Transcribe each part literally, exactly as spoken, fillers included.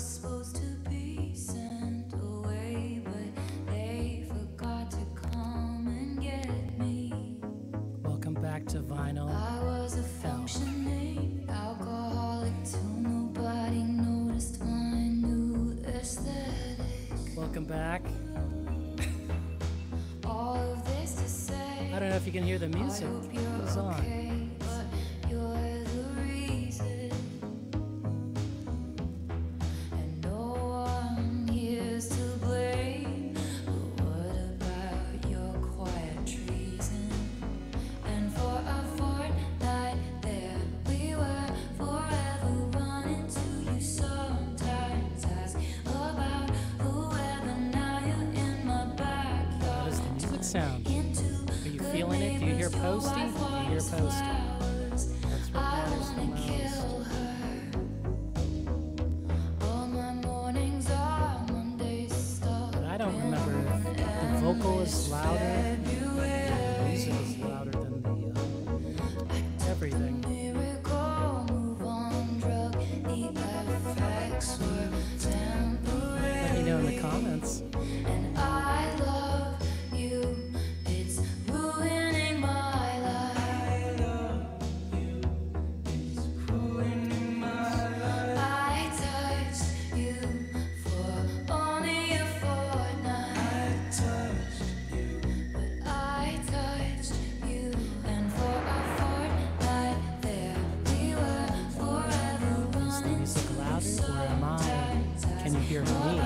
was supposed to be sent away, but they forgot to come and get me. Welcome back to Vinyl. I was a functioning alcoholic till nobody noticed my new aesthetic. Welcome back. All of this to say, I don't know if you can hear the music. I hope you're It's on. okay, but you're the reason. And no one here's to blame. But what about your quiet treason? And for a fortnight there we were, forever running to you. Sometimes ask about the weather. Now you're in my backyard. How does the music sound? Into Are you feeling it? Do you hear Posty? Do you hear Posty? That's what matters the most. But I don't remember if the vocal is louder, the music is louder than the uh, everything. Let me know in the comments. And I love you. It's ruining my life. I love you. It's ruining my life. I touched you for only a fortnight. I touched you, but I touched you, and for a fortnight there we were, forever Is the running. music louder or am I? Can you hear me?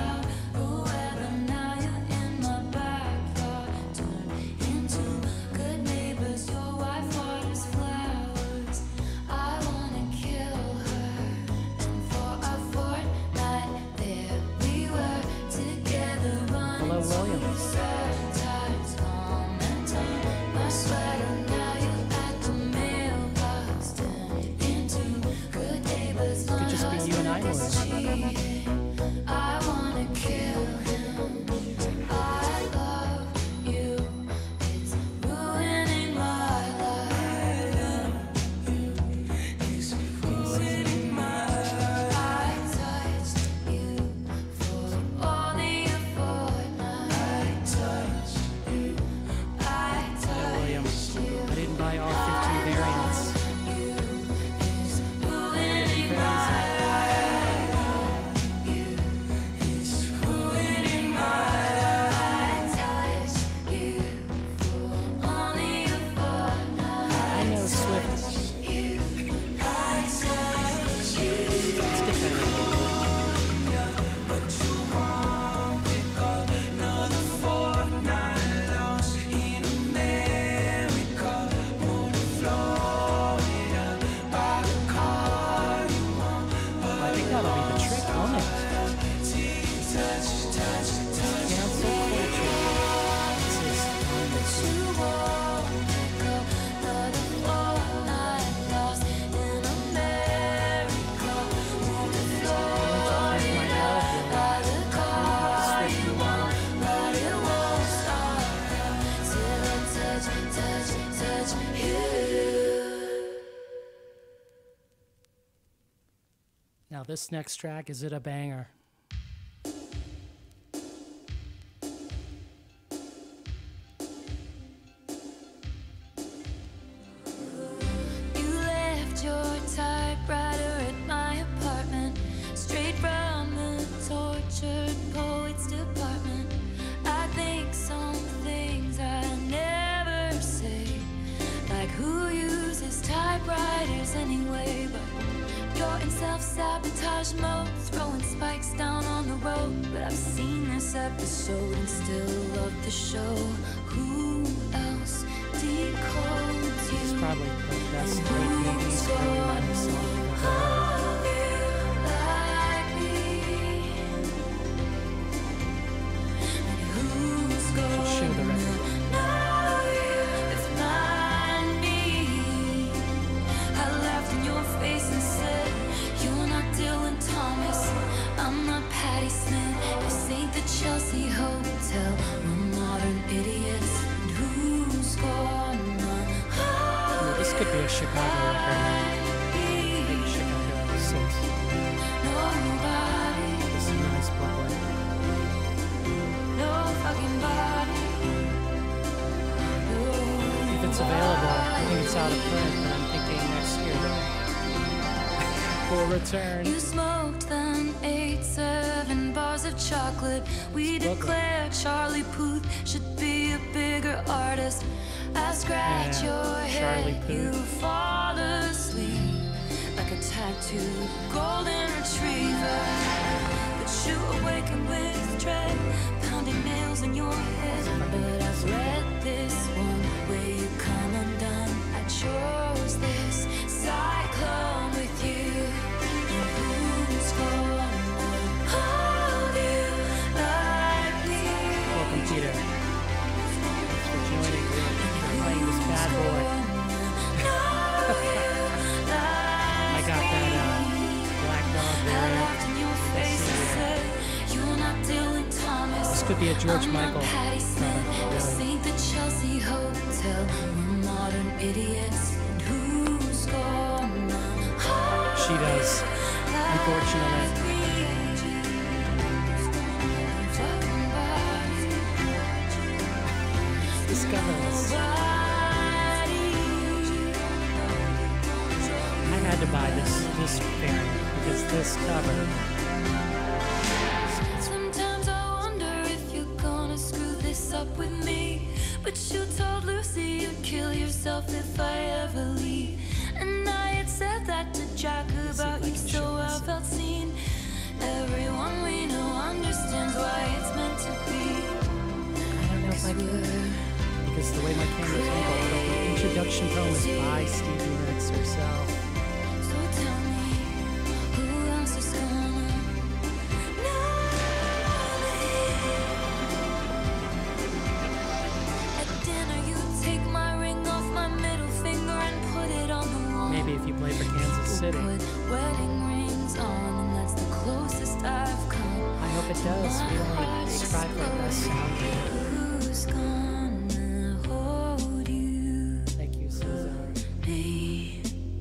Hello, Williams. Could just be you and I, Williams. I wanna kill him. I love you. It's ruining my life. I love you. It's ruining my life. I touched you for only a fortnight. I touched you. I Hello, Williams. touched you. I didn't buy all fifteen variants. It's ruining my life. It's ruining my life. I touched you for only a fortnight. I know Swift. I touched you. Let's get that in. I think that'll be the trick, won't it? Cancel culture. This is on the Now this next track, is it a banger? You left your typewriter at my apartment, straight from the tortured poets department. I think some things I never say, like who uses typewriters anyway. But you're in self-sabotage mode, throwing spikes down on the road. But I've seen this episode and still love the show. Who else decodes you? It's probably the best late eighties early nineties song I've ever heard. Should show the record. Chelsea Hotel, we're modern idiots. And who's gonna hold This could be a Chicago record. Maybe Chicago six. nobody? Smith, and I'm thinking next year will return. You smoked them eight, seven bars of chocolate. We declared Charlie Puth should be a bigger artist. I scratch yeah, your head, you fall asleep like a tattooed golden retriever. But you awaken with dread, pounding nails in your head. But I've read this one where you come undone. I chose this cyclone with you. And who's gonna hold you like me? Welcome, Peter. Thanks for joining me. Playing this bad boy. I got that uh, Black Dog there. This could be a George Michael. This ain't the Chelsea Hotel. We're modern idiots. And who's gonna hold She does, unfortunately. Discover this. I had to buy this this variant because this cover. Sometimes I wonder if you're gonna screw this up with me. But you told Lucy you'd kill yourself if I ever leave. And I had said that to Jack about you, so I felt seen. Everyone we know understands why it's meant to be. I don't know if I could. Because the way my camera's angled, the introduction poem is by Stevie Nicks herself. So tell me, who else is gonna know me? At dinner you take my ring off my middle finger and put it on the wall. Maybe if you play for Kansas City. Put wedding rings on, and that's the closest I've come. I hope it does. We only strive for the best sound. Who's gonna hold you? Thank you, Cesar. Me.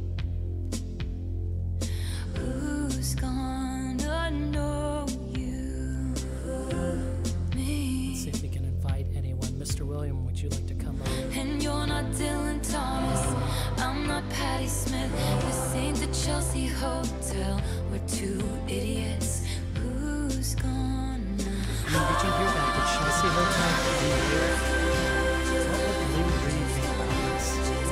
Who's gonna know you? Me. Let's see if we can invite anyone. Mister William, would you like to come over? And you're not Dylan Thomas, I'm not Patti Smith. This ain't the Chelsea Hotel. We're two idiots. Who's gonna? I mean, did you hear that? The Chelsea Hotel? Did you hear it? What would Lou Reed think about this?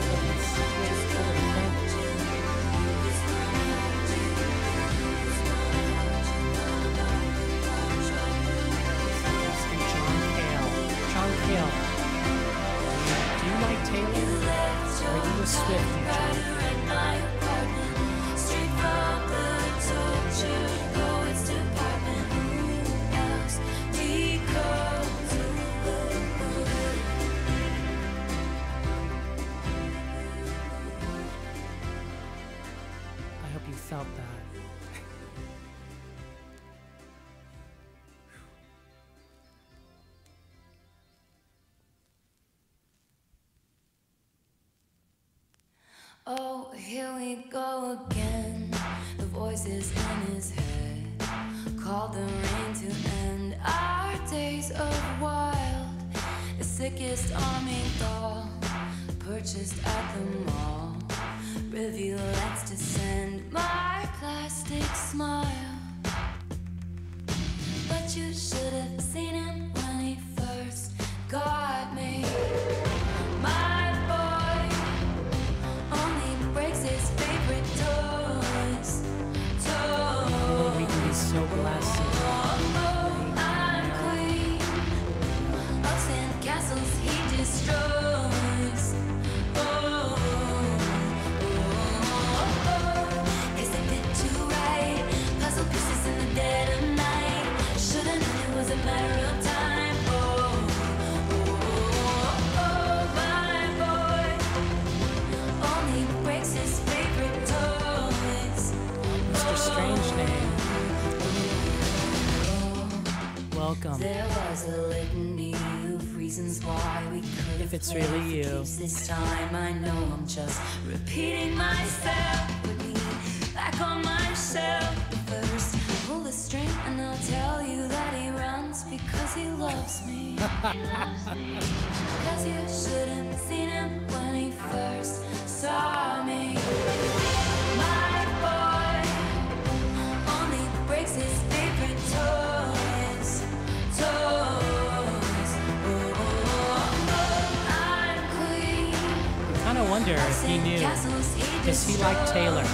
Asking John Cale. John Cale. Do you like Taylor? Or are you a Swiftie, John Cale? I hope you felt that. Oh, here we go again. The voices in his head called the rain to end our days of wild. The sickest army doll purchased at the mall. Review, let's descend my plastic smile. But you should have seen him when he first got me. My breaks his favorite toys. Toys. We can be so blessed. Oh, I'm queen of sand castles he destroys. Oh, oh, oh. Is it fit to write puzzle pieces in the dead of night? Should've known it was a matter of time. Oh, oh, oh, my boy only breaks his favorite toys. Mister Strange Name. Welcome. There was a litany of reasons why we could. If it's really you. This time I know I'm just repeating myself. Put me back on my shelf. But first, pull the string and I'll tell you that he runs because he loves me. Cause you should have seen him when he first saw wonder if he knew. Does he like Taylor?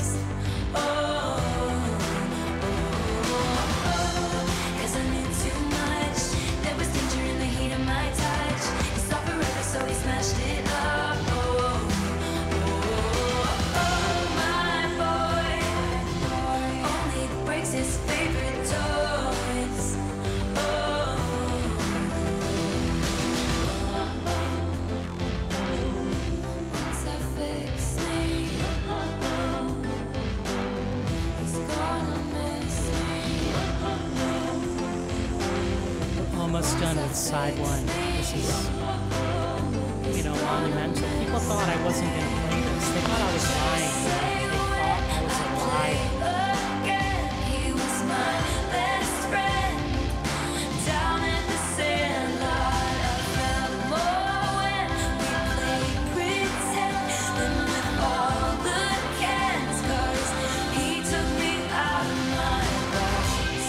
Done with side one. This is, you know, monumental. People thought I wasn't going to play this. They thought I was lying. They thought I was alive. He was my best friend down at the Sandlot. I felt more when we played pretend than with all the cans, 'cause he took me out of my box,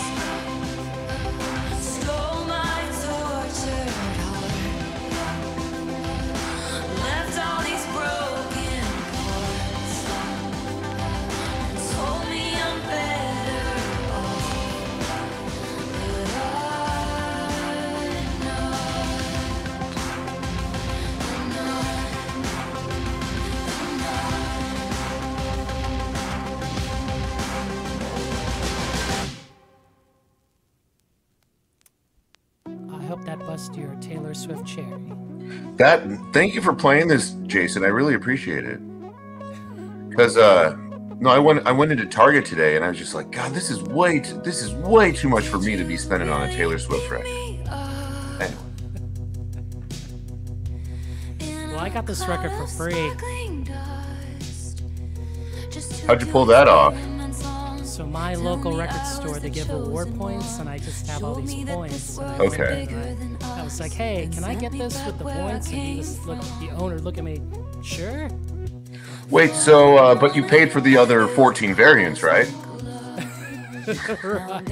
stole my left all these broken parts, told me I'm better off, but I know, I know, I hope that bust your Taylor Swift cherry. That, thank you for playing this, Jason. I really appreciate it. Because, uh, no, I went, I went into Target today, and I was just like, God, this is way, t- this is way too much for me to be spending on a Taylor Swift record. Anyway. Well, I got this record for free. How'd you pull that off? So my local record store, they give reward points, and I just have all these points. And I Okay. went, I was like, hey, can I get this with the points? And he just looked, the owner looked at me, sure. Wait, so, uh, but you paid for the other fourteen variants, right? Right.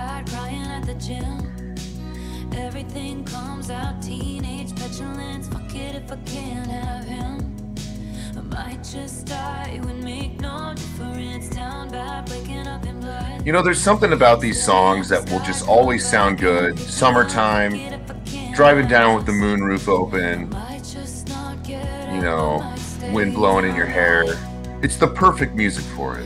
Everything comes out, teenage petulance. Fuck it if I can't have him. I might just die, it would make no difference. Down bad, waking up in blood. You know, there's something about these songs that will just always sound good. Summertime, driving down with the moonroof open, you know, wind blowing in your hair. It's the perfect music for it.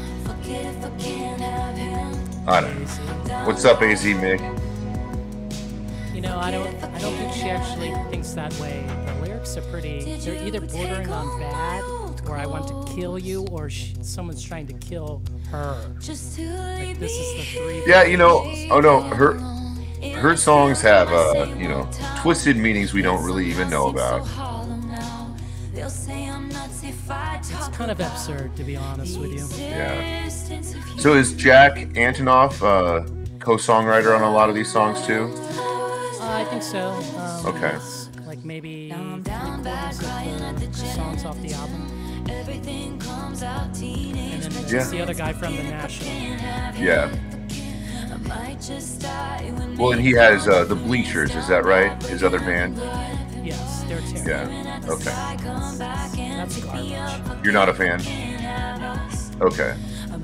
I don't know. What's up, A Z Mick? You know, I don't, I don't think she actually thinks that way. The lyrics are pretty. They're either bordering on bad, or I want to kill you, or she, someone's trying to kill her. Like, this is the three. Yeah, you know. Oh no, her her songs have uh, you know, twisted meanings we don't really even know about. It's kind of absurd, to be honest with you. Yeah. So is Jack Antonoff uh, co-songwriter on a lot of these songs too? Uh, I think so. Um, Okay. it's Like maybe three quarters of the songs off the album. And then there's Yeah. the other guy from The National. Yeah. Well, and he has uh, the Bleachers. Is that right? His other band. Yes, they're terrible. Yeah. Okay. That's garbage. You're not a fan? Okay.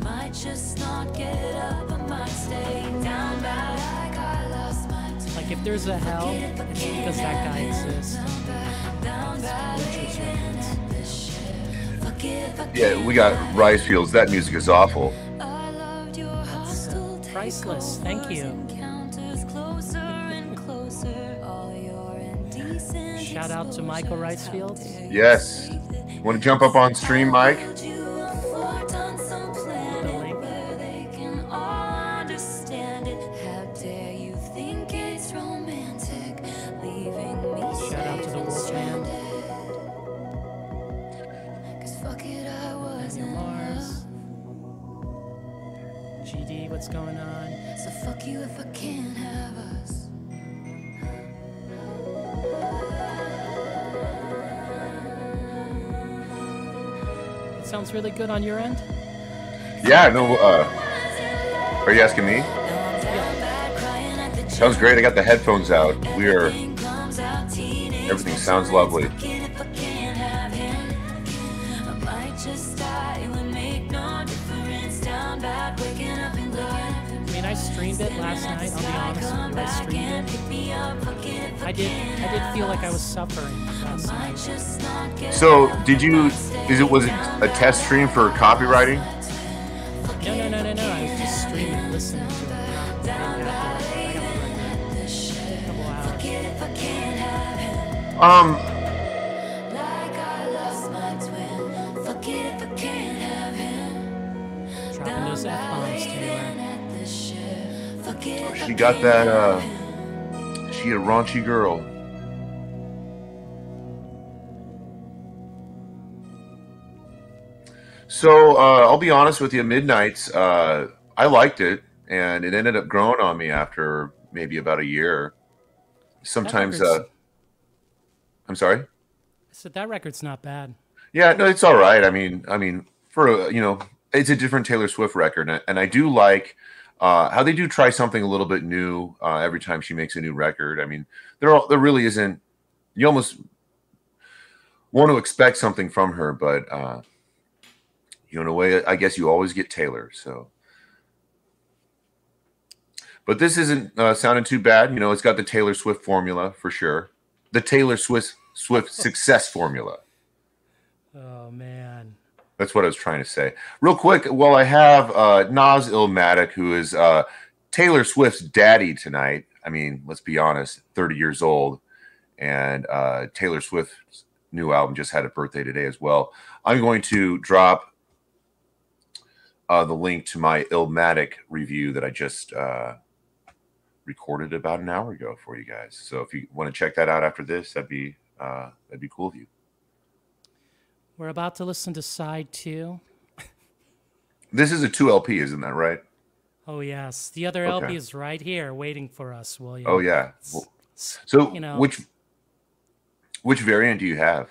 Like, if there's a hell, it's because that guy exists. That's Bleachers reference. Yeah, we got Rice Fields. That music is awful. That's uh, priceless. Thank you. Shout out to Michael Ricefield. Yes. Want to jump up on stream, Mike? The link. Shout out to the Wolfman. Daniel Mars. G D, what's going on? So fuck you if I can't have us. It sounds really good on your end. Yeah, no, uh, are you asking me? Sounds great. I got the headphones out. We are, everything sounds lovely. mean, I streamed it last night. I'll be honest with you, I streamed it. I did. I did feel like I was suffering last night. So, did you? Is it was it a test stream for copywriting? No, no, no, no, no. I was just streaming, listening to it. I got a couple hours. Um. Dropping those F-bombs, Taylor. She got that. Uh, she a raunchy girl. So uh, I'll be honest with you, Midnights, uh, I liked it, and it ended up growing on me after maybe about a year. Sometimes, uh, I'm sorry. I said that record's not bad. Yeah, no, it's all right. I mean, I mean, for a, you know, it's a different Taylor Swift record, and, and I do like uh, how they do try something a little bit new uh, every time she makes a new record. I mean, there all, there really isn't. You almost want to expect something from her, but. Uh, You know, in a way, I guess you always get Taylor. So, but this isn't uh, sounding too bad. You know, it's got the Taylor Swift formula for sure. The Taylor Swift Swift success formula. Oh man, that's what I was trying to say. Real quick, well, I have uh, Nas Illmatic, who is uh, Taylor Swift's daddy tonight. I mean, let's be honest, thirty years old, and uh, Taylor Swift's new album just had a birthday today as well. I'm going to drop. Uh, the link to my Illmatic review that I just uh, recorded about an hour ago for you guys. So if you want to check that out after this, that'd be uh, that'd be cool of you. We're about to listen to side two. This is a two L P, isn't that right? Oh yes, the other okay. L P is right here, waiting for us, William. Oh yeah. Well, so you know, which which variant do you have?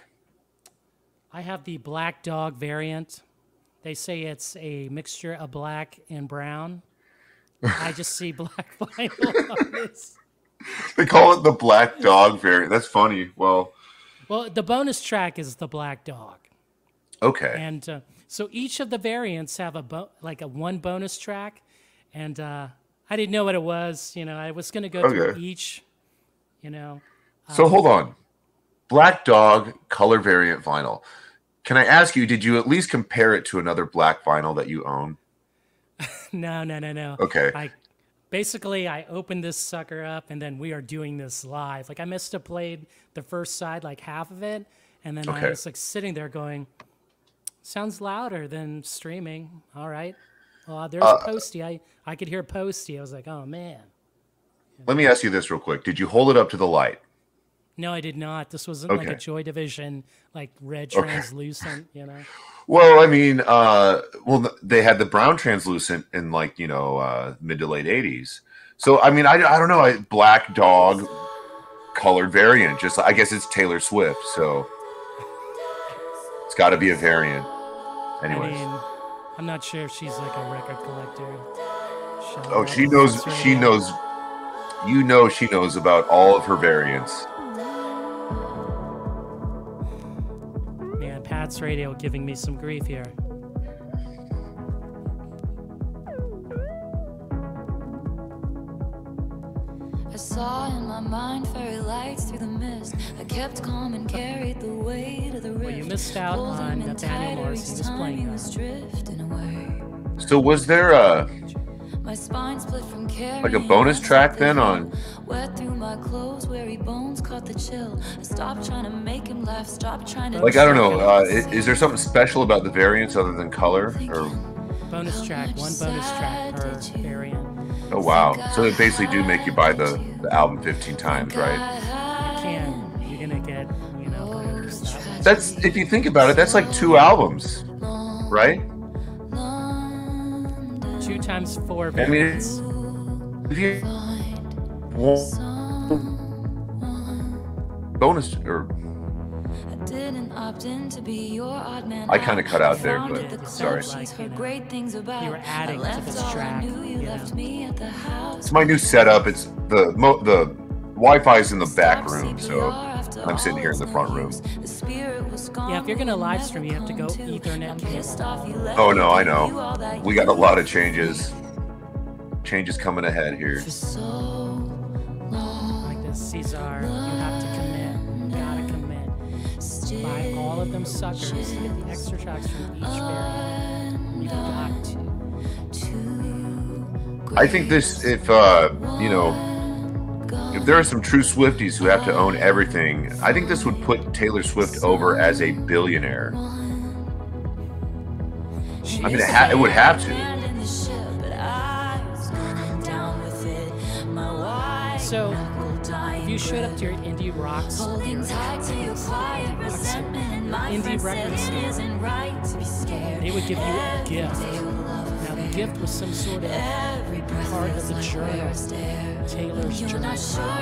I have the Black Dog variant. They say it's a mixture of black and brown. I just see black vinyl on this. They call it the Black Dog variant. That's funny. Well, well, the bonus track is the Black Dog. Okay. And uh, so each of the variants have a bo- like a one bonus track, and uh, I didn't know what it was. You know, I was going to go okay. through each. You know. So um, hold on, Black Dog color variant vinyl. Can I ask you, did you at least compare it to another black vinyl that you own? no, no, no, no. Okay. I, basically, I opened this sucker up, and then we are doing this live. Like, I must have played the first side, like half of it, and then okay. I was like sitting there going, sounds louder than streaming. All right. Well, there's uh, Posty. I, I could hear Posty. I was like, oh, man. Let me ask you this real quick. Did you hold it up to the light? No, I did not. This wasn't okay. like a Joy Division, like red translucent, okay. you know? Well, I mean, uh, well, they had the brown translucent in like, you know, uh, mid to late eighties. So, I mean, I, I don't know, I, Black Dog colored variant. Just, I guess it's Taylor Swift. So it's got to be a variant. Anyways. I mean, I'm not sure if she's like a record collector. Shout oh, she knows, she knows, you know, she knows about all of her variants. Pat's Radio giving me some grief here. I saw in my mind fairy lights through the mist. I kept calm and carried the weight of the rift. Well, you missed out on Nathaniel Morrison was playing was drifting away. So was there a my spine split from like a bonus track then on wet through my clothes, weary bones caught the chill. I stopped trying to make him laugh, stopped trying to like I don't know, uh, is, is there something special about the variants other than color or bonus track, one bonus track per variant? Oh wow. So they basically do make you buy the, the album fifteen times, right? You can. You're gonna get, you know, that's if you think about it, that's like two albums, right? Two times four variants. I mean, if you bonus or I kind of cut out there, but sorry. Like, you know, you were adding to this track. You know. It's my new setup. It's the mo the Wi-Fi is in the back room, so I'm sitting here in the front room. Yeah, if you're gonna live stream, you have to go Ethernet cable. Oh no, I know. We got a lot of changes. change is coming ahead here. for so long. Like this, Caesar, you have to commit. You gotta commit. Buy all of them suckers. Get the extra tracks from each variant. You got to. I think this, if, uh, you know, if there are some true Swifties who have to own everything, I think this would put Taylor Swift over as a billionaire. She I mean, is it, ha- it would have to. So, if you showed up to your indie rocks, your indie record store, they would give you a gift. Now, the gift was some sort of part of the journal, Taylor's journal.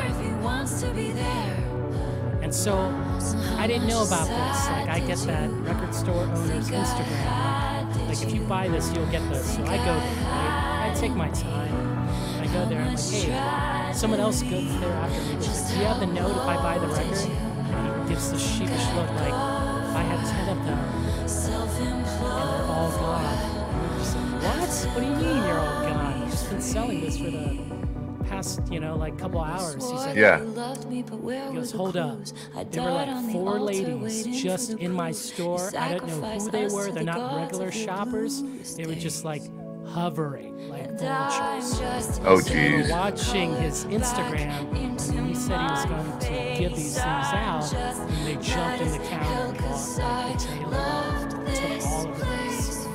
And so, I didn't know about this. Like, I get that record store owner's Instagram. Like, if you buy this, you'll get this. So I go there, right? I take my time. I go there, I'm like, hey, someone else goes there after me. She's like, do you have the note if I buy the record? And he gives the sheepish look like, I had ten of them, and they're all gone. I'm just like, what? What do you mean you're all gone? You've just been selling this for the past, you know, like couple hours. He's like, Yeah. he goes, hold up. There were like four ladies just in my store. I don't know who they were. They're not regular shoppers. They were just like hovering like vultures. Oh, They were geez. watching his Instagram, and when he said he was going to give these things out, and they jumped in the counter and bought like the Taylor, took all of this.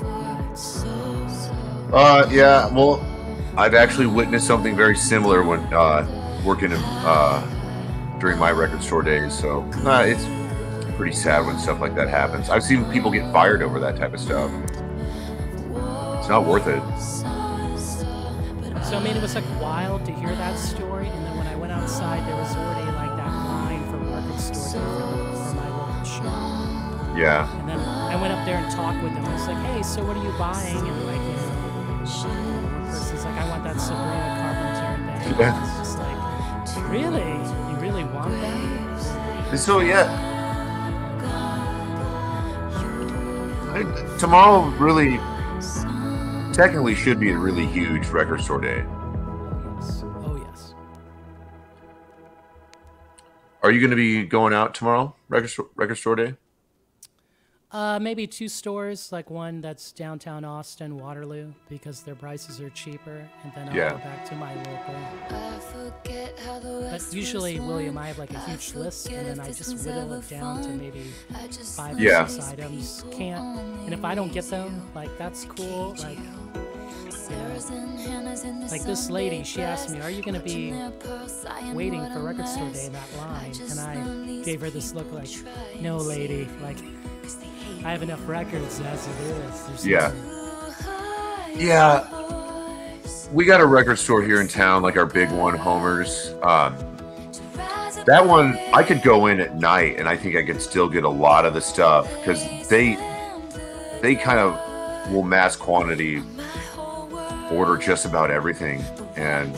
Uh, yeah, well, I've actually witnessed something very similar when uh, working in, uh, during my record store days. So uh, it's pretty sad when stuff like that happens. I've seen people get fired over that type of stuff. It's not worth it. So I mean, it was like wild to hear that story, and then when I went outside, there was already like that line for record store for, for my local shop. Yeah. And then I went up there and talked with them. I was like, hey, so what are you buying? And like, you know, one person's like, I want that Sabrina Carpenter thing. Yeah. It's just like, really? You really want that? So yeah, I, tomorrow really, technically, should be a really huge record store day. Yes. Oh, yes. Are you going to be going out tomorrow, record store, record store day? Uh, maybe two stores, like one that's downtown Austin, Waterloo, because their prices are cheaper, and then I'll Yeah. go back to my local. But usually, William, I have like a huge list, and then I just whittle it down to maybe five Yeah. or six items. Can't, and if I don't get them, like that's cool. Like, you know, like this lady, she asked me, "Are you gonna be waiting for record store day in that line?" And I gave her this look like, "No, lady, like." I have enough records as it is. There's Yeah. no- Yeah. We got a record store here in town, like our big one, Homer's. Um, that one, I could go in at night, and I think I could still get a lot of the stuff because they they kind of will mass quantity order just about everything. And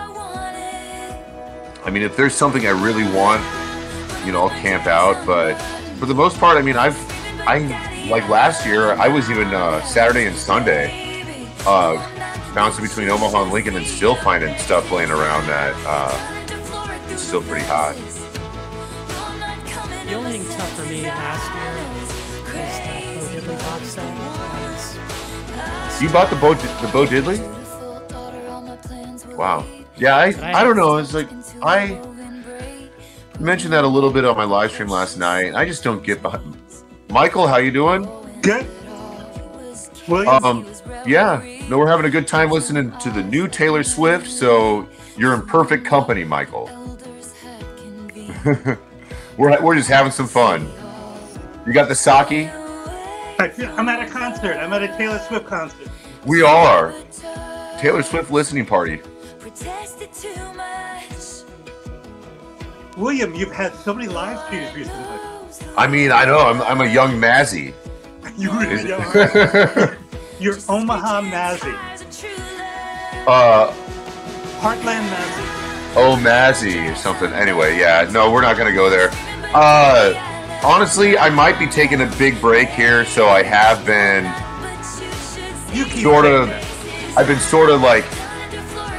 I mean, if there's something I really want, you know, I'll camp out. But for the most part, I mean, I've I like last year, I was even uh, Saturday and Sunday uh, bouncing between Omaha and Lincoln and still finding stuff laying around that uh, is still pretty hot. The only thing tough for me last year was that Bo Diddley box set. You bought the Bo the Bo Diddley? Wow. Yeah, I I don't know. It's like I mentioned that a little bit on my live stream last night. I just don't get behind. Michael, how you doing? Good. William? Um, yeah. No, we're having a good time listening to the new Taylor Swift. So you're in perfect company, Michael. we're we're just having some fun. You got the sake? I'm at a concert. I'm at a Taylor Swift concert. We are. Taylor Swift listening party. William, you've had so many live streams recently. I mean, I know. I'm I'm a young Mazzy. You really are. You're Omaha Mazzy. uh, Heartland Mazzy. oh, Mazzy or something. Anyway, yeah. No, we're not gonna go there. Uh, honestly, I might be taking a big break here, so I have been You keep sort saying of. that. I've been sort of like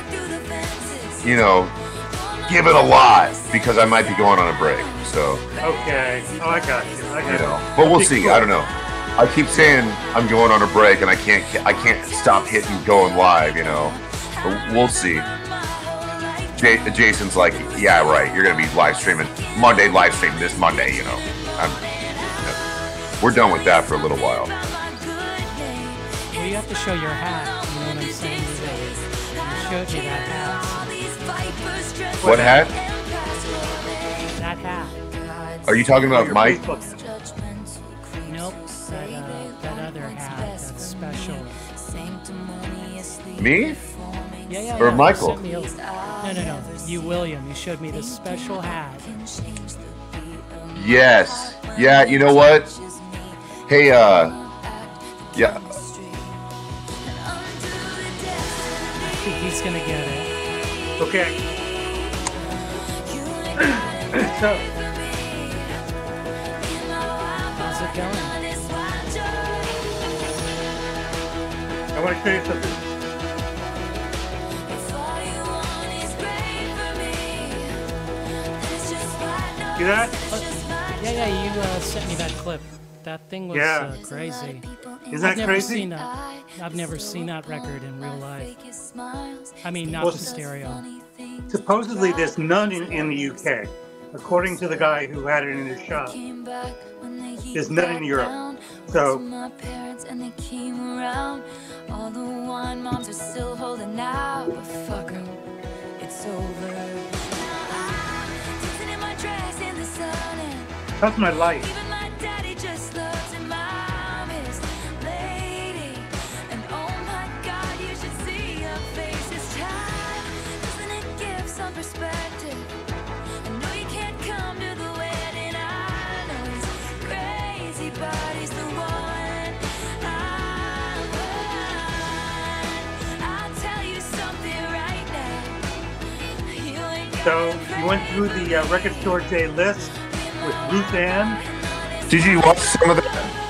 you know, give it a lot because I might be going on a break. So Okay. Oh, I got you. I got you know, you. but we'll Okay, see. cool. I don't know. I keep saying I'm going on a break, and I can't. I can't stop hitting going live. You know, but we'll see. J- Jason's like, yeah, right. You're gonna be live streaming Monday, live stream this Monday. You know, I'm, you know, we're done with that for a little while. Well, you have to show your hat. You know what I'm saying? You showed me that hat. What hat? That hat. Are you talking about Your Mike? Facebook. Nope. That, uh, that other hat. That's special. Me? Yeah, yeah, Or yeah. Michael? You sent me a, no, no, no. You, William. You showed me this special hat. Yes. Yeah. You know what? Hey. Uh. Yeah. I think he's gonna get it. Okay. So, How's it going? I want to show you something. See that? Yeah, yeah. You uh, sent me that clip. That thing was Yeah. uh, crazy. Is that I've never crazy? seen that. I've never seen that record in real life. I mean, not Well, the stereo. Supposedly, there's none in, in the U K. According to the guy who had it in his shop, there's none in Europe. So, my parents and they came around. All the wine moms are still holding out, but fuck 'em, it's over. Dancing in my dress in the sun, and that's my life. even my daddy just loves him. I'm his lady, and oh my God, you should see your face this time. Doesn't it give some perspective? I know you can't come to the wedding. I know he's crazy, but he's the one I want. I'll tell you something right now. You ain't got So, you went through the uh, record store day list with Ruth Ann. Did you watch some of that?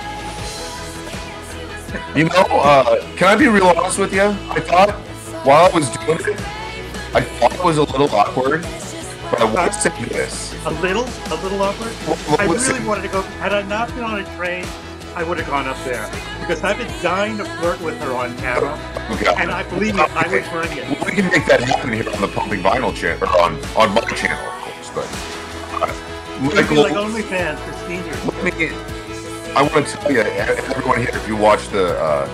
You know, uh, can I be real honest with you? I thought while I was doing it, I thought it was a little awkward, but I want to say this. A little, a little awkward. What- what I was really it? wanted to go. Had I not been on a train, I would have gone up there because I've been dying to flirt with her on camera, Okay. and I believe me, I would bring it. Well, we can make that happen here on the Pumping Vinyl channel, or on, on my channel, of course. But uh, It'd be Michael, like OnlyFans for seniors. let me. I want to tell you, everyone here, if you watched the uh,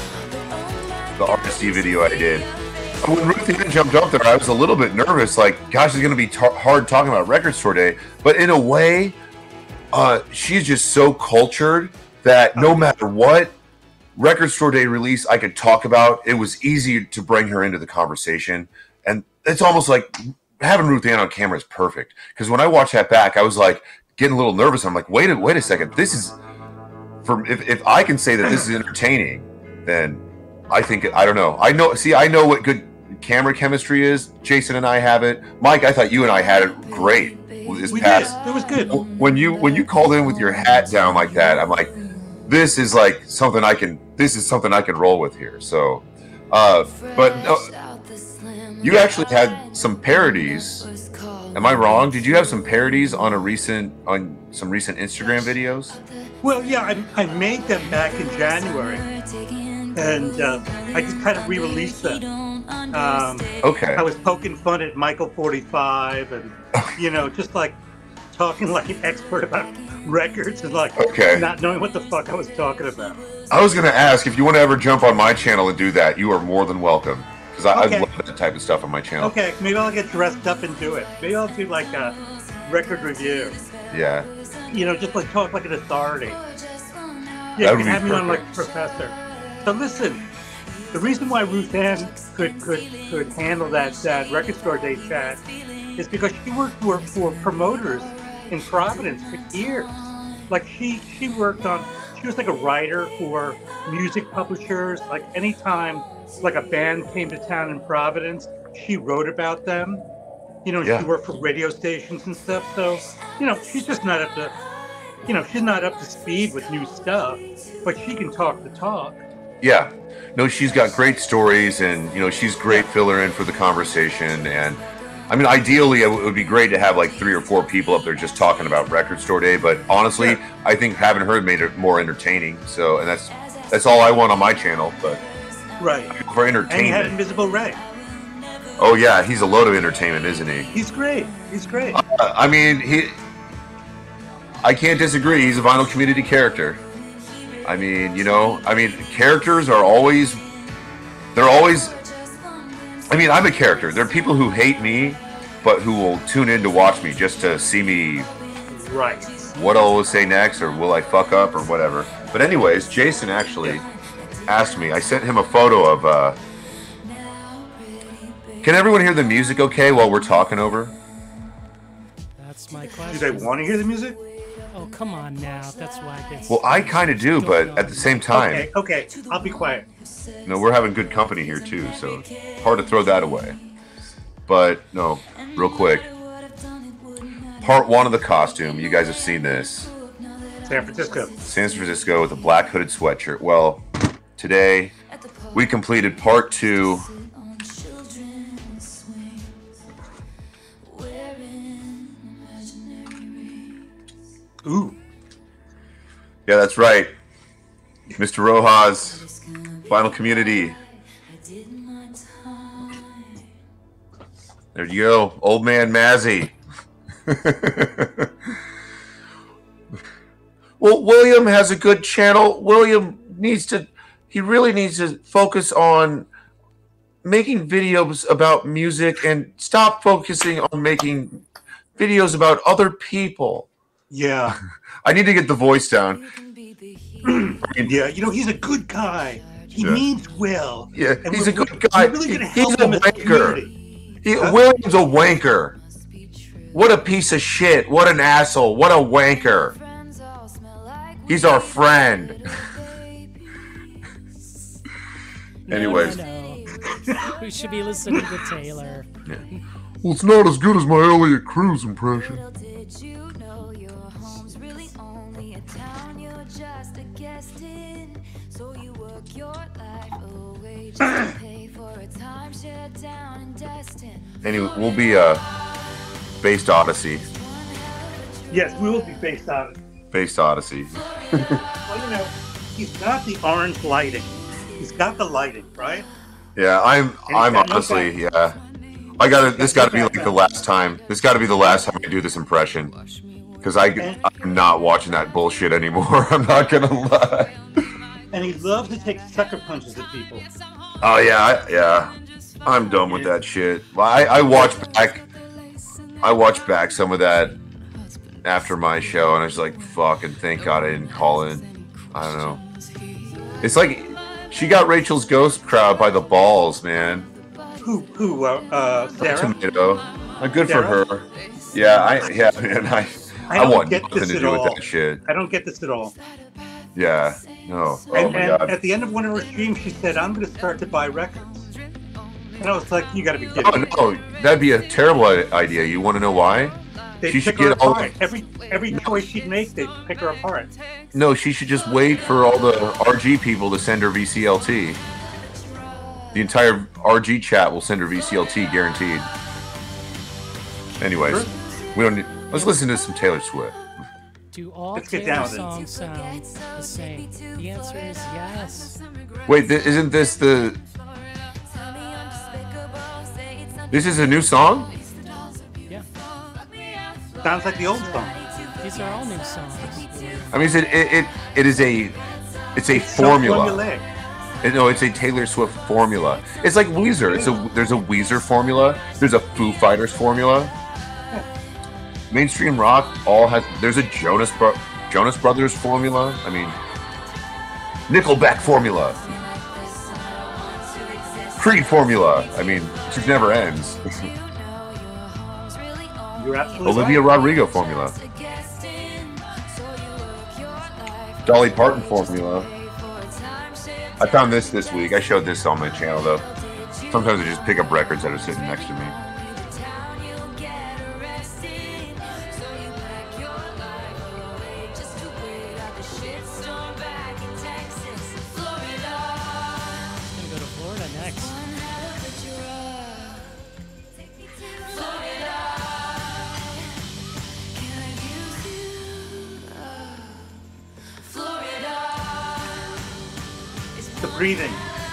the R S D video I did, when Ruth Ann jumped up there, I was a little bit nervous. Like, gosh, it's going to be t- hard talking about Record Store Day. But in a way, uh, she's just so cultured that no matter what Record Store Day release I could talk about, it was easy to bring her into the conversation. And it's almost like having Ruth Ann on camera is perfect. Because when I watched that back, I was like getting a little nervous. I'm like, wait a wait a second. This is for if, if I can say that this is entertaining, then I think I don't know. I know. See, I know what good camera chemistry is. Jason and I have it. Mike, I thought you and I had it great this We past. did. It was good. When you when you called in with your hat down like that, I'm like, this is like something I can. This is something I can roll with here. So, uh, but no, you actually had some parodies. Am I wrong? Did you have some parodies on a recent on some recent Instagram videos? Well, yeah, I, I made them back in January, and uh, I just kind of re-released them. Um, Okay. I was poking fun at Michael forty-five, and you know, just like talking like an expert about records and like Okay. not knowing what the fuck I was talking about. I was going to ask if you want to ever jump on my channel and do that. You are more than welcome because I, Okay. I love that type of stuff on my channel. Okay, maybe I'll get dressed up and do it. Maybe I'll do like a record review. Yeah. You know, just like talk like an authority. Yeah, That you would can be have me on like a perfect. professor. So listen, the reason why Ruth Ann could could could handle that that record store day chat is because she worked for for promoters in Providence for years. Like she she worked on she was like a writer for music publishers. Like anytime like a band came to town in Providence, she wrote about them. You know, Yeah. she worked for radio stations and stuff. So, you know, she's just not up to you know, she's not up to speed with new stuff, but she can talk the talk. Yeah. No, she's got great stories, and you know she's great filler in for the conversation, and I mean, ideally, it would be great to have like three or four people up there just talking about Record Store Day. But honestly, Yeah. I think Haven't Heard made it more entertaining. So, and that's that's all I want on my channel. But Right. for And you had entertainment, Invisible Ray. oh yeah, he's a load of entertainment, isn't he? He's great. He's great. Uh, I mean, he. I can't disagree. He's a Vinyl Community character. I mean, you know, I mean, characters are always. They're always. I mean, I'm a character. There are people who hate me, but who will tune in to watch me just to see me. Right. What I'll say next, or will I fuck up, or whatever. But anyways, Jason actually asked me. I sent him a photo of. Uh, can everyone hear the music okay while we're talking over? That's my Do question. they want to hear the music? Oh, come on now. That's why I get. Well, I kind of do, but at the same time, Okay, okay. I'll be quiet. you know, we're having good company here too, so hard to throw that away. But no, real quick. Part one of the costume. You guys have seen this. San Francisco. San Francisco with a black hooded sweatshirt. Well, today we completed part two. Ooh. Yeah, that's right. Mister Rojas, Vinyl Community. There you go, old man Mazzy. Well, William has a good channel. William needs to, he really needs to focus on making videos about music and stop focusing on making videos about other people. Yeah. I need to get the voice down. Yeah. You know, he's a good guy. He Yeah. means well. Yeah, And he's we're- a good guy. We're really going to He's help a him as a wanker. community. He, Huh? William's a wanker. What a piece of shit. What an asshole. What a wanker. He's our friend. No, Anyways. no, no. We should be listening to Taylor. Well, it's not as good as my Elliot Cruz impression. Did you know your home's really only a town you're just a guest in? So you work your life away just to pay for a timeshare down in Destin. Anyway, we'll be uh, based Odyssey. Yes, we will be based on it. Based Odyssey. Well, you know, he's got the orange lighting. He's got the lighting, right? Yeah, I'm. And I'm he's got no honestly. back. Yeah. I gotta. This got no gotta be like the background. last time. This gotta be the last time I do this impression. Because I, And- I'm not watching that bullshit anymore. I'm not gonna lie. And he loves to take sucker punches at people. Oh yeah, I, yeah. I'm done with that shit. Well, I, I watched back. I watched back some of that after my show, and I was like, "Fucking thank God I didn't call in." I don't know. It's like she got Rachel's ghost crowd by the balls, man. Who, who, uh, uh Sarah? Tomato. Uh, good for Sarah? her. Yeah, I yeah, man. I I I, don't want get nothing this to at do with all. that shit. I don't get this at all. Yeah. No. Oh and my and God. at the end of one of her streams, she said, I'm going to start to buy records. And I was like, you got to be kidding Oh me. no, that'd be a terrible i- idea. You want to know why? They'd she should pick her get all- apart. Every, every choice she'd make, they'd pick her apart. No, she should just wait for all the R G people to send her V C L T. The entire R G chat will send her V C L T, guaranteed. Anyways, Sure. we don't need. Let's listen to some Taylor Swift. Do all Let's get Taylor down with it. songs sound the same? The answer is yes. Wait, th- isn't this the? This is a new song? Yeah. Sounds like the old song. These are all new songs. I mean, it it it, it is a, it's a So formula. formulaic. It- no, it's a Taylor Swift formula. It's like Weezer. It's a there's a Weezer formula. There's a Foo Fighters formula. Mainstream rock all has. There's a Jonas Bro- Jonas Brothers formula. I mean, Nickelback formula. Creed formula. I mean, it just never ends. You're absolutely Olivia right. Rodrigo formula. Dolly Parton formula. I found this this week. I showed this on my channel though. Sometimes I just pick up records that are sitting next to me. Gonna go to Florida next. breathing.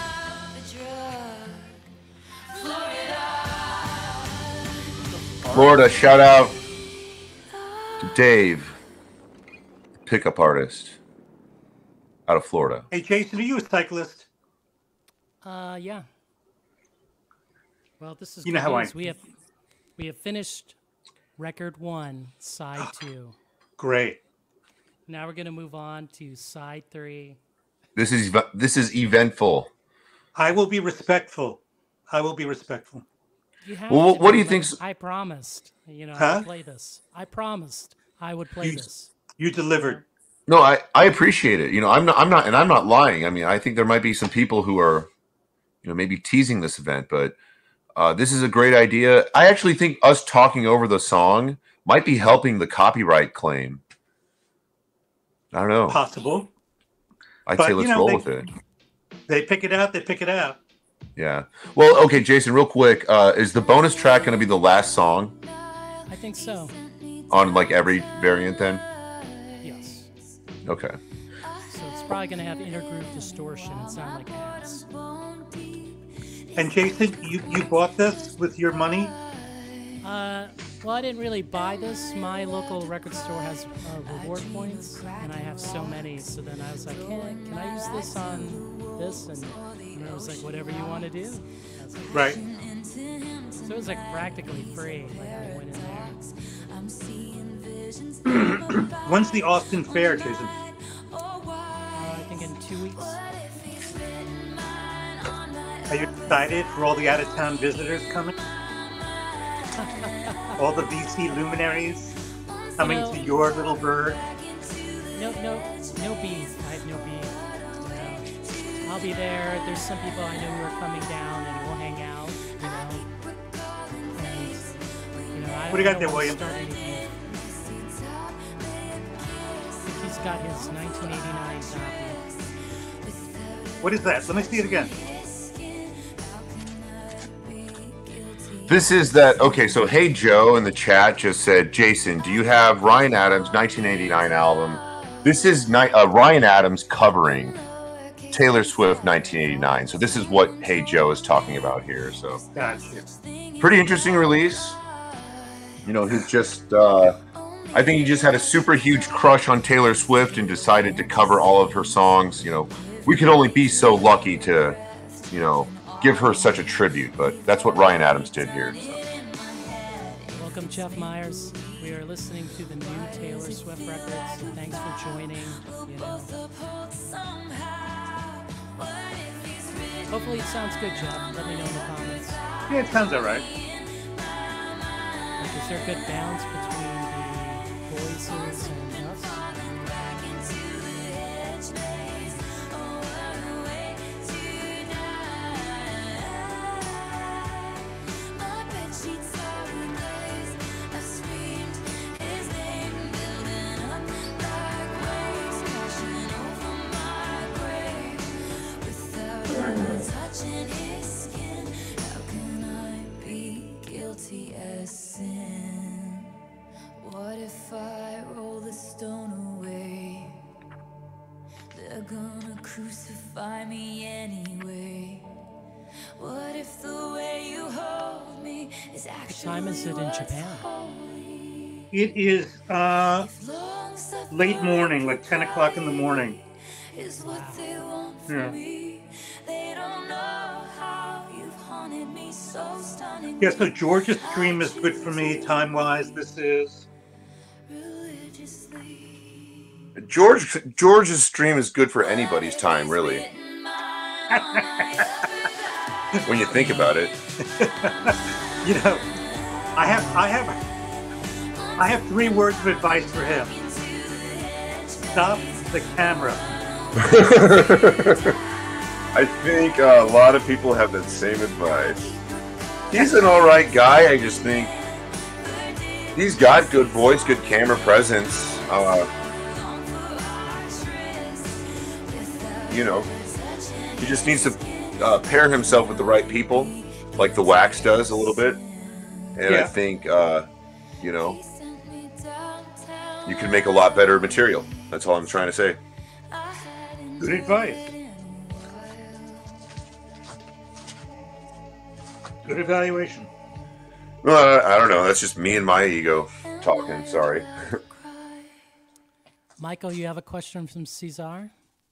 Florida, shout out to Dave, pickup artist out of Florida. Hey, Jason, are you a cyclist? Uh, yeah. Well, this is You know good how I- news. We have we have finished record one, side two. Great. Now we're gonna move on to side three. This is this is eventful. I will be respectful. I will be respectful. You have Well, to what be, do you like, think's- I promised. You know, I Huh? would play this. I promised I would play You- this. You delivered. No, I, I appreciate it. You know, I'm not I'm not and I'm not lying. I mean, I think there might be some people who are, you know, maybe teasing this event, but uh, this is a great idea. I actually think us talking over the song might be helping the copyright claim. I don't know. Possible. I'd but, say you let's know, roll they- with it. They pick it out. They pick it out. Yeah. Well, okay, Jason, real quick. Uh, is the bonus track going to be the last song I think so. on like every variant then? Yes. Okay. So it's probably gonna have intergroup distortion and sound like ass. And Jason, you, you bought this with your money? Uh, well, I didn't really buy this. My local record store has uh, reward points, and I have so many. So then I was like, hey, can I use this on this? And, and I was like, whatever you want to do. I was like, Right. so it was like practically free. Like I went in there. When's the Austin Fair, Jason? Uh, I think in two weeks. Are you excited for all the out-of-town visitors coming? All the V C luminaries coming You know- to your little bird? No, no, no beef. I have no beef. You know. I'll be there. There's some people I know who are coming down, and we'll hang out. You know. And, you know, I, What do you I got don't there, wanna William? start any beef. I think he's got his nineteen eighty-nine copy. What is that? Let me see it again. This is that. Okay, so Hey Joe in the chat just said, Jason, do you have Ryan Adams' nineteen eighty-nine album? This is ni- uh, Ryan Adams covering Taylor Swift nineteen eighty-nine. So this is what Hey Joe is talking about here. So Gotcha. pretty interesting release. You know, he's just, uh, I think he just had a super huge crush on Taylor Swift and decided to cover all of her songs. You know, we could only be so lucky to, you know, give her such a tribute, but that's what Ryan Adams did here. So. Welcome, Jeff Myers. We are listening to the new Taylor Swift record, so thanks for joining. You know. Hopefully it sounds good, Jeff. Let me know in the comments. Yeah, it sounds all right. Like, is there a good balance between the voices and us? Touching his skin, how can I be guilty as sin? What if I roll the stone away? They're gonna crucify me anyway. What if the way you hold me is actually time is it in what's Japan? holy? It is uh, Long suffering late morning, like ten o'clock in the morning. is what they want Yeah. from me. They don't know how you've haunted me so stunning. Yeah, so Georgia's stream is good for me time-wise. This is. Religiously. George George's stream is good for anybody's time, really. When you think about it. You know, I have, I have, I have three words of advice for him. Stop the camera. I think uh, a lot of people have that same advice. He's an all right guy. I just think he's got good voice, good camera presence. Uh, you know, he just needs to uh, pair himself with the right people, like the Wax does a little bit. And I Yeah. think, uh, you know, you can make a lot better material. That's all I'm trying to say. Good advice. Good evaluation. No, I, I don't know. That's just me and my ego talking. Sorry. Michael, you have a question from Cesar?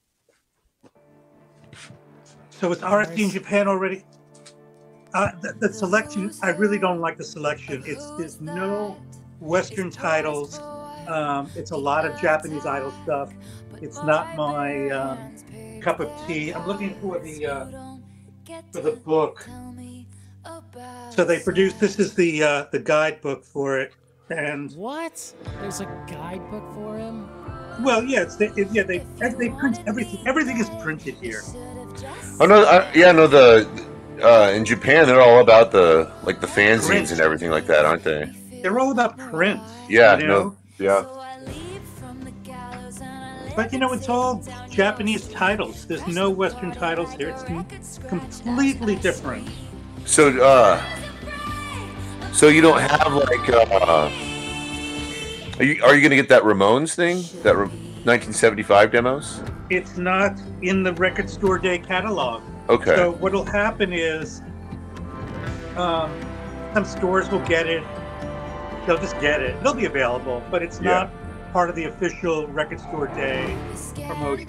So it's R S D in Japan already? Uh, the, the selection, I really don't like the selection. It's There's no Western titles. Um, it's a lot of Japanese idol stuff. It's not my um, cup of tea. I'm looking for the uh, for the book. So they produced. This is the uh, the guidebook for it. And what? There's a guidebook for him? Well, yeah, it's, it, yeah. They they print everything. Everything is printed here. Oh no! I, yeah, no. The uh, in Japan, they're all about the like the fanzines Print. and everything like that, aren't they? They're all about print. Yeah. You know? No. Yeah. But you know, it's all Japanese titles. There's no Western titles here. It's completely different. So, uh, so you don't have like, uh, are you are you gonna get that Ramones thing? That Ra- nineteen seventy-five demos? It's not in the Record Store Day catalog. Okay. So what'll happen is, um, some stores will get it. They'll just get it. It'll be available, but it's Yeah. not part of the official Record Store Day promotion.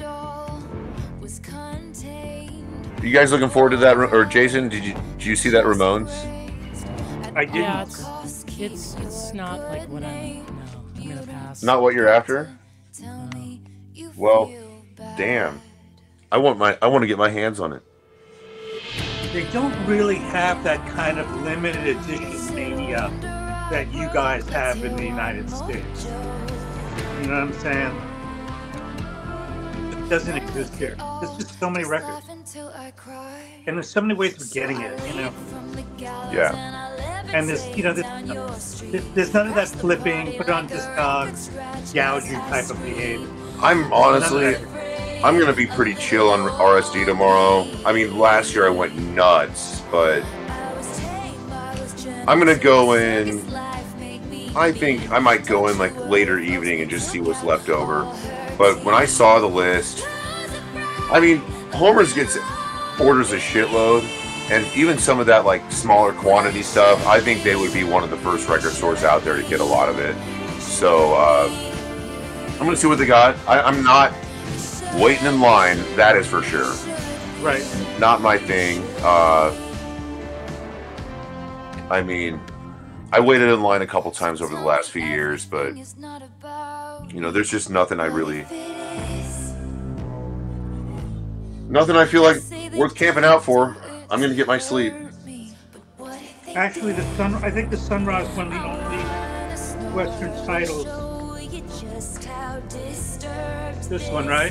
You guys looking forward to that? Or Jason, did you did you see that Ramones? I didn't. Yeah, it's, it's, it's not like what I'm, no, I'm gonna pass. Not what you're after? No. Well, damn. I want my I want to get my hands on it. They don't really have that kind of limited edition mania that you guys have in the United States. You know what I'm saying? It doesn't exist here. There's just so many records. And there's so many ways of getting it, you know? Yeah. And there's, you know, there's, there's none of that flipping, put on Discogs, gouge you type of behavior. I'm honestly, I'm gonna be pretty chill on R S D tomorrow. I mean, last year I went nuts, but I'm gonna go in. I think I might go in like later evening and just see what's left over. But when I saw the list, I mean, Homer's gets orders a shitload, and even some of that like smaller quantity stuff, I think they would be one of the first record stores out there to get a lot of it. So uh, I'm gonna see what they got. I, I'm not waiting in line, that is for sure. Right. Not my thing. Uh, I mean, I waited in line a couple times over the last few years, but you know, there's just nothing I really, nothing I feel like worth camping out for. I'm gonna get my sleep. Actually, the sun. I think the Sunrise is one of the only Western titles. This one, right?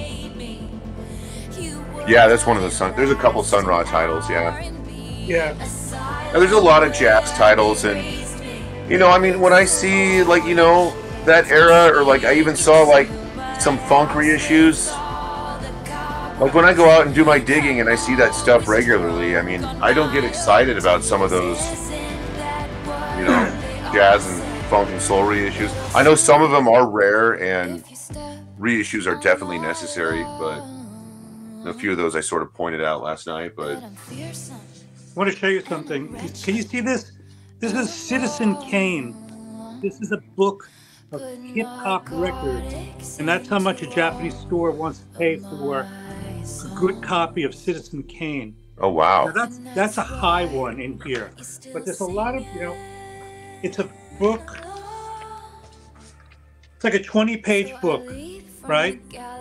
Yeah, that's one of the sun. There's a couple Sun Ra titles. Yeah. Yeah. And there's a lot of jazz titles, and you know, I mean, when I see like you know that era, or like I even saw like some funk reissues. Like when I go out and do my digging and I see that stuff regularly, I mean, I don't get excited about some of those, you know, jazz and funk and soul reissues. I know some of them are rare and reissues are definitely necessary, but a few of those I sort of pointed out last night. But I want to show you something. Can you see this? This is Citizen Kane. This is a book of hip hop records, and that's how much a Japanese store wants to pay for a good copy of Citizen Kane. oh wow, Now that's that's a high one in here, but there's a lot of, you know, it's a book. It's like a twenty-page book, right?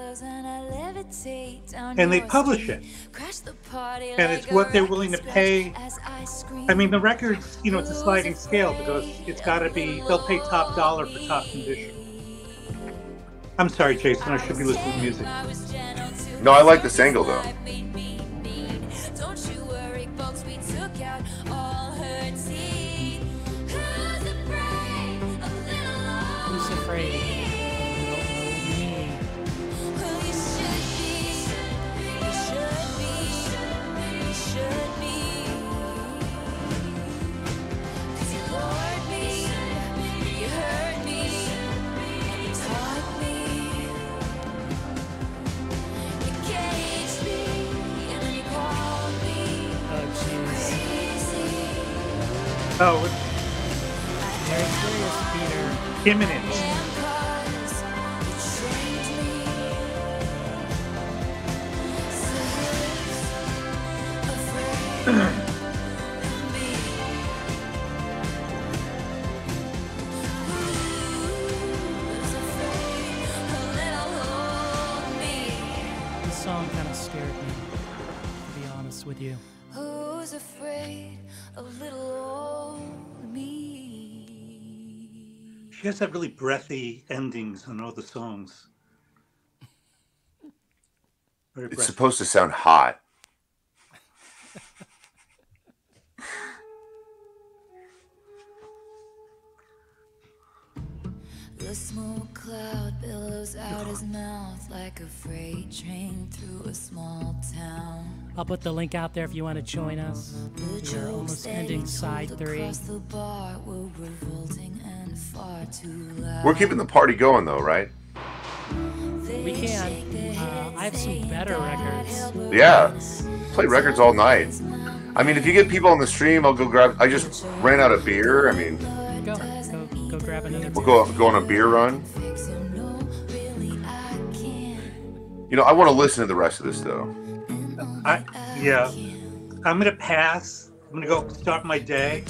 And they publish it, and it's what they're willing to pay. I mean, the records, you know, it's a sliding scale because it's got to be. They'll pay top dollar for top condition. I'm sorry, Jason. I should be listening to music. no, I like this angle though. Who's afraid? Oh, Very curious, Peter. imminent. This song kind of scared me, to be honest with you. Who's afraid of little old me? She has that really breathy endings on all the songs. Very It's breathy. supposed to sound hot. The smoke cloud billows out his mouth like a freight train through a small town. I'll put the link out there if you want to join us. The We're almost jokes that ending he side told three. across the bar were revolting and far too loud. We're keeping the party going though, right? We can. Uh, I have some better records. Yeah. Play records all night. I mean, if you get people on the stream, I'll go grab. I just ran out of beer. I mean, Go, go, go grab another. we'll go go on a beer run. You know, I want to listen to the rest of this though. I, yeah. I'm going to pass. I'm going to go start my day.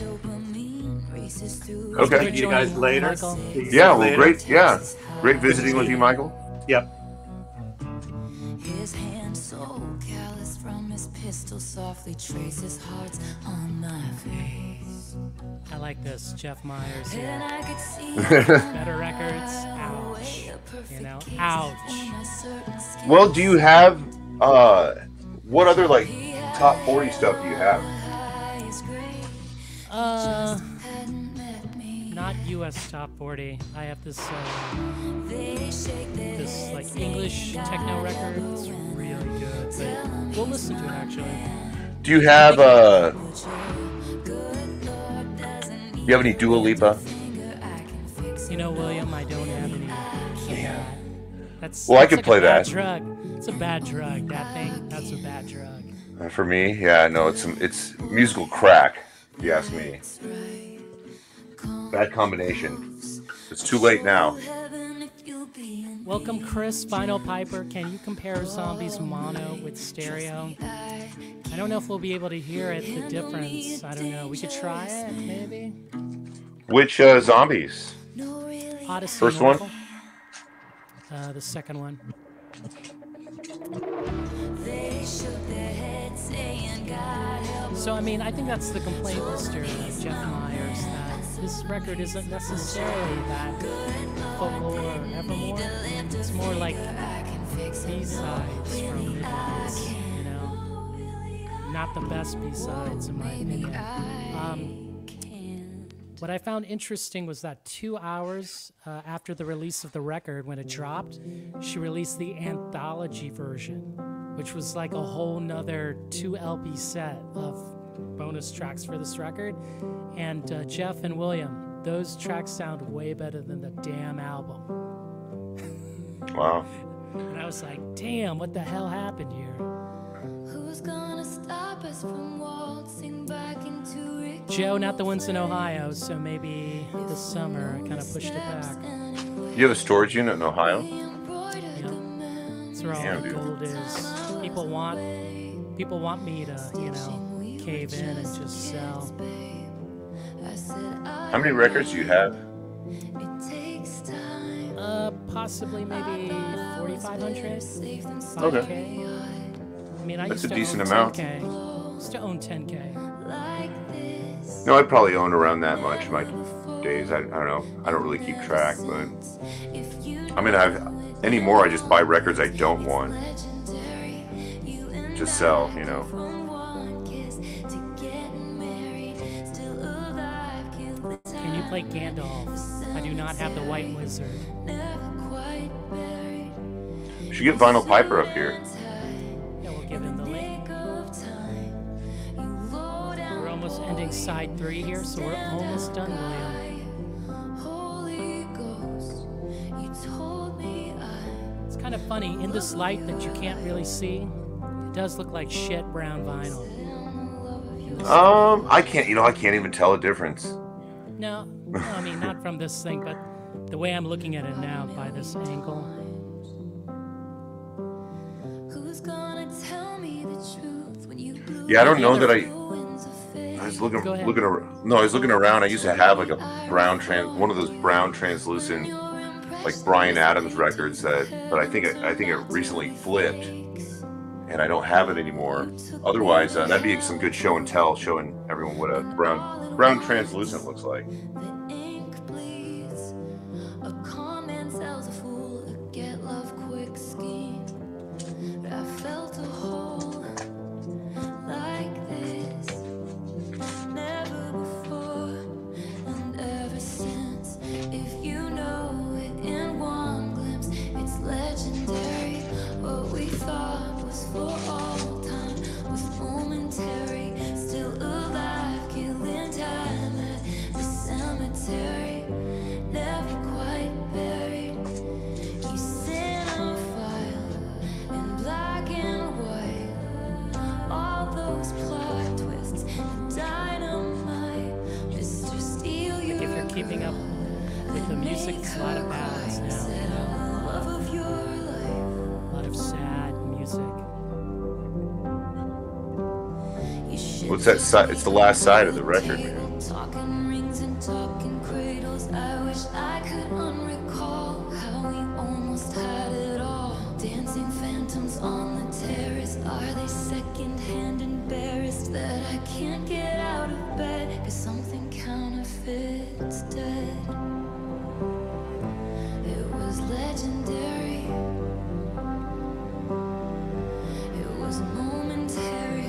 Okay. See you guys later. Michael. See you guys Yeah. Well, later. great. Yeah. Great visiting with you, Michael. Yep. His hand so callous from his pistol softly traces hearts on my face. I like this, Jeff Myers And here. I could see Better records. Ouch. You know, ouch. Well, do you have uh, what other like top forty stuff do you have? Uh, not U S top forty. I have this, uh, this like English techno record. It's really good. But we'll listen to it actually. Do you have uh, do you have any Dua Lipa? You know, William, I don't have any. of that. That's Well, I that's could like play a bad that. Drug. It's a bad drug. That thing. That's a bad drug. Uh, for me, yeah, no, it's it's musical crack. If you ask me. Bad combination. It's too late now. Welcome, Chris, Vinyl Piper. Can you compare Zombies mono with stereo? I don't know if we'll be able to hear it, the difference. I don't know. We could try it, maybe. Which uh, zombies? Odyssey First one? Oracle. Uh, the second one. So, I mean, I think that's the complaint, Mister Jeff Myers, that this record isn't necessarily that Folklore or Evermore. It's more like B-sides from Midlands, you know? Not the best B-sides, in my opinion. Um, what I found interesting was that two hours uh, after the release of the record, when it dropped, she released the anthology version, which was like a whole nother two L P set of bonus tracks for this record. And uh, Jeff and William, those tracks sound way better than the damn album. Wow. And I was like, damn, what the hell happened here? Who's gonna stop us from waltzing back into Rick? Joe, not the ones in Ohio, so maybe this summer I kind of pushed it back. You have a storage unit in Ohio? That's where all Damn, the dude. gold is. People want, people want me to, you know, cave in and just sell. How many records do you have? Uh, possibly maybe forty-five hundred, five Okay. K. I mean, I That's used a to decent own amount. ten K. Used to own ten K. No, I probably own around that much my days. I, I don't know. I don't really keep track, but I mean, I've anymore. I just buy records I don't want to sell. You know. Can you play Gandalf? I do not have the White Wizard. You should get Vinyl Piper up here. Yeah, we'll give him the link. We're almost ending side three here, so we're almost done, William. It's kind of funny, in this light that you can't really see, it does look like shit brown vinyl. You Um, I can't. You know, I can't even tell a difference. No, no, I mean not from this thing, but the way I'm looking at it now by this angle. Who's gonna tell me the truth when you blew Yeah, I don't know The that other- I. I was looking, Go ahead. looking around. No, I was looking around. I used to have like a brown trans, one of those brown translucent, like Bryan Adams records that, but I think it, I think it recently flipped, and I don't have it anymore. Otherwise, uh, that'd be some good show and tell, showing everyone what a brown, brown translucent looks like. The ink bleeds. A comment tells a fool a get love quick scheme. But I felt a hole like this never before and ever since. If you know it in one glimpse, it's legendary. What we thought was for all time was momentary. Still alive, killing time at the cemetery. Never quite buried. You sit on fire in black and white. All those plot twists and dynamite. Mister Steele, you If you're keeping up with the music, it's a lot of ballads now. love of your life. A lot of sad music. You should What's that side? It's the last side of the record, man. talking rings and talking cradles. I wish I could unrecall how we almost had it all. Dancing phantoms on the terrace. Are they secondhand embarrassed that I can't get out of bed? Cause something counterfeit's dead. It was legendary. It was momentary.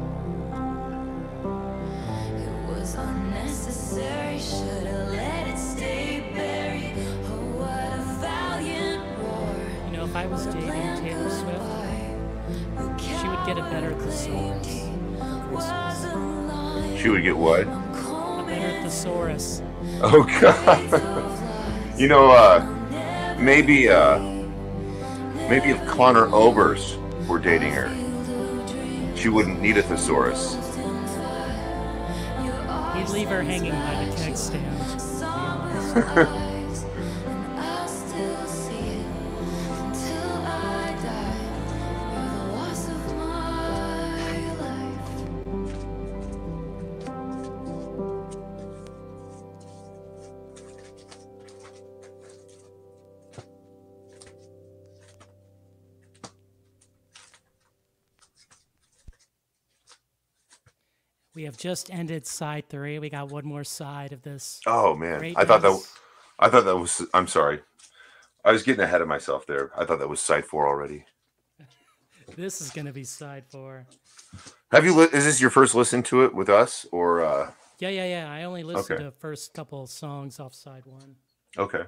It was unnecessary. Should've let it stay buried. Oh, what a valiant roar. You know, if I was dating Taylor Swift, she would get a better thesaurus. Christmas. She would get what? A better thesaurus. Oh God. You know, uh, maybe, uh, maybe if Connor Oberst were dating her, she wouldn't need a thesaurus. He'd leave her hanging by the keg stand. Eyes, and I'll still see it until I die. You're the loss of my life. We have just ended side three. We got one more side of this. Oh man, Great I thought that. news. I thought that was. I'm sorry. I was getting ahead of myself there. I thought that was side four already. This is gonna be side four. Have you? Li- is this your first listen to it with us, or? uh Yeah, yeah, yeah. I only listened Okay. to the first couple songs off side one. Okay.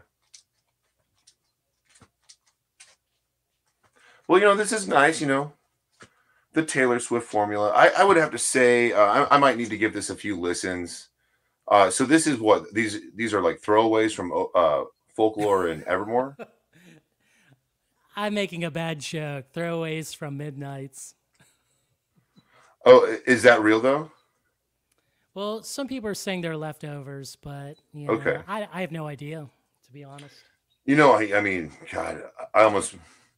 Well, you know, this is nice. You know, the Taylor Swift formula. I, I would have to say, uh, I, I might need to give this a few listens. Uh, so this is what these these are like throwaways from uh, Folklore and Evermore. I'm making a bad joke. Throwaways from Midnights. Oh, i- is that real though? Well, some people are saying they're leftovers, but you know, Okay. I, I have no idea, to be honest. You know, I, I mean, God, I almost.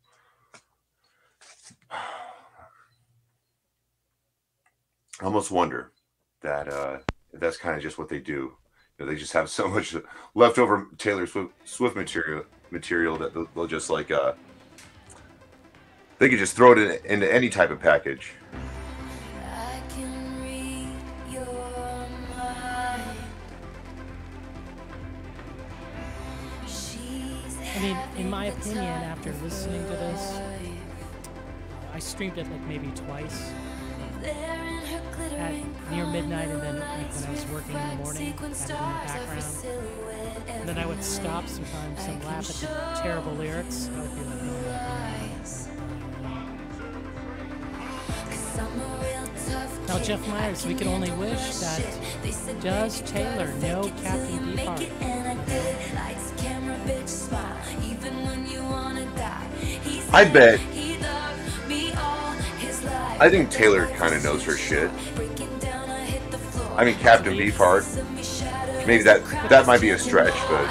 I almost wonder that uh, that's kind of just what they do. You know, they just have so much leftover Taylor Swift, Swift material material that they'll, they'll just like uh, they could just throw it in, into any type of package. I can read your mind. She's I mean, in my opinion, after listening to this, I streamed it like maybe twice there in her at glittering near midnight, and then like when I was working in the morning, had it in the background. And then I would stop sometimes and laugh at the terrible lyrics. I would be like, oh my God. Now, Jeff Myers, we can only wish that does Taylor know Captain Beefheart? I bet. I think Taylor kind of knows her shit. I mean, Captain Beefheart. Maybe that that might be a stretch, but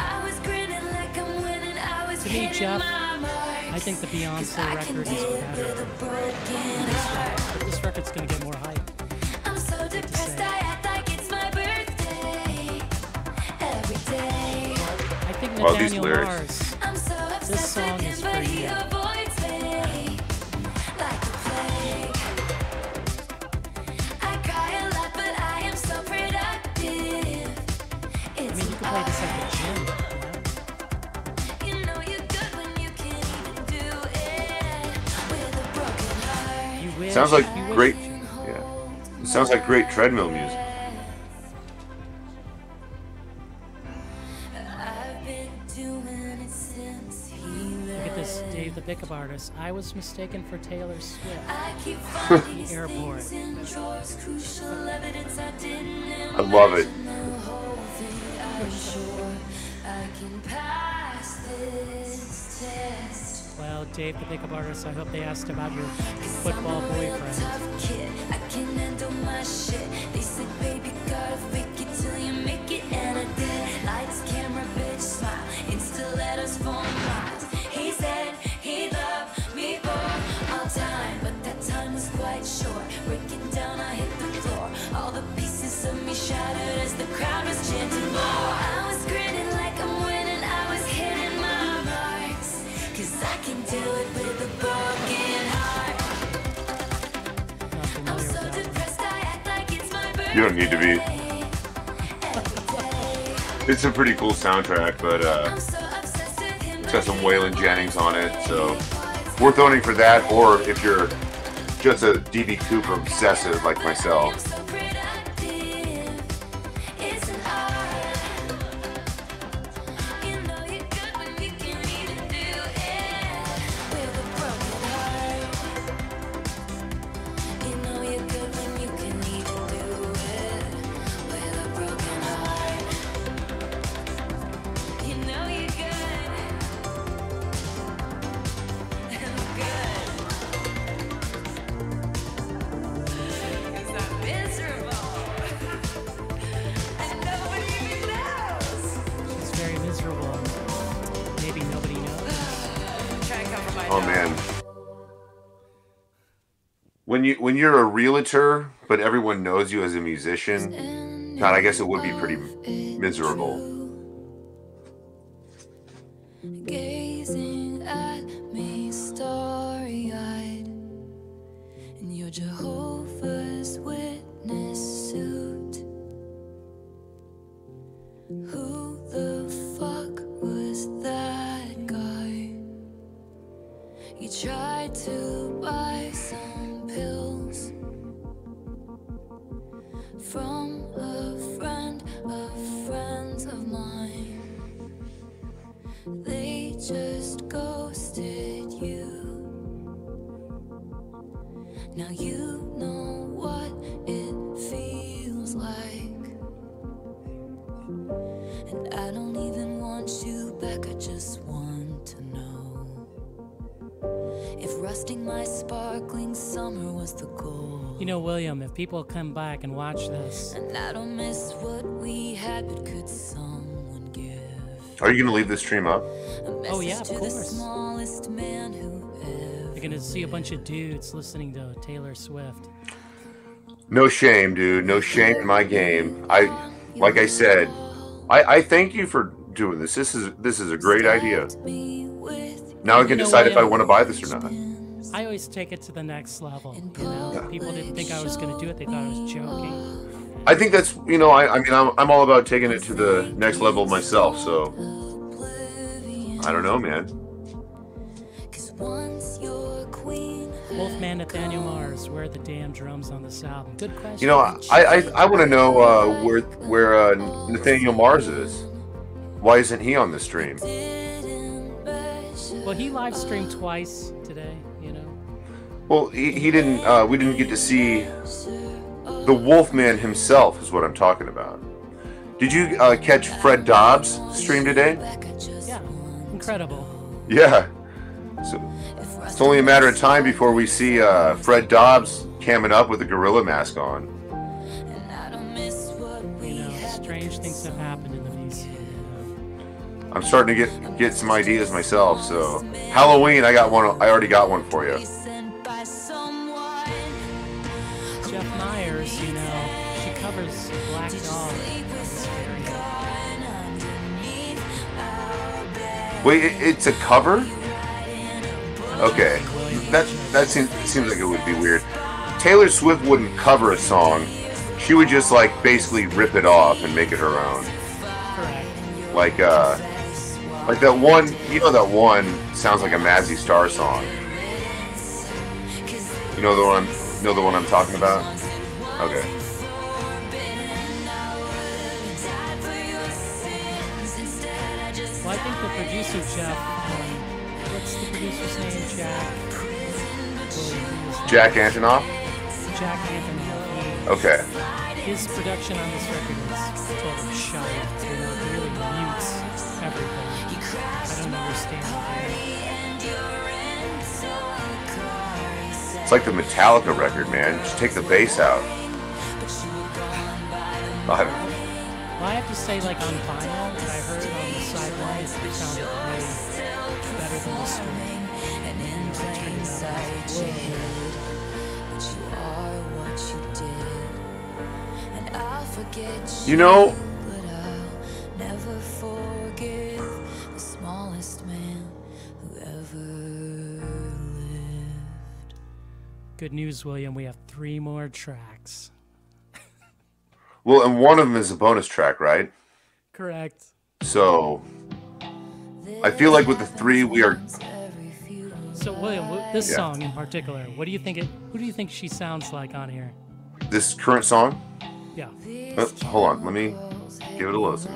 To me, Jeff, I think the Beyonce record is better than this record. But this record's gonna get more hype. I'm so depressed, I act like it's my birthday every day. I think Well, these Nathaniel lyrics. Mars, I'm so this obsessed song with is him, for but he you. avoids me like the plague. I cry a lot, but I am so productive. I It's mean, you can play this at the gym. You know you're good when you can't even do it with a broken heart. You wish. sounds like you wish- great. Yeah, it sounds like great treadmill music. I've been doing it since he Look at this, left. Dave, the pickup artist. I was mistaken for Taylor Swift. I keep finding these Airport. things in drawers, crucial evidence I didn't I love it. imagine the whole thing. I'm sure I can pass this test. Well, Dave, the pickup artist, I hope they asked about your football I'm a real boyfriend. tough kid. I can handle my shit. They said, baby, gotta fake it till you make it, and I did. Lights, camera, bitch, smile. Insta letters, phone lines. He said he loved me for all time, but that time was quite short. Breaking down, I hit the floor. All the pieces of me shattered as the crowd was chanting more. I was grinning like I'm winning. I was hitting my marks, 'cause I can do it with a broken heart. Not I'm familiar so with that one. depressed, I act like it's my birthday. You don't need to be. Every day. It's a pretty cool soundtrack, but uh, I'm so obsessed with him, it's got some Waylon Jennings on it, so worth owning for that. Or if you're just a D B Cooper obsessive like myself. I'm so productive. It's an art. You know you're good when you can't even do it with a broken heart. You know you're good when you can't even do it with a broken heart. You know you're good. I'm good. 'Cause I'm miserable. And nobody even knows. It's very miserable. Maybe nobody knows. Try and cover my Oh man. When you when you're a realtor, but everyone knows you as a musician, God, I guess it would be pretty miserable. Gazing at me starry-eyed in your Jehovah's Witness suit. Who the fuck was that guy? You tried to buy some pills from a friend of friends of mine. They just ghosted you. Now you know what it feels like. And I don't even want you back, I just want to know if rusting my sparkling summer was the goal. You know, William, if people come back and watch this, And I don't miss what we had, but could someone give Are you gonna leave this stream up? a Oh, yeah, message of to the course. smallest man who ever you're gonna see a bunch of dudes listening to Taylor Swift. No shame, dude. No shame in my game. I, like I said, I, I thank you for doing this. This is this is a great idea. me with Now I can You know decide what, if I yeah. want to buy this or not. I always take it to the next level. You know, people didn't think I was gonna do it; they thought I was joking. I think that's you know I, I mean I'm I'm all about taking it to the next level myself. So oblivion. I don't know, man. 'Cause once you're queen, Wolfman Nathaniel Mars, where are the damn drums on this album? Good question. You know I I, I want to know uh, where where uh, Nathaniel Mars is. Why isn't he on the stream? didn't measure Well, he live streamed twice today. You know. Well, he, he didn't. Uh, we didn't get to see the Wolfman himself. Is what I'm talking about. Did you uh, catch Fred Dobbs stream today? back, I just Yeah, incredible. Yeah. So it's only a matter of time before we see uh, Fred Dobbs camming up with a gorilla mask on. and I don't miss happened in the V C. You know? I'm starting to get get some ideas myself. So Halloween, I got one. I already got one for you. Jeff Myers, you know, she covers Black Dog. Wait, it, it's a cover? Okay, that that seems seems like it would be weird. Taylor Swift wouldn't cover a song; she would just like basically rip it off and make it her own. Correct. Like uh, like that one. You know that one sounds like a Mazzy Star song. You know the one. I'm, know the one I'm talking about? Okay. Well, I think the producer, Jeff, um, what's the producer's name? Jack? Jack Antonoff? Jack Antonoff. Okay. His production on this record is totally shite. You know, it really mutes everything. I don't understand it. It's like the Metallica record, man. Just take the bass out. I don't know. Well, I have to say, like on vinyl, what I heard on the sidelines, it sounded way better than the stream. You know, never forgive the smallest man who ever lived. Good news, William. We have three more tracks. well, and one of them is a bonus track, right? Correct. So, I feel like with the three, we are. So, William, wh- this Yeah. song in particular, what do you think it? Who do you think she sounds like on here? This current song? Yeah. Oh, hold on, let me give it a listen.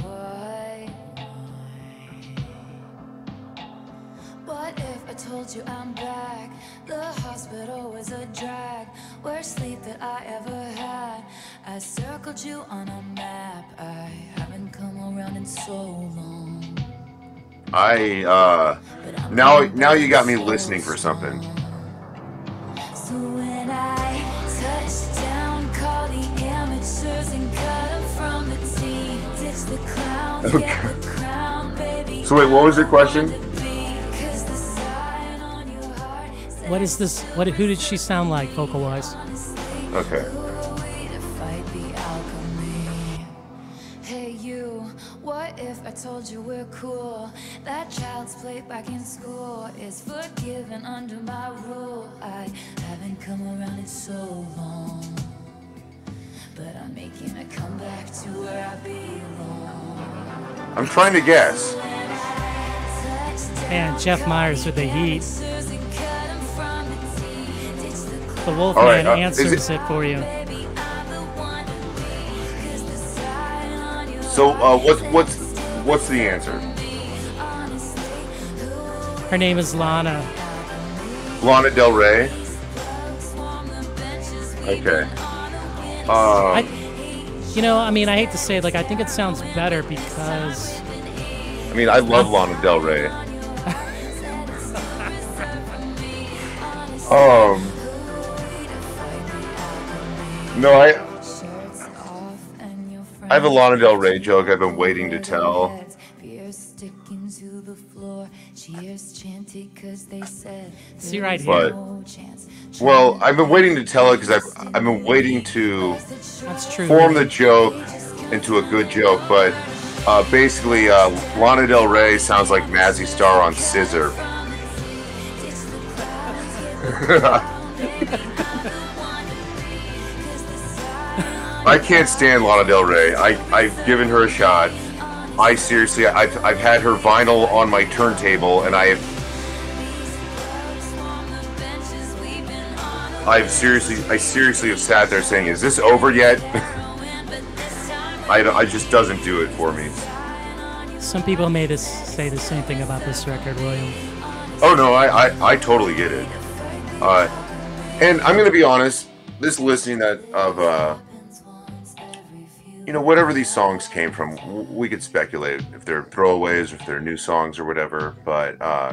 What if I told you I'm back? The hospital was a drag. Worst sleep that I ever had. I circled you on a map. I haven't come around in so long. I uh now now you got me listening for something. So when I touch down, call the amateurs and cut 'em from the team. Ditch the clown, Okay. get the crown, baby. So wait, what was your question? Cause the sign on your heart says What is this? What? Who did she sound like, vocal-wise? Okay. who are we to fight the alchemy? Hey you, what if I told you we're cool? That child's play back in school is forgiven under my rule. I haven't come around in so long, but I'm making a comeback to where I belong. I'm trying to guess. Man, Jeff Myers with the heat. The All Wolfman right, uh, is answers it- it for you. So uh what's what's what's the answer? Her name is Lana. Lana Del Rey? Okay. Uh, I, you know, I mean, I hate to say it, like, I think it sounds better because I mean, I love Lana Del Rey. um, no, I I have a Lana Del Rey joke I've been waiting to tell. See right But- here. Well, I've been waiting to tell it because I've I've been waiting to That's true. form the joke into a good joke, but uh, basically, uh, Lana Del Rey sounds like Mazzy Star on Scissor. I can't stand Lana Del Rey. I, I've given her a shot. I seriously, I've, I've had her vinyl on my turntable, and I have, I've seriously, I seriously have sat there saying, "Is this over yet?" I, I just doesn't do it for me. Some people may this, say the same thing about this record, William. Oh no, I, I, I totally get it. Uh, and I'm gonna be honest, this listening that of uh, you know, whatever these songs came from, w- we could speculate if they're throwaways, or if they're new songs or whatever. But uh,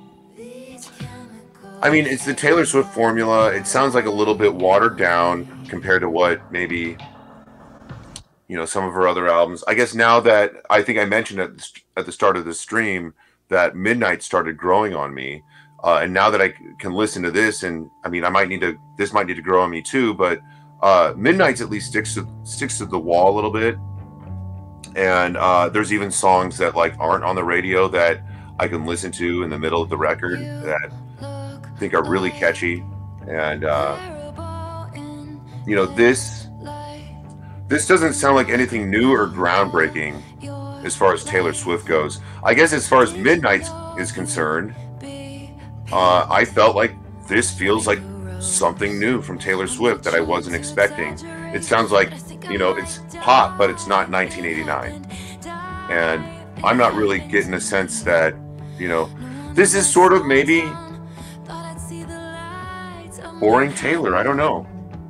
I mean, it's the Taylor Swift formula. It sounds like a little bit watered down compared to what maybe you know, some of her other albums. I guess now that I think I mentioned at the, st- at the start of the stream that Midnight started growing on me, uh, and now that I c- can listen to this, and I mean, I might need to. This might need to grow on me too, but uh, Midnight's at least sticks to sticks to the wall a little bit. And uh, there's even songs that like aren't on the radio that I can listen to in the middle of the record that I think are really catchy. And uh, you know, this this doesn't sound like anything new or groundbreaking as far as Taylor Swift goes. I guess as far as Midnight is concerned, uh, I felt like this feels like something new from Taylor Swift that I wasn't expecting. It sounds like, you know, it's pop, but it's not nineteen eighty-nine. And I'm not really getting a sense that, you know, this is sort of maybe boring Taylor. I don't know.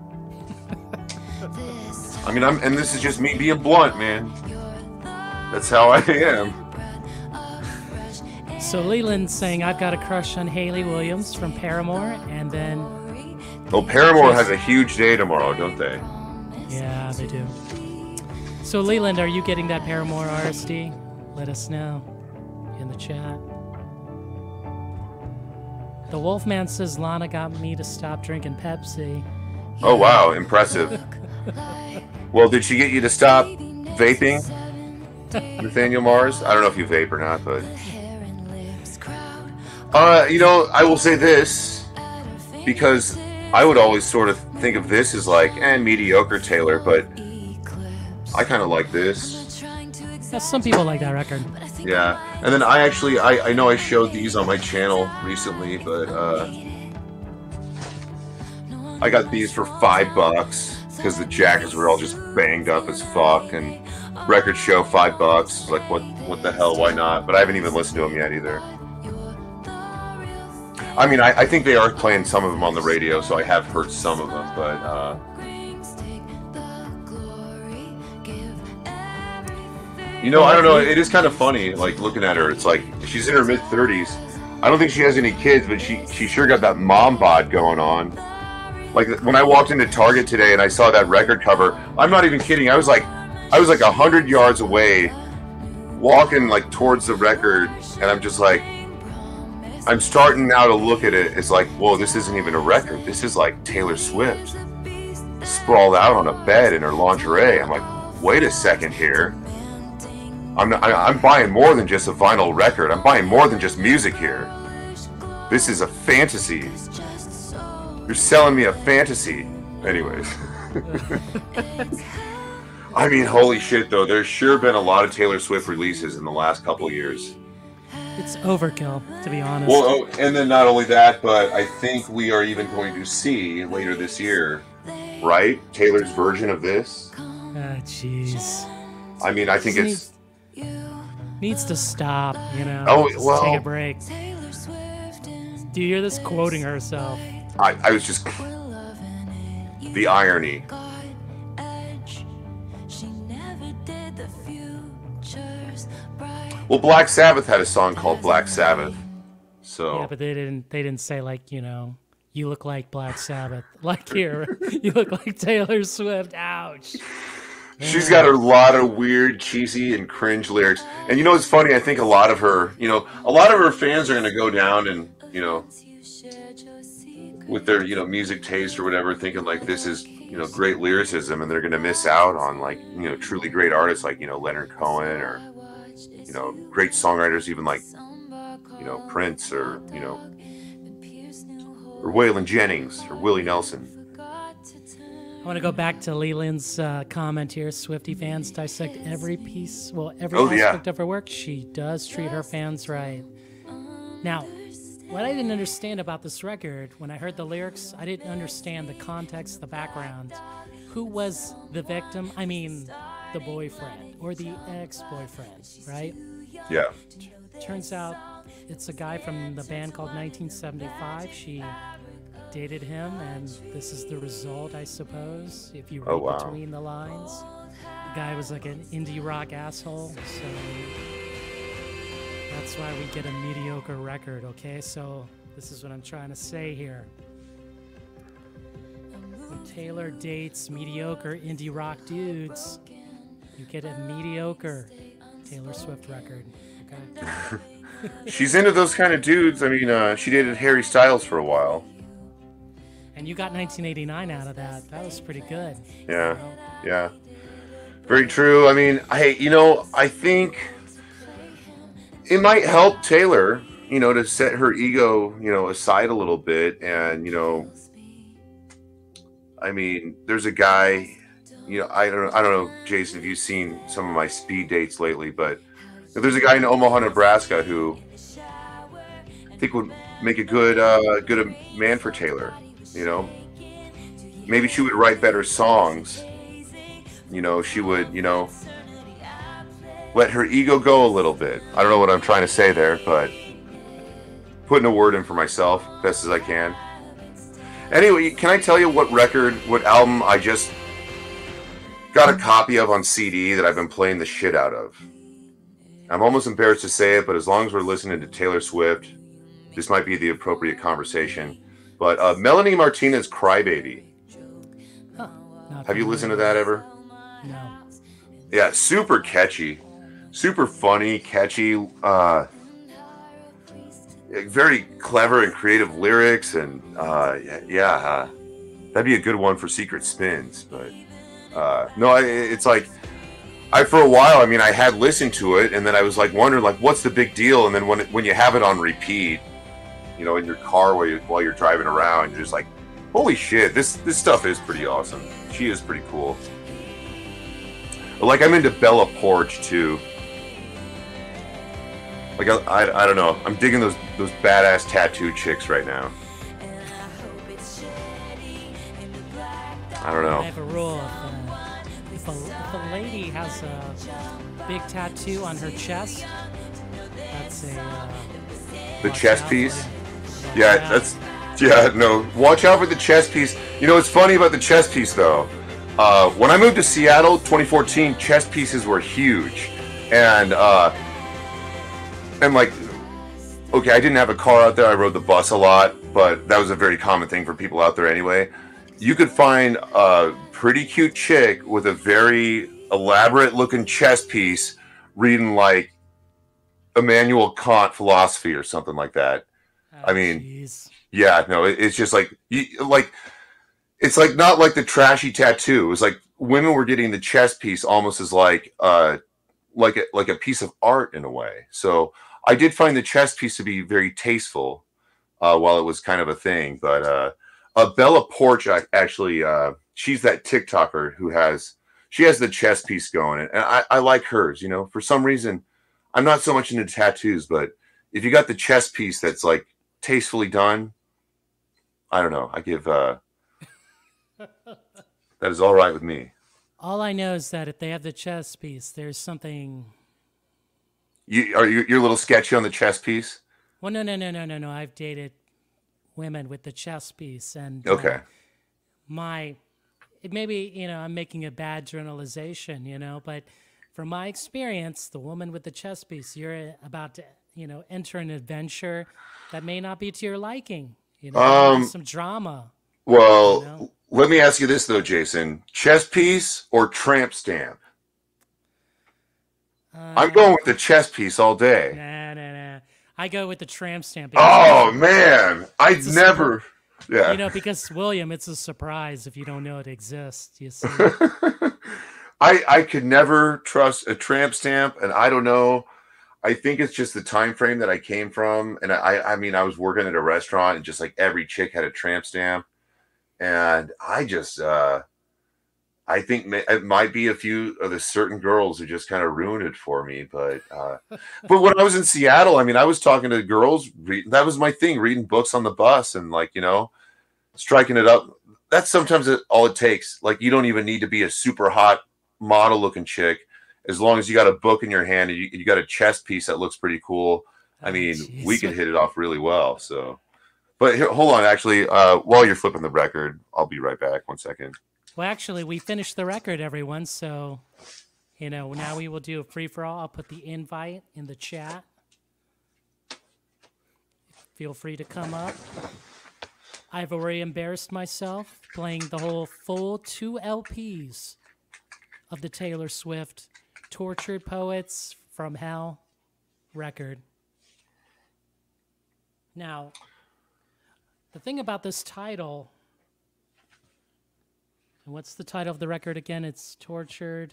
I mean, I'm, and this is just me being blunt, man. That's how I am. So Leland saying, I've got a crush on Hayley Williams from Paramore, and then... Oh, Paramore has a huge day tomorrow, don't they? Yeah, they do. So Leland, are you getting that Paramore R S D? Let us know in the chat. The Wolfman says, Lana got me to stop drinking Pepsi. Oh, wow, impressive. Well, did she get you to stop vaping, Nathaniel Mars? I don't know if you vape or not, but... Uh, you know, I will say this, because I would always sort of think of this as like, eh, mediocre Taylor, but I kind of like this. Yeah, some people like that record. Yeah, and then I actually, I, I know I showed these on my channel recently, but uh, I got these for five bucks because the jackets were all just banged up as fuck, and record show five bucks. Like, what, what the hell? Why not? But I haven't even listened to them yet either. I mean, I, I think they are playing some of them on the radio, so I have heard some of them, but uh, you know, I don't know. It is kind of funny, like looking at her. It's like she's in her mid thirties. I don't think she has any kids, but she she sure got that mom bod going on. Like when I walked into Target today and I saw that record cover, I'm not even kidding. I was like, I was like a hundred yards away, walking like towards the record, and I'm just like, I'm starting now to look at it. It's like, whoa, this isn't even a record. This is like Taylor Swift sprawled out on a bed in her lingerie. I'm like, wait a second here. I'm not, I, I'm buying more than just a vinyl record. I'm buying more than just music here. This is a fantasy. You're selling me a fantasy. Anyways. I mean, holy shit, though. There's sure been a lot of Taylor Swift releases in the last couple of years. It's overkill, to be honest. Well, oh, and then not only that, but I think we are even going to see later this year, right? Taylor's version of this. Ah, jeez. I mean, I think it's... Needs to stop, you know. Oh, Just well... take a break. Do you hear this? Quoting herself. I, I was just... The irony. Well, Black Sabbath had a song called Black Sabbath, so... Yeah, but they didn't, they didn't say, like, you know, you look like Black Sabbath. Like here, you look like Taylor Swift. Ouch. She's got a lot of weird, cheesy, and cringe lyrics. And you know, it's funny, I think a lot of her, you know, a lot of her fans are going to go down and, you know, with their, you know, music taste or whatever, thinking like this is, you know, great lyricism, and they're going to miss out on, like, you know, truly great artists like, you know, Leonard Cohen, or, you know, great songwriters even like, you know, Prince, or, you know, or Waylon Jennings, or Willie Nelson. I want to go back to Leland's uh, comment here. Swiftie fans dissect every piece, well, every Oh, yeah. aspect of her work. She does treat her fans right. Now, what I didn't understand about this record, when I heard the lyrics, I didn't understand the context, the background. Who was the victim? I mean, the boyfriend or the ex-boyfriend, right? Yeah. Turns out it's a guy from the band called nineteen seventy-five. She dated him, and this is the result, I suppose, if you read Oh, wow. between the lines. The guy was like an indie rock asshole, so that's why we get a mediocre record, okay? So this is what I'm trying to say here. When Taylor dates mediocre indie rock dudes, You get a mediocre Taylor Swift record. Okay. She's into those kind of dudes. I mean, uh, she dated Harry Styles for a while. And you got nineteen eighty-nine out of that. That was pretty good. Yeah, you know? Yeah. Very true. I mean, I, you know, I think it might help Taylor, you know, to set her ego, you know, aside a little bit. And, you know, I mean, there's a guy, you know, I don't, I don't know, Jason, if you've seen some of my speed dates lately, but there's a guy in Omaha, Nebraska who I think would make a good, uh, good man for Taylor. You know, maybe she would write better songs. You know, she would, you know, let her ego go a little bit. I don't know what I'm trying to say there, but putting a word in for myself best as I can. Anyway, can I tell you what record, what album I just got a copy of on C D that I've been playing the shit out of? I'm almost embarrassed to say it, but as long as we're listening to Taylor Swift, this might be the appropriate conversation. But uh, Melanie Martinez, Crybaby. Huh. Have you listened to that ever? No. Yeah, super catchy. Super funny, catchy. Uh, very clever and creative lyrics. And uh, yeah, uh, that'd be a good one for Secret Spins. But uh, no, I, it's like, I for a while, I mean, I had listened to it. And then I was like wondering, like, what's the big deal? And then when it, when you have it on repeat, you know, in your car while you're, while you're driving around, you're just like, holy shit, this this stuff is pretty awesome. She is pretty cool. Like, I'm into Bella Poarch, too. Like, I, I, I don't know. I'm digging those, those badass tattoo chicks right now. I don't know. I have a rule. If, uh, if, a, if a lady has a big tattoo on her chest, that's a... Uh, the chest piece? Yeah, that's, yeah, no, watch out for the chest piece. You know, it's funny about the chest piece, though. Uh, when I moved to Seattle, twenty fourteen, chest pieces were huge. And, uh, and like, okay, I didn't have a car out there. I rode the bus a lot, but that was a very common thing for people out there anyway. You could find a pretty cute chick with a very elaborate looking chest piece reading like Immanuel Kant philosophy or something like that. oh, I mean, geez. yeah, no, it, it's just like, you, like, it's like not like the trashy tattoo. It was like women were getting the chest piece almost as like, uh, like a, like a piece of art in a way. So I did find the chest piece to be very tasteful, uh, while it was kind of a thing. But uh, uh, Bella Poarch, actually, uh, she's that TikToker who has, she has the chest piece going, and I, I like hers. You know, for some reason, I'm not so much into tattoos, but if you got the chest piece that's like tastefully done, I don't know. I give uh, that is all right with me. All I know is that if they have the chest piece, there's something. You are you, you're a little sketchy on the chest piece. Well, no, no, no, no, no, no. I've dated women with the chest piece, and okay, uh, my it maybe you know I'm making a bad generalization, you know, but from my experience, the woman with the chest piece, you're about to you know enter an adventure that may not be to your liking. You know, um, some drama. Well, you know? Let me ask you this though, Jason: chest piece or tramp stamp? Uh, I'm going with the chest piece all day. Nah, nah, nah. I go with the tramp stamp. Oh man, I never. Yeah. You know, because William, it's a surprise if you don't know it exists. You see. I I could never trust a tramp stamp, and I don't know. I think it's just the time frame that I came from, and I I mean I was working at a restaurant, and just like every chick had a tramp stamp, and I just uh, I think it might be a few of the certain girls who just kind of ruined it for me. But uh, but when I was in Seattle, I mean, I was talking to girls. Read, that was my thing, reading books on the bus, and like you know, striking it up. That's sometimes all it takes. Like you don't even need to be a super hot model looking chick. As long as you got a book in your hand and you, you got a chest piece that looks pretty cool, I mean, oh, we could hit it off really well. So, but here, hold on, actually, uh, while you're flipping the record, I'll be right back. One second. Well, actually, we finished the record, everyone. So, you know, now we will do a free for all. I'll put the invite in the chat. Feel free to come up. I've already embarrassed myself playing the whole full two L Ps of the Taylor Swift Tortured Poets from Hell record. Now, the thing about this title, and what's the title of the record again? It's Tortured.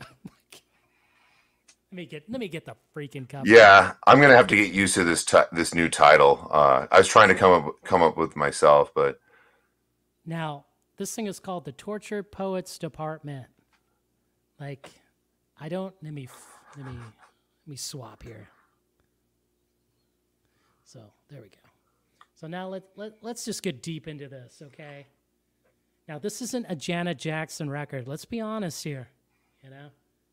Let me get let me get the freaking cover. Yeah, I'm gonna have to get used to this ti- this new title. Uh, I was trying to come up come up with myself, but Now, this thing is called the Tortured Poets Department. Like, I don't let me let me let me swap here. So there we go. So now let, let let's just get deep into this, okay? Now this isn't a Janet Jackson record. Let's be honest here, you know.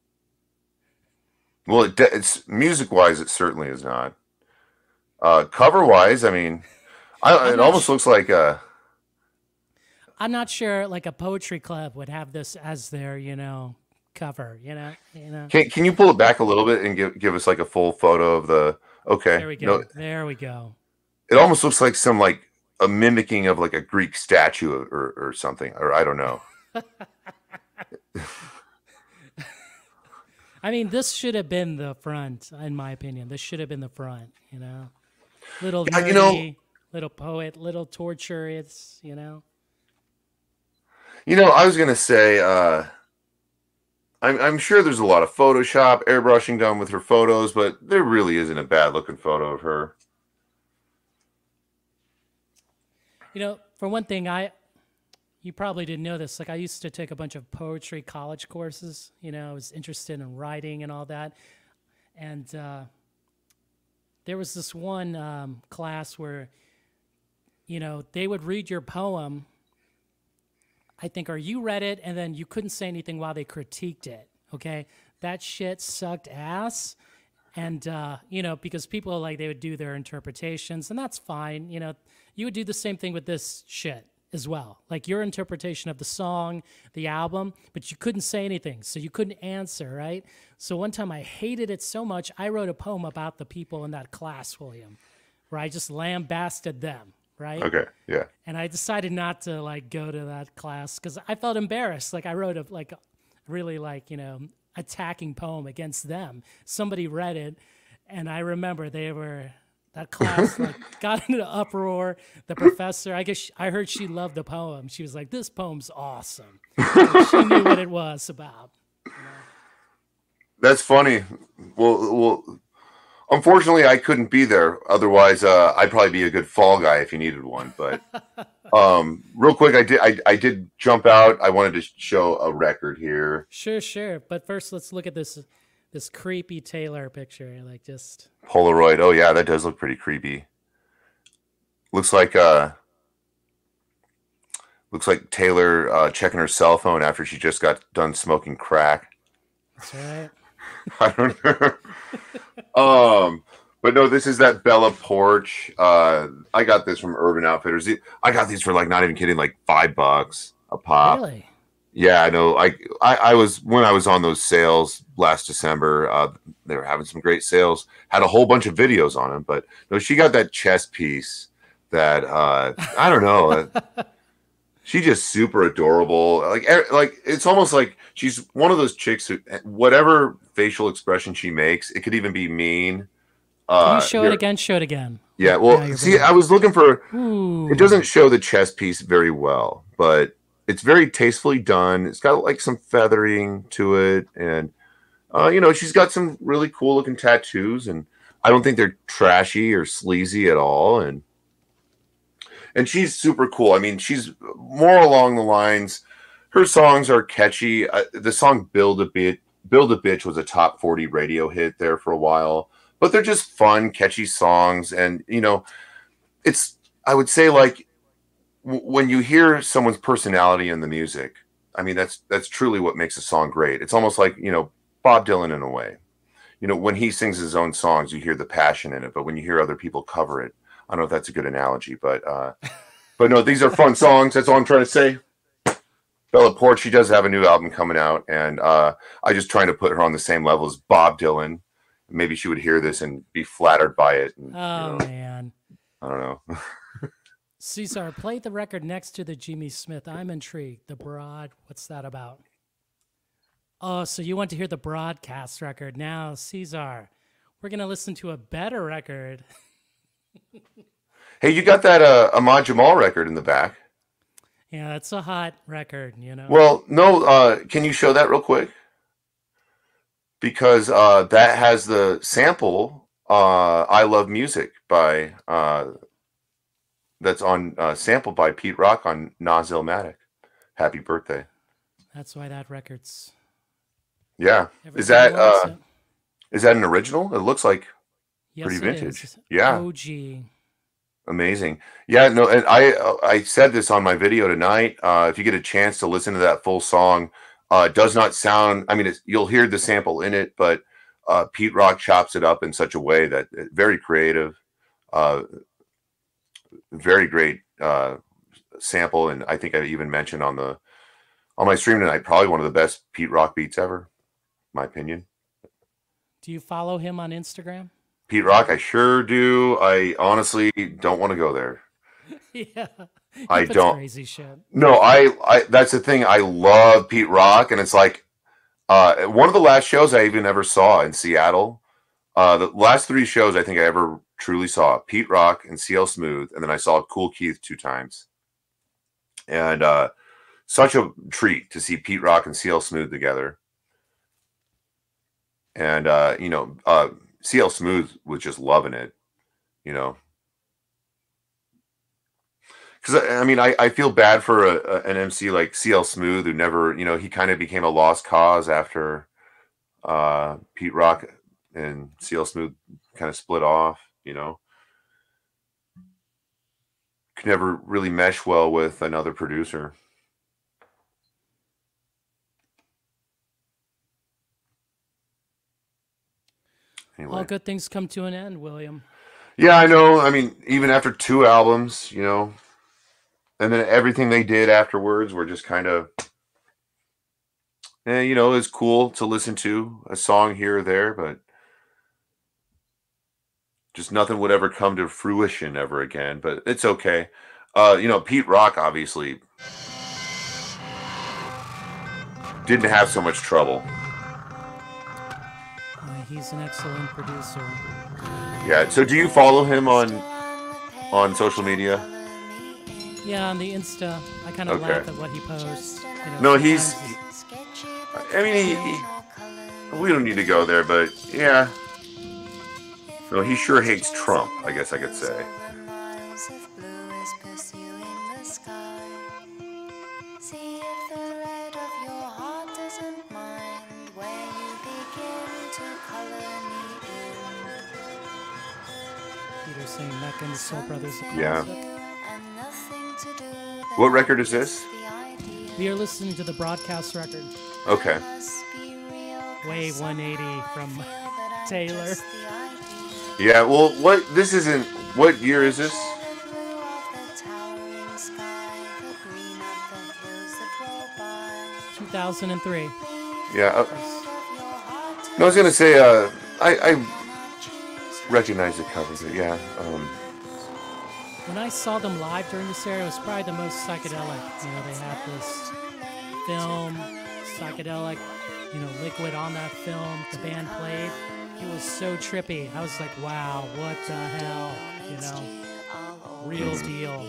well, it, de- it's music wise, it certainly is not. Uh, cover wise, I mean, I, I'm it not almost sh- looks like a. I'm not sure like a poetry club would have this as their, you know, cover, you know, you know. Can Can you pull it back a little bit and give give us like a full photo of the? Okay, There we no, go. There we go. it almost looks like some like a mimicking of like a Greek statue or or something, or I don't know. I mean, this should have been the front, in my opinion. This should have been the front, you know. Little Yeah, nerdy, you know, little poet, little torture. It's, you know. you know, I was gonna say, uh, I'm I'm sure there's a lot of Photoshop airbrushing done with her photos, but there really isn't a bad looking photo of her. You know, for one thing, I, you probably didn't know this. Like, I used to take a bunch of poetry college courses. You know, I was interested in writing and all that. And uh, there was this one um, class where, you know, they would read your poem, I think, or you read it, and then you couldn't say anything while they critiqued it, okay? That shit sucked ass. And, uh, you know, because people, like, they would do their interpretations, and that's fine. You know, you would do the same thing with this shit as well. Like, your interpretation of the song, the album, but you couldn't say anything, so you couldn't answer, right? So one time I hated it so much, I wrote a poem about the people in that class, William, where I just lambasted them, right? Okay, yeah. And I decided not to, like, go to that class because I felt embarrassed. Like, I wrote a, like, a really, like, you know, attacking poem against them. Somebody read it, and I remember they were, that class, like, got into uproar. The professor, I guess, she, I heard she loved the poem. She was like, this poem's awesome. Like, she knew what it was about. That's funny. Well, well, unfortunately, I couldn't be there. Otherwise, uh, I'd probably be a good fall guy if you needed one. But um, real quick, I did I, I did jump out. I wanted to show a record here. Sure, sure. But first, let's look at this this creepy Taylor picture. Like, just Polaroid. Oh yeah, that does look pretty creepy. Looks like uh, looks like Taylor uh, checking her cell phone after she just got done smoking crack. that's right. I don't know. um, but no, this is that Bella Porch. Uh, I got this from Urban Outfitters. I got these for like, not even kidding, like five bucks a pop. Really? Yeah, I know. I, I I was when I was on those sales last December. Uh, they were having some great sales. Had a whole bunch of videos on them, but no, she got that chest piece that uh, I don't know. uh, she just super adorable. Like e- like it's almost like she's one of those chicks who, whatever facial expression she makes, it could even be mean. Uh, Can you show here- it again? Show it again. Yeah. Now Well, you're see, bringing- I was looking for. Ooh. It doesn't show the chest piece very well, but it's very tastefully done. It's got like some feathering to it, and uh, you know, she's got some really cool looking tattoos, and I don't think they're trashy or sleazy at all. And and she's super cool. I mean, she's more along the lines. Her songs are catchy. Uh, the song "Build a Bit," "Build a Bitch" was a top forty radio hit there for a while, but they're just fun, catchy songs, and you know, it's I would say like. When you hear someone's personality in the music, I mean, that's that's truly what makes a song great. It's almost like, you know, Bob Dylan in a way. You know, when he sings his own songs, you hear the passion in it, but when you hear other people cover it, I don't know if that's a good analogy, but uh, but no, these are fun songs. That's all I'm trying to say. Bella Porch, she does have a new album coming out, and uh, I just trying to put her on the same level as Bob Dylan. Maybe she would hear this and be flattered by it. And, Oh, you know, man. I don't know. Cesar, play the record next to the Jimmy Smith. I'm intrigued. The Broad, what's that about? Oh, so you want to hear the broadcast record. Now, Caesar, we're going to listen to a better record. Hey, you got that uh, Ahmad Jamal record in the back. Yeah, that's a hot record, you know. Well, no, uh, can you show that real quick? Because uh, that has the sample, uh, I Love Music, by uh, that's on uh, sampled by Pete Rock on Nas Illmatic. Happy birthday. That's why that record's... Yeah. Is everybody that likes uh, it. is that an original? It looks like Yes, pretty it vintage. is. Yeah. O G. Amazing. Yeah, no, and I uh, I said this on my video tonight. Uh, if you get a chance to listen to that full song, uh, it does not sound. I mean, it's, you'll hear the sample in it, but uh, Pete Rock chops it up in such a way that uh, very creative, uh, very great uh, sample, and I think I even mentioned on the on my stream tonight, probably one of the best Pete Rock beats ever, my opinion. Do you follow him on Instagram? Pete Rock, I sure do. I honestly don't want to go there. Yeah. He I puts don't. Crazy shit. No, I, I. That's the thing. I love Pete Rock, and it's like uh, one of the last shows I even ever saw in Seattle. Uh, the last three shows I think I ever truly saw: Pete Rock and C L Smooth, and then I saw Kool Keith two times. And uh, such a treat to see Pete Rock and C L Smooth together. And uh, you know. Uh, C L Smooth was just loving it, you know. Because I mean, I, I feel bad for a, a, an M C like C L Smooth who never, you know, he kind of became a lost cause after uh, Pete Rock and C L Smooth kind of split off, you know. Could never really mesh well with another producer. Anyway. All good things come to an end, William. Yeah, I know. I mean, even after two albums, you know, and then everything they did afterwards were just kind of, eh, you know, it's cool to listen to a song here or there, but just nothing would ever come to fruition ever again. But it's okay. Uh, you know, Pete Rock obviously didn't have so much trouble. He's an excellent producer. Yeah. So, do you follow him on on social media? Yeah, on the Insta. I kind of Okay. laugh at what he posts. You know, No, he's. sometimes he- I mean, he, he. We don't need to go there, but yeah. No, he sure hates Trump. I guess I could say. Peter saying Mecca and the Soul Brothers. a Yeah. classic. What record is this? We are listening to the broadcast record, Okay. Wave one eighty from Taylor. Yeah. Well, what? This isn't. What year is this? two thousand three. Yeah. Uh, no, I was gonna say. Uh, I, I recognize the cover, but yeah. Um, When I saw them live during this era, it was probably the most psychedelic. You know, they had this film, psychedelic, you know, liquid on that film. The band played. It was so trippy. I was like, wow, what the hell? You know, real deal.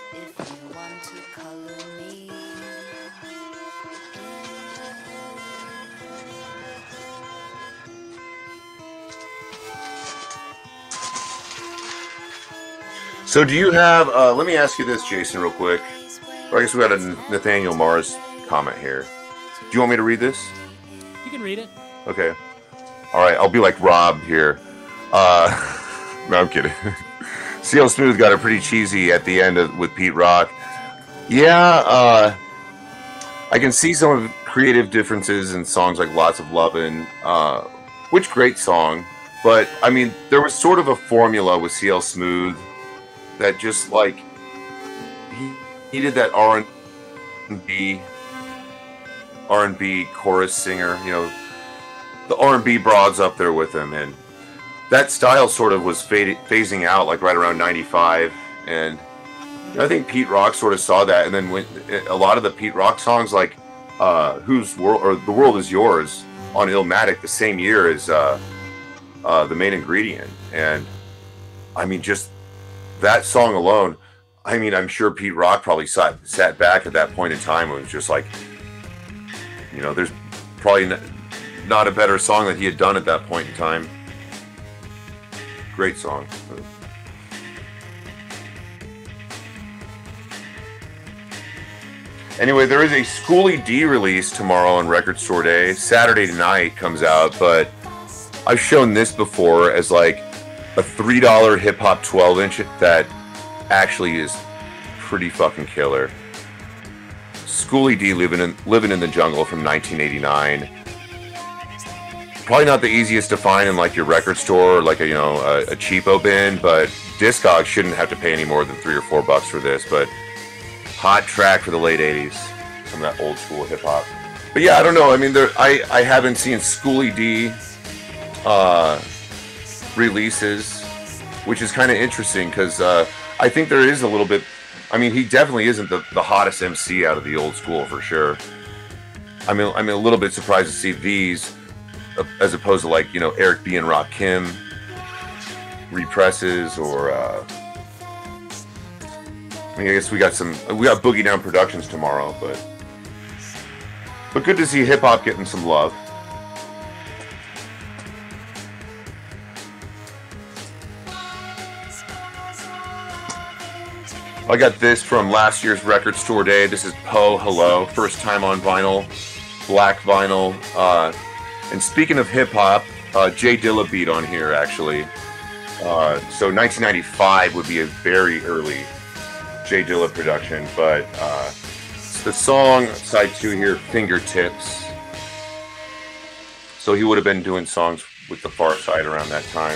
so, do you have? Uh, let me ask you this, Jason, real quick. Or I guess we got a Nathaniel Mars comment here. Do you want me to read this? You can read it. Okay. All right. I'll be like Rob here. Uh, no, I'm kidding. C L Smooth got it pretty cheesy at the end of, with Pete Rock. Yeah. Uh, I can see some of the creative differences in songs like Lots of Lovin', uh, which great song. But I mean, there was sort of a formula with C L Smooth that just like he, he did that R and B R and B chorus singer, you know, the R and B broads up there with him, and that style sort of was fading, phasing out like right around ninety-five, and I think Pete Rock sort of saw that, and then when a lot of the Pete Rock songs, like uh, "Whose World" or "The World Is Yours" on Illmatic the same year as uh, uh, "The Main Ingredient," and I mean, just that song alone. I mean, I'm sure Pete Rock probably sat sat back at that point in time and was just like, you know, there's probably n- not a better song that he had done at that point in time. Great song. Anyway, there is a Schoolie D release tomorrow on Record Store Day. Saturday night comes out, but I've shown this before as like a three dollar hip hop twelve inch that actually is pretty fucking killer. Schoolie D, living in living in the jungle from nineteen eighty-nine. Probably not the easiest to find in like your record store or like a you know a, a cheapo bin, but Discogs shouldn't have to pay any more than three or four bucks for this. But hot track for the late eighties, some of that old school hip hop. But yeah, I don't know. I mean, there I I haven't seen Schoolie D uh, releases, which is kind of interesting because uh, I think there is a little bit. I mean, he definitely isn't the, the hottest M C out of the old school for sure. I mean, I'm a little bit surprised to see these uh, as opposed to like you know Eric B and Rakim represses or. Uh, I mean, I guess we got some. We got Boogie Down Productions tomorrow, but but good to see hip hop getting some love. I got this from last year's Record Store Day. This is Poe Hello, first time on vinyl, black vinyl. Uh, and speaking of hip hop, uh, Jay Dilla beat on here actually. Uh, so nineteen ninety-five would be a very early Jay Dilla production, but uh, the song side two here, Fingertips. So he would have been doing songs with the Far Side around that time.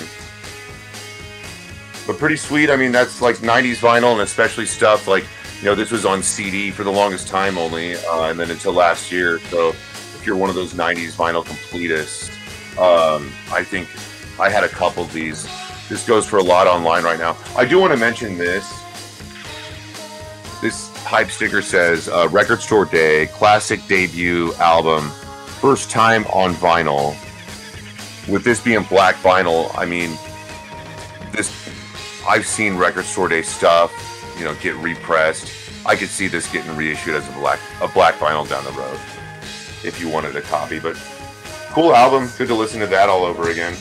But pretty sweet. I mean, that's like nineties vinyl, and especially stuff like, you know, this was on C D for the longest time only, uh, and then until last year. So if you're one of those nineties vinyl completists, um, I think I had a couple of these. This goes for a lot online right now. I do want to mention this. This hype sticker says, uh, Record Store Day, classic debut album, first time on vinyl. With this being black vinyl, I mean, this... I've seen Record Store Day stuff, you know, get repressed. I could see this getting reissued as a black a black vinyl down the road if you wanted a copy. But cool album. Good to listen to that all over again.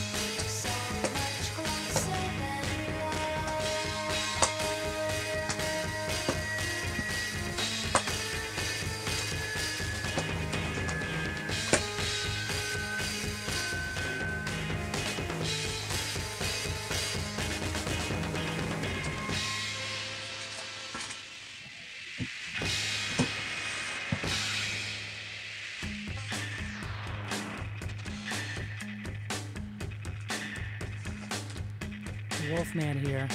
Wolfman here.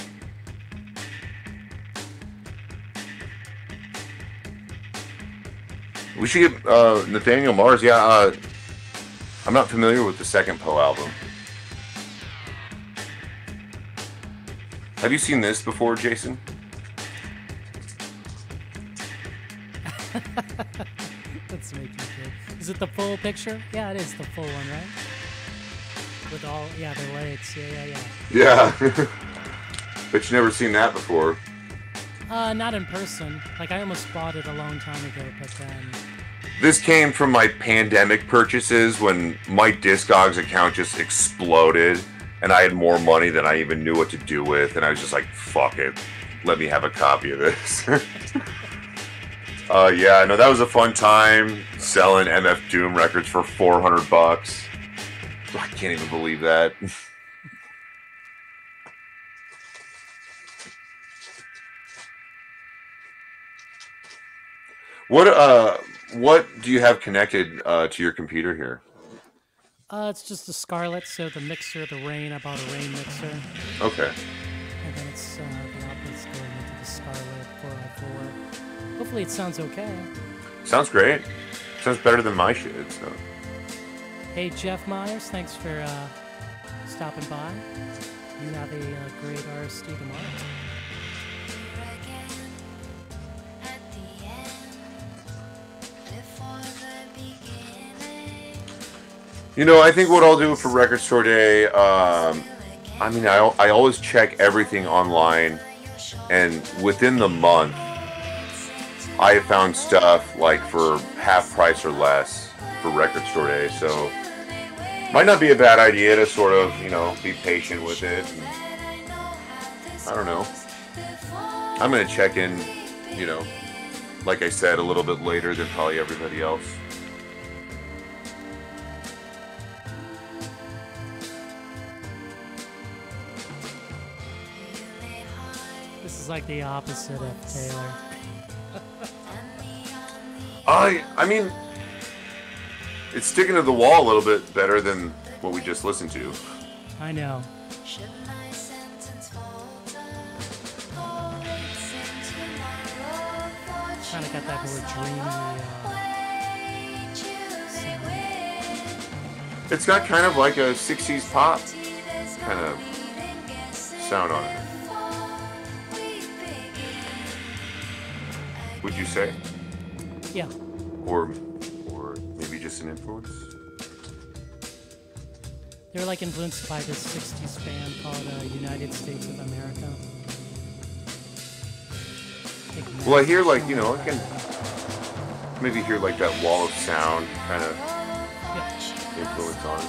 We should get uh, Nathaniel Mars. Yeah, uh, I'm not familiar with the second Poe album. Have you seen this before, Jason? That's making good. Is it the full picture? Yeah, it is the full one, right? With all, yeah, the legs. Yeah, yeah, yeah. Yeah. But you never seen that before. Uh, not in person. Like, I almost bought it a long time ago, but then... This came from my pandemic purchases when my Discogs account just exploded and I had more money than I even knew what to do with, and I was just like, fuck it. Let me have a copy of this. uh, yeah, no, that was a fun time selling M F Doom records for four hundred bucks. I can't even believe that. What uh, what do you have connected uh, to your computer here? Uh, it's just the Scarlett, so the mixer, the Rain, I bought a Rain mixer. Okay. And then it's, uh, the output's going into the Scarlett four by four. Hopefully it sounds okay. Sounds great. Sounds better than my shit, so. Hey, Jeff Myers, thanks for uh, stopping by. You have a uh, great R S D tomorrow. At the end, before the You know, I think what I'll do for Record Store Day, um, I mean, I, I always check everything online, and within the month, I have found stuff like for half price or less for Record Store Day. So, might not be a bad idea to sort of, you know, be patient with it. And, I don't know. I'm gonna check in, you know, like I said, a little bit later than probably everybody else. This is like the opposite of Taylor. I I mean, it's sticking to the wall a little bit better than what we just listened to. I know. Kind of got that more dreamy uh, sound. It's got kind of like a sixties pop kind of sound on it. Would you say? Yeah. Or, or maybe just an influence? They're like influenced by this sixties band called uh, United States of America. Well, I hear like, you know, I can maybe hear like that wall of sound kind of Yeah. influence on it.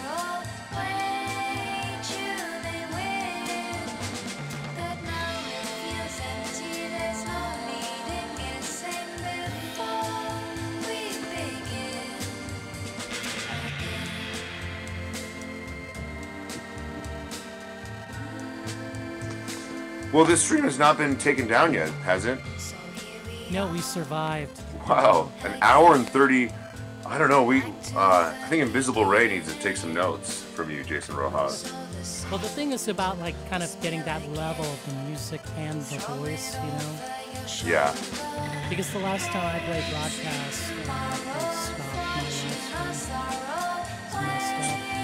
Well, this stream has not been taken down yet, has it? No, we survived. Wow, an hour and thirty. I don't know. We, uh, I think Invisible Ray needs to take some notes from you, Jason Rojas. Well, the thing is about like kind of getting that level of the music and the voice, you know? Yeah. Because the last time I played broadcast, uh, they stopped my live stream. It's messed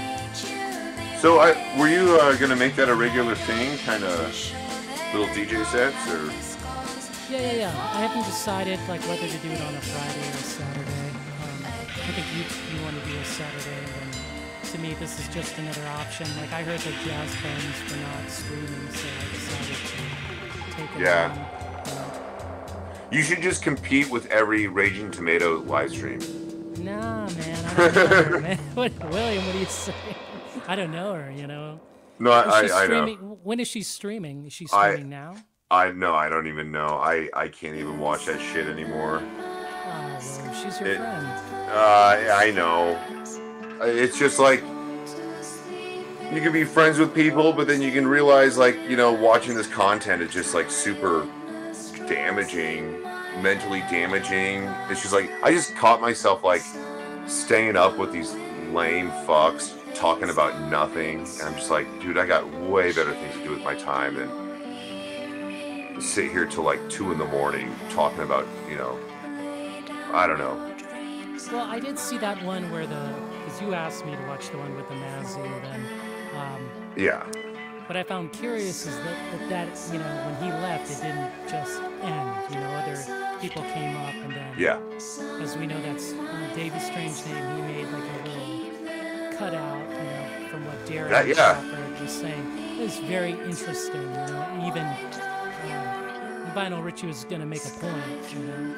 up. So, I, were you uh, gonna make that a regular thing, kind of little D J sets, or? Yeah, yeah, yeah. I haven't decided like whether to do it on a Friday or a Saturday. Um, I think you you want to do a Saturday, and to me this is just another option. Like I heard the Jazz Bones were not streaming, so I decided to take it Yeah. on. You know. You should just compete with every Raging Tomato live stream. Nah, man. I don't know her, man. What, William, what are you saying? I don't know her, you know. No, Is I, she I, I streaming? know. When is she streaming? Is she I- streaming now? I know. I don't even know. I, I can't even watch that shit anymore. Oh, well, she's your It- friend. Uh, I know. It's just like you can be friends with people, but then you can realize, like, you know, watching this content is just like super damaging, mentally damaging. It's just like I just caught myself like staying up with these lame fucks talking about nothing, and I'm just like, dude, I got way better things to do with my time than sit here till like two in the morning talking about, you know, I don't know. Well, I did see that one where the, because you asked me to watch the one with the Mazzy, and then, um, Yeah. what I found curious is that, that, that, you know, when he left, it didn't just end, you know, other people came up, and then, Yeah. as we know, that's uh, Davey Strange name, he made like a little cutout, you know, from what Darren That- yeah. Crawford was saying. It was very interesting, you know, even uh, Vinyl Richie was going to make a point, you know.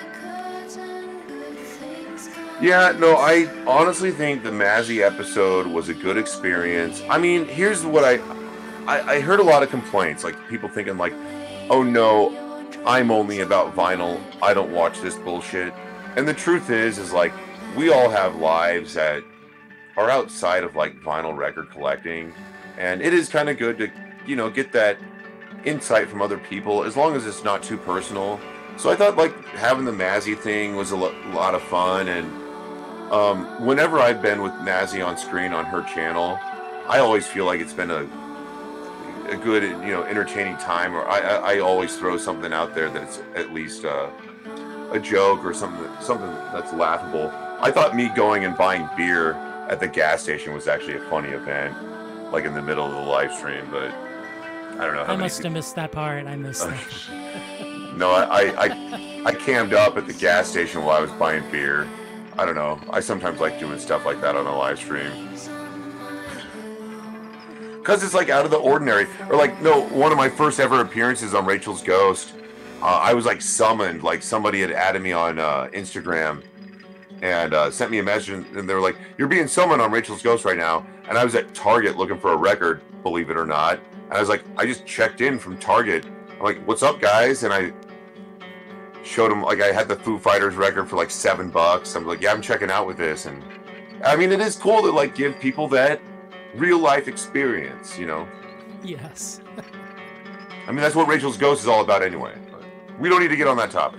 Yeah, no, I honestly think the Mazzy episode was a good experience. I mean, here's what I, I I heard a lot of complaints, like people thinking like, oh no, I'm only about vinyl. I don't watch this bullshit. And the truth is, is like, we all have lives that are outside of like vinyl record collecting. And it is kind of good to, you know, get that insight from other people, as long as it's not too personal. So I thought like having the Mazzy thing was a lo- lot of fun. And um, whenever I've been with Mazzy on screen on her channel, I always feel like it's been a a good, you know, entertaining time. Or I, I, I always throw something out there that's at least uh, a joke or something, something that's laughable. I thought me going and buying beer at the gas station was actually a funny event, like in the middle of the live stream. But I don't know how I many must have missed that part. I missed that. No, I, I, I, I cammed up at the gas station while I was buying beer. I don't know. I sometimes like doing stuff like that on a live stream. Because it's like out of the ordinary. Or like, no, one of my first ever appearances on Rachel's Ghost, uh, I was like summoned, like somebody had added me on uh, Instagram and uh, sent me a message, and they were like, you're being summoned on Rachel's Ghost right now. And I was at Target looking for a record, believe it or not. And I was like, I just checked in from Target. I'm like, what's up, guys? And I showed them, like, I had the Foo Fighters record for like seven bucks. I'm like, yeah, I'm checking out with this. And I mean, it is cool to like give people that real life experience, you know? Yes. I mean, that's what Rachel's Ghost is all about anyway. We don't need to get on that topic.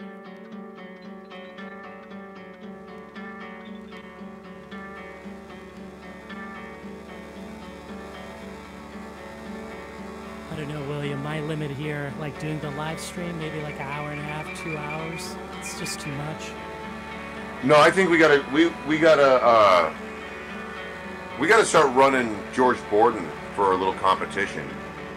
I don't know, William. My limit here, like doing the live stream, maybe like an hour and a half, two hours. It's just too much. No, I think we gotta, we, we gotta, uh, we gotta start running George Borden for a little competition.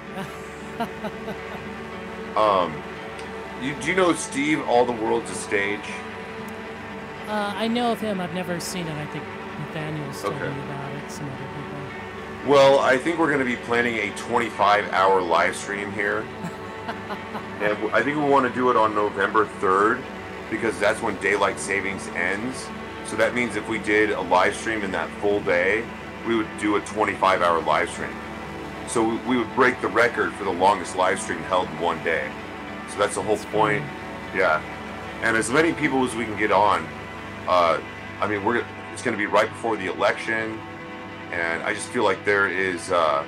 um, you, do you know Steve, All the World's a Stage? Uh, I know of him. I've never seen it. I think Nathaniel's told Okay. me about it. Some other people. Well, I think we're going to be planning a twenty-five hour live stream here. And I think we want to do it on November third because that's when daylight savings ends. So that means if we did a live stream in that full day, we would do a twenty-five hour live stream. So we, we would break the record for the longest live stream held in one day. So that's the whole point. Yeah. And as many people as we can get on, uh, I mean, we're it's going to be right before the election. And I just feel like there is uh,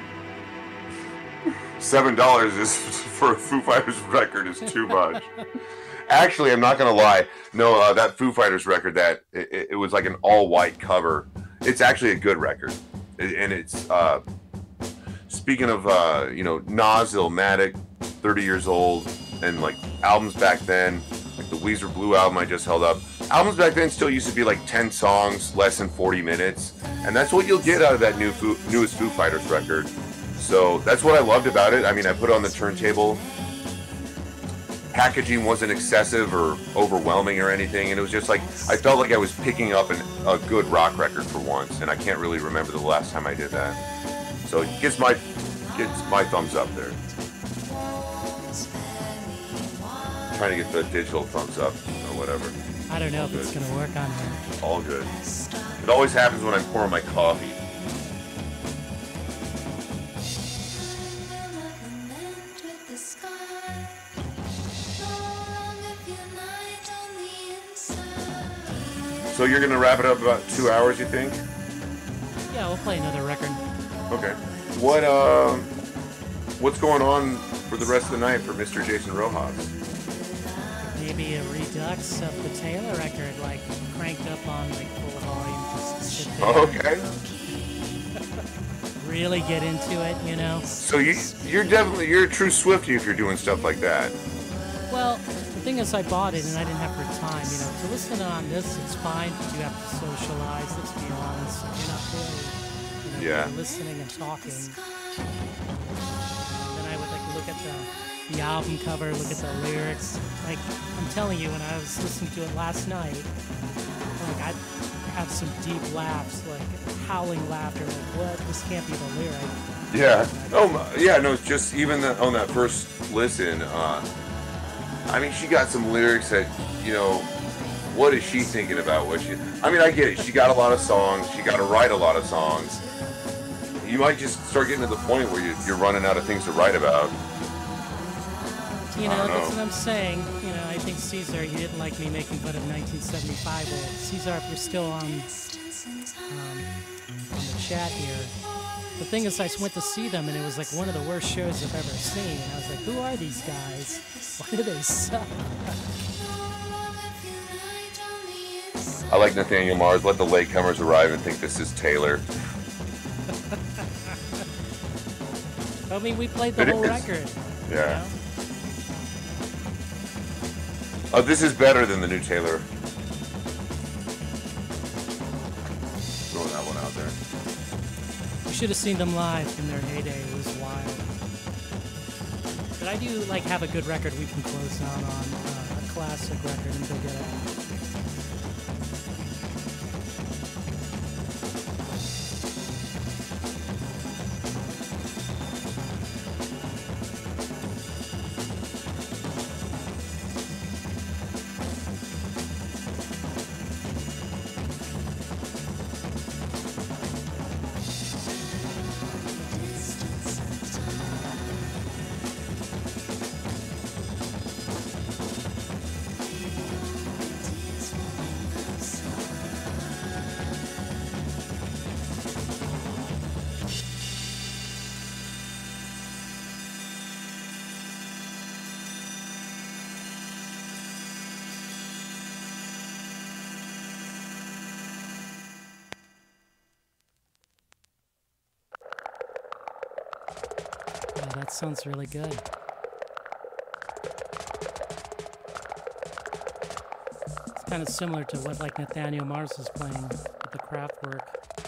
seven dollars is for a Foo Fighters record is too much. Actually, I'm not gonna lie. No, uh, that Foo Fighters record, that it, it was like an all-white cover. It's actually a good record, it, and it's uh, speaking of uh, you know, Nas, Illmatic, thirty years old, and like albums back then, like the Weezer Blue album I just held up. Albums back then still used to be like ten songs, less than forty minutes. And that's what you'll get out of that new Foo, newest Foo Fighters record. So that's what I loved about it. I mean, I put it on the turntable. Packaging wasn't excessive or overwhelming or anything. And it was just like, I felt like I was picking up an, a good rock record for once. And I can't really remember the last time I did that. So it gets my, gets my thumbs up there. I'm trying to get the digital thumbs up or whatever. I don't know All if it's good. going to work on here. All good. It always happens when I'm pouring my coffee. So you're gonna wrap it up about two hours, you think? Yeah, we'll play another record. Okay. What um, what's going on for the rest of the night for Mister Jason Rojas? Maybe a redux of the Taylor record, like cranked up on like full volume, just sit there, Okay. really get into it, you know? So you you're definitely you're a true Swiftie if you're doing stuff like that. Well, the thing is, I bought it and I didn't have for time, you know. To listen on this, it's fine, but you have to socialize. Let's be honest, you're not really, you know, Yeah. really listening and talking. Then I would like look at the the album cover, look at the lyrics. Like I'm telling you, when I was listening to it last night, like I have some deep laughs, like howling laughter. Like, what? This can't be the lyric. Yeah. Oh, my- yeah. No, it's just even the, on that first listen. Uh, I mean, she got some lyrics that, you know, what is she thinking about? What she? I mean, I get it. She got a lot of songs. She got to write a lot of songs. You might just start getting to the point where you, you're running out of things to write about. You I know, don't that's know. what I'm saying. You know, I think Caesar, you didn't like me making fun of nineteen seventy-five. Well, Caesar, if you're still on, um, on the chat here, the thing is, I went to see them, and it was like one of the worst shows I've ever seen. And I was like, who are these guys? Why do they suck? I like Nathaniel Mars. Let the latecomers arrive and think this is Taylor. I mean, we played the It whole is. record. you Yeah. know? Oh, this is better than the new Taylor. Throwing that one out there. You should have seen them live in their heyday. It was wild. But I do like have a good record we can close down on, uh, a classic record and go get it. that sounds really good. It's kind of similar to what like Nathaniel Mars is playing with the Kraftwerk.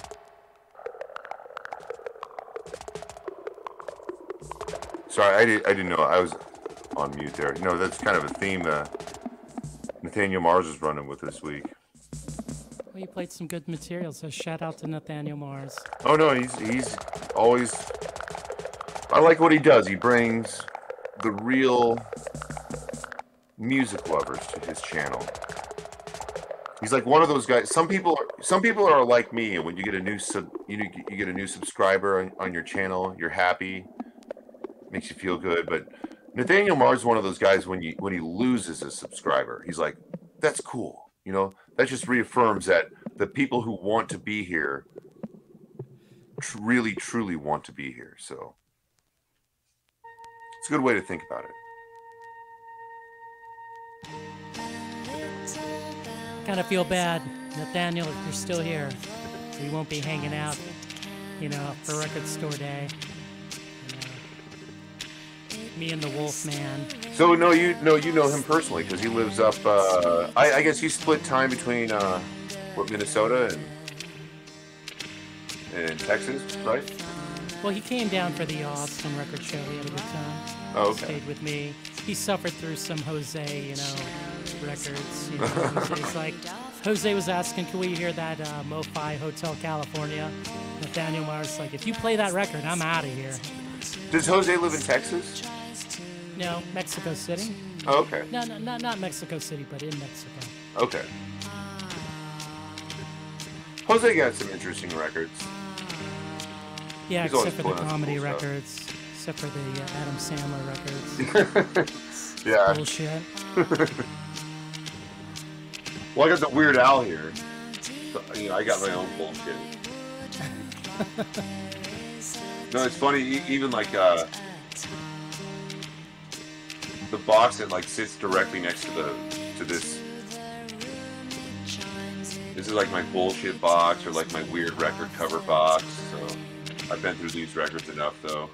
Sorry, I, did, I didn't know. I was on mute there. You know, that's kind of a theme that Nathaniel Mars is running with this week. Well, you played some good material, so shout out to Nathaniel Mars. Oh, no, he's he's always... I like what he does. He brings the real music lovers to his channel. He's like one of those guys. Some people, some people are like me, and when you get a new sub, you know, you get a new subscriber on, on your channel, you're happy, makes you feel good. But Nathaniel Mars is one of those guys. When you when he loses a subscriber, he's like, "That's cool," you know. That just reaffirms that the people who want to be here tr- really, truly want to be here. So it's a good way to think about it. Kind of feel bad, Nathaniel, if you're still here. We won't be hanging out, you know, for Record Store Day. You know, me and the Wolf Man. So no, you no, you know him personally because he lives up. Uh, I, I guess you split time between uh, what Minnesota and and Texas, right? Well, he came down for the Austin record show. We had a good time. Oh, He okay. stayed with me. He suffered through some Jose, you know, records. You know, Jose's like, Jose was asking, can we hear that uh, Mo-Fi Hotel California? Nathaniel Mars like, if you play that record, I'm out of here. Does Jose live in Texas? No, Mexico City. Oh, okay. No, no, not not Mexico City, but in Mexico. Okay. Jose got some interesting records. Yeah, He's always except for the pulling out some comedy cool stuff. records, except for the uh, Adam Sandler records. Yeah. Bullshit. Well, I got the Weird Al here. So, you know, I got my own bullshit. No, it's funny. e- Even like uh, the box that like sits directly next to the to this. This is like my bullshit box or like my weird record cover box. So I've been through these records enough, though.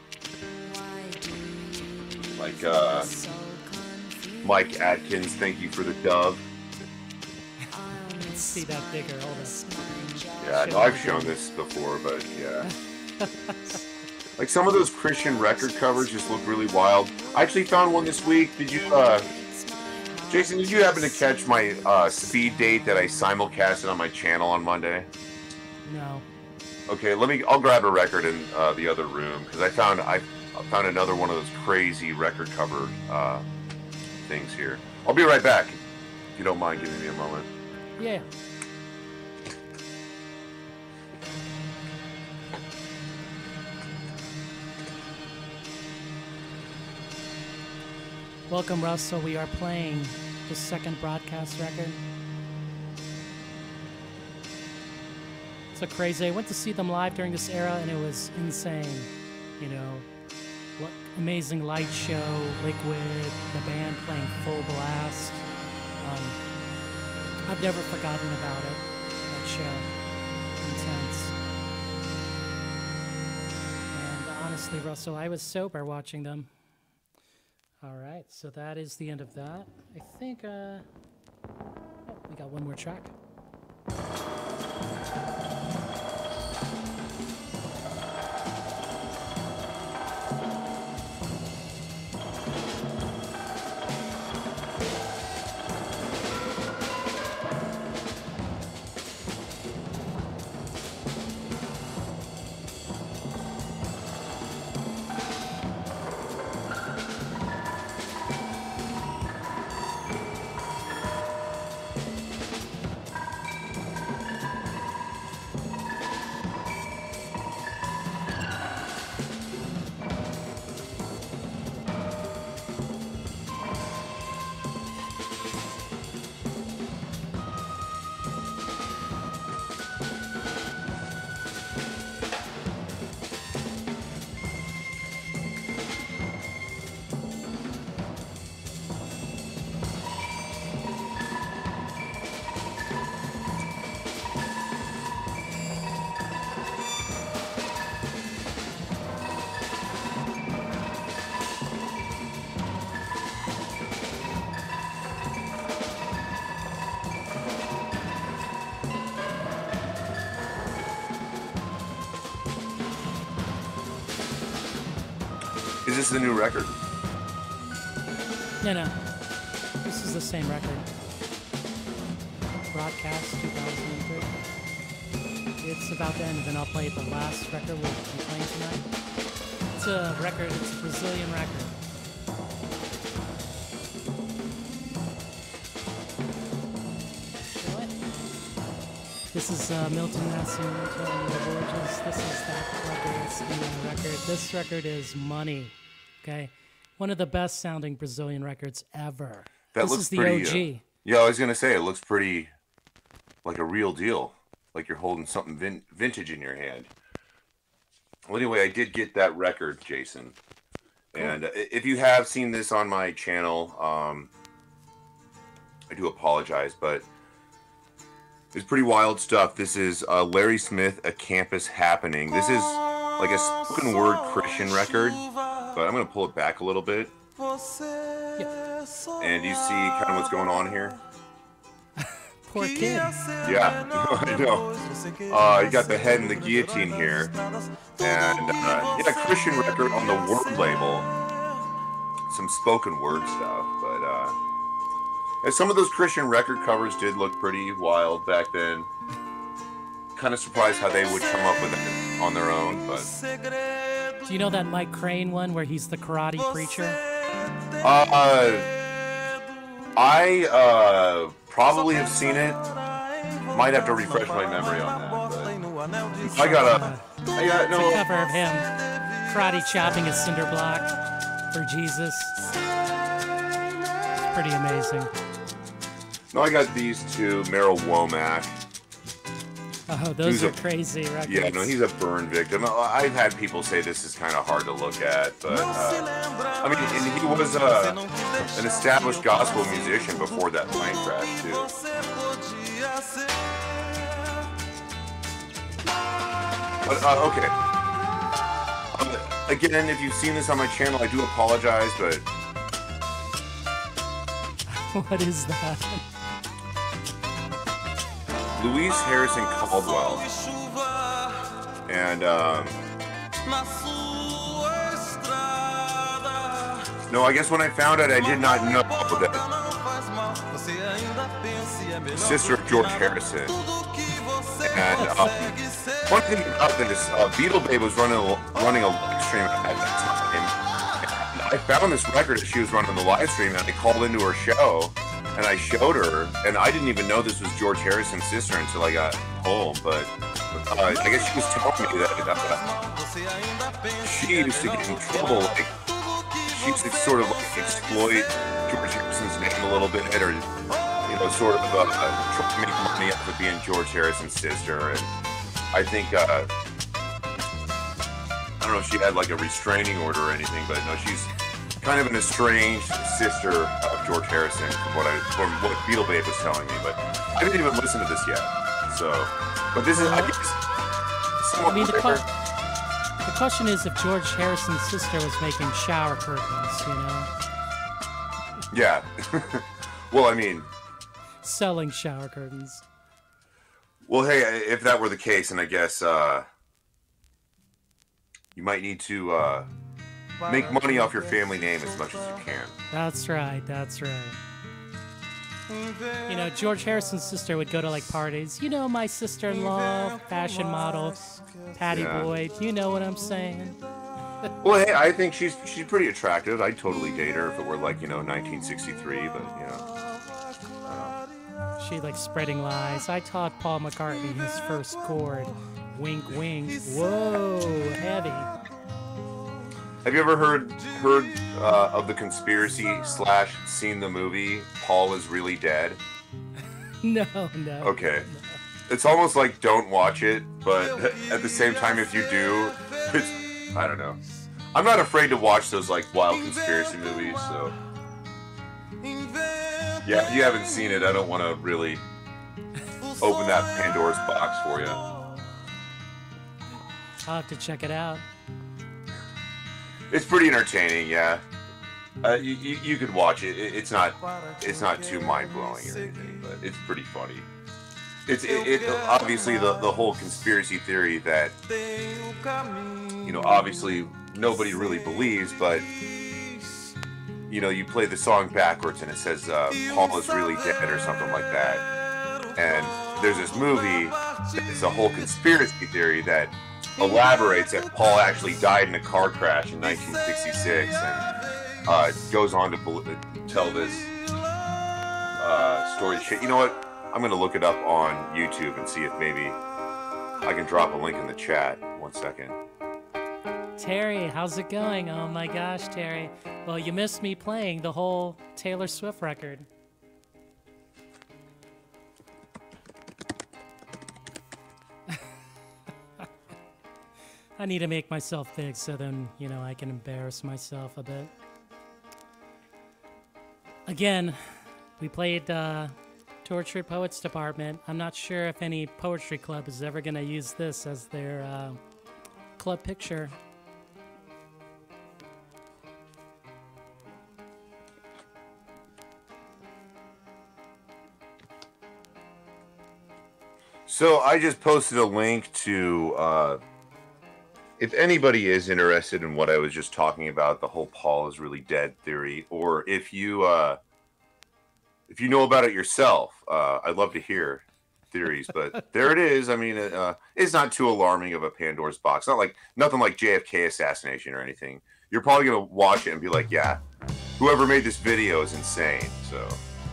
Like uh, Mike Atkins, thank you for the dove. Let's see that bigger. Hold on. Yeah, no, I've shown this before, but yeah. Like some of those Christian record covers just look really wild. I actually found one this week. Did you, uh, Jason, did you happen to catch my uh, speed date that I simulcasted on my channel on Monday? No. Okay, let me, I'll grab a record in uh, the other room because I found, I found another one of those crazy record cover uh, things here. I'll be right back if you don't mind giving me a moment. Yeah. Welcome, Russell. We are playing the second broadcast record. So crazy. I went to see them live during this era, and it was insane. You know, what amazing light show, Liquid, the band playing full blast. Um, I've never forgotten about it. That show, intense. And honestly, Russell, I was sober watching them. All right, so that is the end of that. I think, uh, oh, we got one more track. Is this the new record? No, no. This is the same record. Broadcast two thousand three. It's about to end, and then I'll play the last record we'll be playing tonight. It's a record, it's a Brazilian record. What? This is uh, Milton Nascimento and the Borges. This is that record. It's the record. This record is money. Okay? One of the best sounding Brazilian records ever. That this looks is the pretty, O G. Uh, yeah, I was gonna say it looks pretty like a real deal, like you're holding something vin- vintage in your hand. Well, anyway, I did get that record, Jason, cool. And uh, if you have seen this on my channel, um, I do apologize, but it's pretty wild stuff. This is uh, Larry Smith, A Campus Happening. This is like a spoken word Christian record, but I'm gonna pull it back a little bit. Yep. And you see kind of what's going on here? Poor kid. Yeah, I know. Uh, you got the head and the guillotine here. And, uh, yeah, Christian record on the Word label. Some spoken word stuff. But, uh, and some of those Christian record covers did look pretty wild back then. Kind of surprised how they would come up with it on their own, but... Do you know that Mike Crane one where he's the karate preacher? Uh, I uh, probably have seen it. Might have to refresh my memory on that. But I got a, I got no. It's a cover of him karate chopping a cinder block for Jesus. It's pretty amazing. No, I got these two. Meryl Womack. Oh, those He's are a, crazy records. Yeah, no, he's a burn victim. I've had people say this is kind of hard to look at, but uh, I mean, and he was uh, an established gospel musician before that plane crash too. But uh, okay. Um, again, if you've seen this on my channel, I do apologize, but what is that? Louise Harrison Caldwell, and um, no, I guess when I found it, I did not know that the sister of George Harrison. And um, one thing about this, uh, Beetle Babe was running a, running a live stream at that time, and I found this record as she was running the live stream, and I called into her show. And I showed her, and I didn't even know this was George Harrison's sister until I got home. But uh, I guess she was telling me that uh, she used to get in trouble. Like she used to sort of like exploit George Harrison's name a little bit, or you know, sort of uh, try to make money off of being George Harrison's sister. And I think uh, I don't know if she had like a restraining order or anything, but no, she's kind of an estranged sister of George Harrison, from what I, from what Beetle Babe was telling me. But I didn't even listen to this yet. So, but this is, I guess, somewhat I mean, the, rare. que- the question is if George Harrison's sister was making shower curtains, you know? Yeah. Well, I mean, selling shower curtains. Well, hey, if that were the case, and I guess uh, you might need to uh, make money off your family name as much as you can. That's right, that's right. You know, George Harrison's sister would go to like parties. You know, my sister-in-law, fashion model, Patty Yeah. Boyd. You know what I'm saying? Well, hey, I think she's she's pretty attractive. I'd totally date her if it were like, you know, nineteen sixty-three, but, you know. She like spreading lies. I taught Paul McCartney his first chord. Wink, wink. Whoa, heavy. Have you ever heard heard uh, of the conspiracy slash seen the movie Paul is Really Dead? No, no. Okay. It's almost like don't watch it, but at the same time, if you do, it's, I don't know. I'm not afraid to watch those like wild conspiracy movies, so. Yeah, if you haven't seen it, I don't want to really open that Pandora's box for you. I'll have to check it out. It's pretty entertaining, yeah. Uh, you, you you could watch it. it. It's not it's not too mind blowing or anything, but it's pretty funny. It's it, it obviously the the whole conspiracy theory that, you know, obviously nobody really believes, but you know, you play the song backwards and it says uh, Paul is really dead or something like that. And there's this movie, it's a whole conspiracy theory that elaborates that Paul actually died in a car crash in nineteen sixty-six, and uh, goes on to bel- tell this uh, story. Shit, you know what? I'm gonna look it up on YouTube and see if maybe I can drop a link in the chat. One second. Terry, how's it going? Oh my gosh, Terry. Well, you missed me playing the whole Taylor Swift record. I need to make myself big so then, you know, I can embarrass myself a bit. Again, we played uh, Tortured Poets Department. I'm not sure if any poetry club is ever going to use this as their uh, club picture. So I just posted a link to, uh, if anybody is interested in what I was just talking about, the whole Paul is really dead theory, or if you uh, if you know about it yourself, uh, I'd love to hear theories. But there it is. I mean, uh, it's not too alarming of a Pandora's box. Not like nothing like J F K assassination or anything. You're probably gonna watch it and be like, yeah, whoever made this video is insane. So.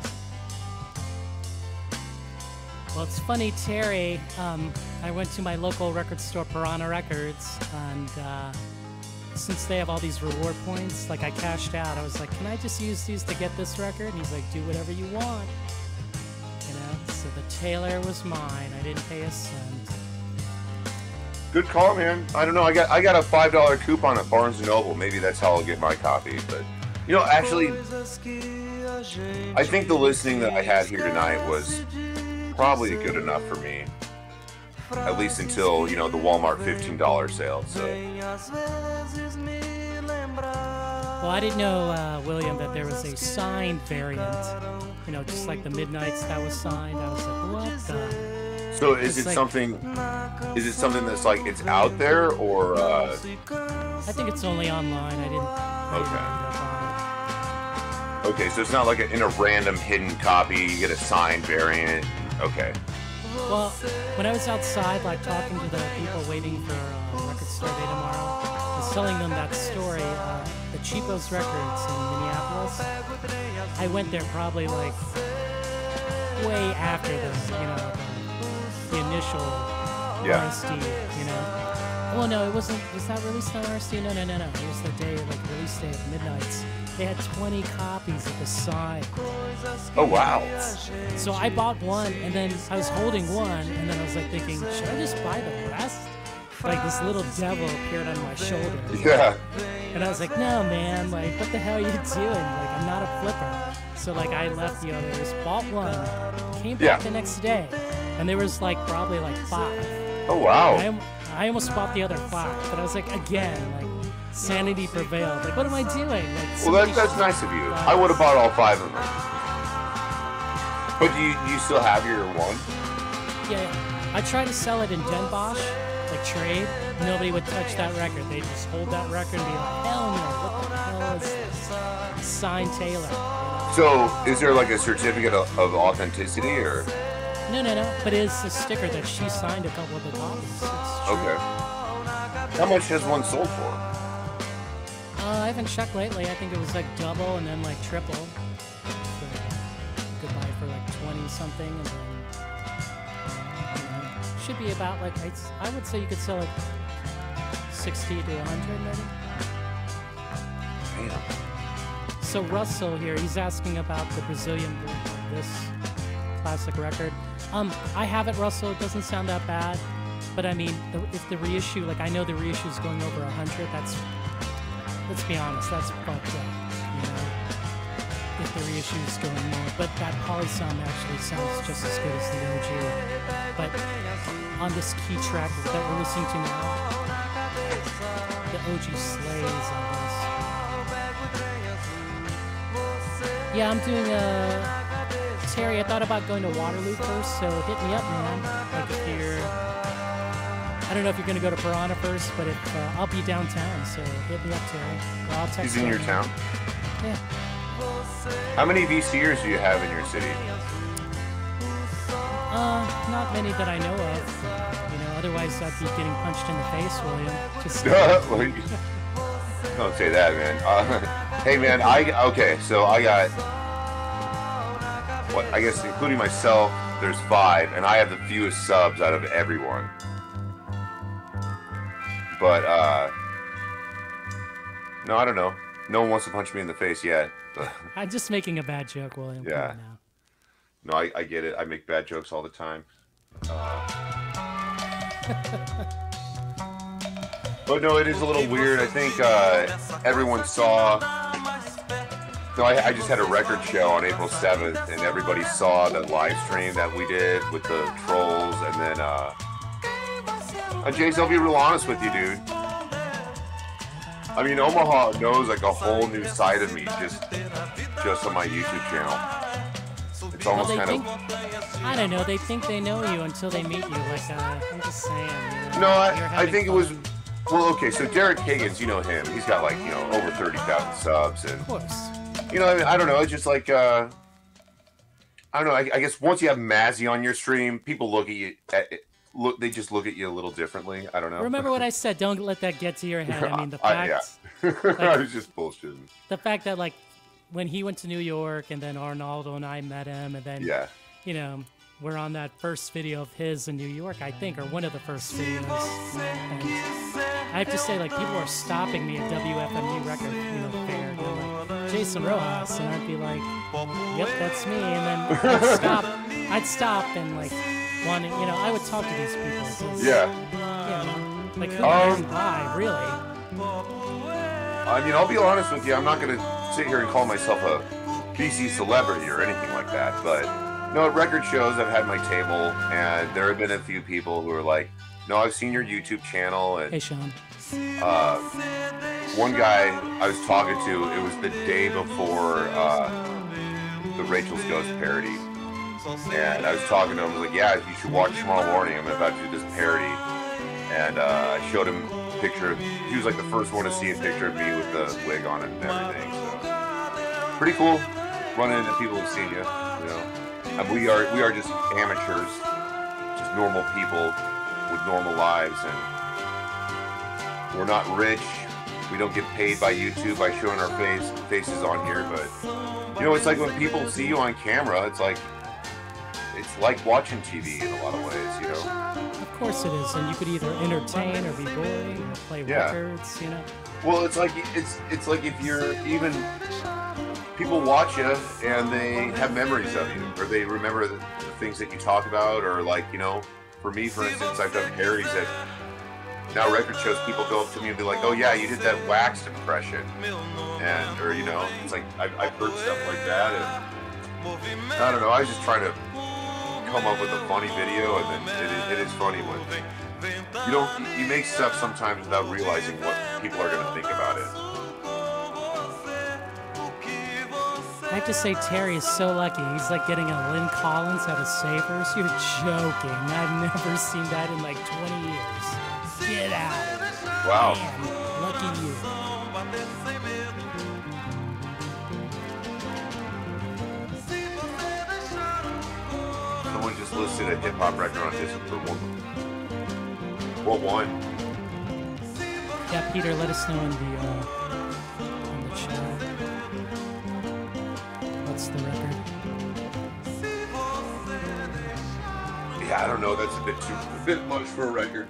Well, it's funny, Terry. Um, I went to my local record store, Piranha Records, and uh, since they have all these reward points, like I cashed out. I was like, can I just use these to get this record? And he's like, do whatever you want. You know, so the Taylor was mine. I didn't pay a cent. Good call, man. I don't know. I got I got a five dollar coupon at Barnes and Noble. Maybe that's how I'll get my copy. But you know, actually, I think the listening that I had here tonight was probably good enough for me, at least until, you know, the Walmart fifteen dollar sale. So. Well, I didn't know, uh, William, that there was a signed variant. You know, just like the Midnights that was signed. I was like, what the? So is It's it like- something? Is it something that's like it's out there, or? Uh, I think it's only online. I didn't. I didn't Okay. read up on it. okay, so it's not like a, in a random hidden copy. You get a signed variant. Okay. Well, when I was outside, like talking to the people waiting for uh, Record Store Day tomorrow, I was telling them that story, uh, the Cheapos Records in Minneapolis. I went there probably like way after the, you know, the, the initial Yeah. R S D, you know. Well, no, it wasn't. Was that released on R S D? No, no, no, no. It was the day, like release day of Midnights. They had twenty copies of the side. Oh wow. So I bought one, and then I was holding one, and then I was like thinking, should I just buy the rest? Like this little devil appeared on my shoulder. Yeah. And I was like, no, man, like, what the hell are you doing? Like, I'm not a flipper. So, like, I left the others, bought one, came back Yeah. the next day, and there was, like, probably, like, five. Oh wow. I, am- I almost bought the other five, but I was like, again, like, sanity prevailed. Like, what am I doing? Like, Well, somebody that, that's should- nice of you. I would have bought all five of them. But do you, do you still have your one? Yeah, I tried to sell it in Den Bosch, like trade. Nobody would touch that record. They just hold that record and be like, hell no, what the hell is this? Signed Taylor. So, is there like a certificate of, of authenticity, or? No, no, no. But it's a sticker that she signed a couple of the copies. It's true. Okay. How much has one sold for? Uh, I haven't checked lately. I think it was like double and then like triple. So, you could buy for like twenty something, and then you know, should be about like it's, I would say you could sell like sixty to a hundred maybe. Damn. So Russell here, he's asking about the Brazilian group of this classic record. Um, I have it, Russell. It doesn't sound that bad, but I mean, the, if the reissue, like I know the reissue is going over a hundred. That's, let's be honest, that's fucked up. You know, if the reissue is going more, but that Polysom actually sounds just as good as the O G. But on this key track that we're listening to now, the O G slays on this. Yeah, I'm doing a... Terry, I thought about going to Waterloo first, so hit me up, man. Like if you're... I don't know if you're gonna go to Piranha first, but if uh, I'll be downtown, so hit me up, Terry. Or I'll text He's in you. your town? Yeah. How many VCers do you have in your city? Uh, not many that I know of. You know, otherwise I'd be getting punched in the face, William. Just Well, you- Don't say that, man. Uh, hey, man, I okay. So I got what? I guess including myself, there's five, and I have the fewest subs out of everyone. But uh, no, I don't know. No one wants to punch me in the face yet. I'm just making a bad joke, William. Come Yeah. on now. No, I, I get it. I make bad jokes all the time. Uh, but no, it is a little weird. I think uh, everyone saw. No, I, I just had a record show on April seventh, and everybody saw the live stream that we did with the trolls. And then, uh, uh, Jace, I'll be real honest with you, dude. I mean, Omaha knows like a whole new side of me just just on my YouTube channel. It's Well, almost they kind think, of. I don't know, they think they know you until they meet you. Like, uh, I'm just saying. You know, No, you're I, I having think it fun. was. Well, okay, so Derek Higgins, you know him. He's got like, you know, over thirty thousand subs. And, Of course. you know, I, mean, I don't know. It's just like, uh, I don't know. I, I guess once you have Mazzy on your stream, people look at you. At, look, They just look at you a little differently. I don't know. Remember what I said, don't let that get to your head. I mean, the I- fact, yeah. I was just bullshitting. the fact that, like, when he went to New York and then Arnaldo and I met him and then, Yeah. you know, we're on that first video of his in New York, I think, or one of the first videos. And I have to say, like, people are stopping me at W F M U record, you know, fair. They're like, Jason Rojas, and I'd be like, yep, that's me. And then I'd stop, I'd stop and like, want to, you know, I would talk to these people. 'cause, Yeah. You know, like, who Um, am I, really? I mean, I'll be honest with you. I'm not going to sit here and call myself a B C celebrity or anything like that. But, no, at record shows, I've had my table, and there have been a few people who are like, no, I've seen your YouTube channel. And Hey, Sean. uh, one guy I was talking to, it was the day before uh, the Rachel's Ghost parody. And I was talking to him, I was like, yeah, you should watch tomorrow morning. I'm about to do this parody. And uh, I showed him a picture of, he was like the first one to see a picture of me with the wig on it and everything. So pretty cool running into people who've seen you, you know. And we are we are just amateurs, just normal people with normal lives, and we're not rich. We don't get paid by YouTube by showing our face faces on here, but you know, it's like when people see you on camera, it's like it's like watching T V in a lot of ways, you know. Of course it is, and you could either entertain or be boring or play Yeah. records, you know. Well, it's like it's it's like if you're even people watch you and they have memories of you, or they remember the, the things that you talk about, or like, you know, for me, for instance, I've done parodies at now record shows. People go up to me and be like, "Oh yeah, you did that Waxed impression," and or you know, it's like I've, I've heard stuff like that, and I don't know. I was just trying to come up with a funny video, and then it, is- it is funny when you don't you make stuff sometimes without realizing what people are going to think about it. I have to say, Terry is so lucky. He's like getting a Lynn Collins out of Savers. You're joking. I've never seen that in like twenty years. Get out. Wow. Man, lucky you. Someone just listed a hip hop record on Disney for one. What one? Yeah, Peter, let us know in the uh, in the chat. What's the record? Yeah, I don't know. That's a bit too a bit much for a record.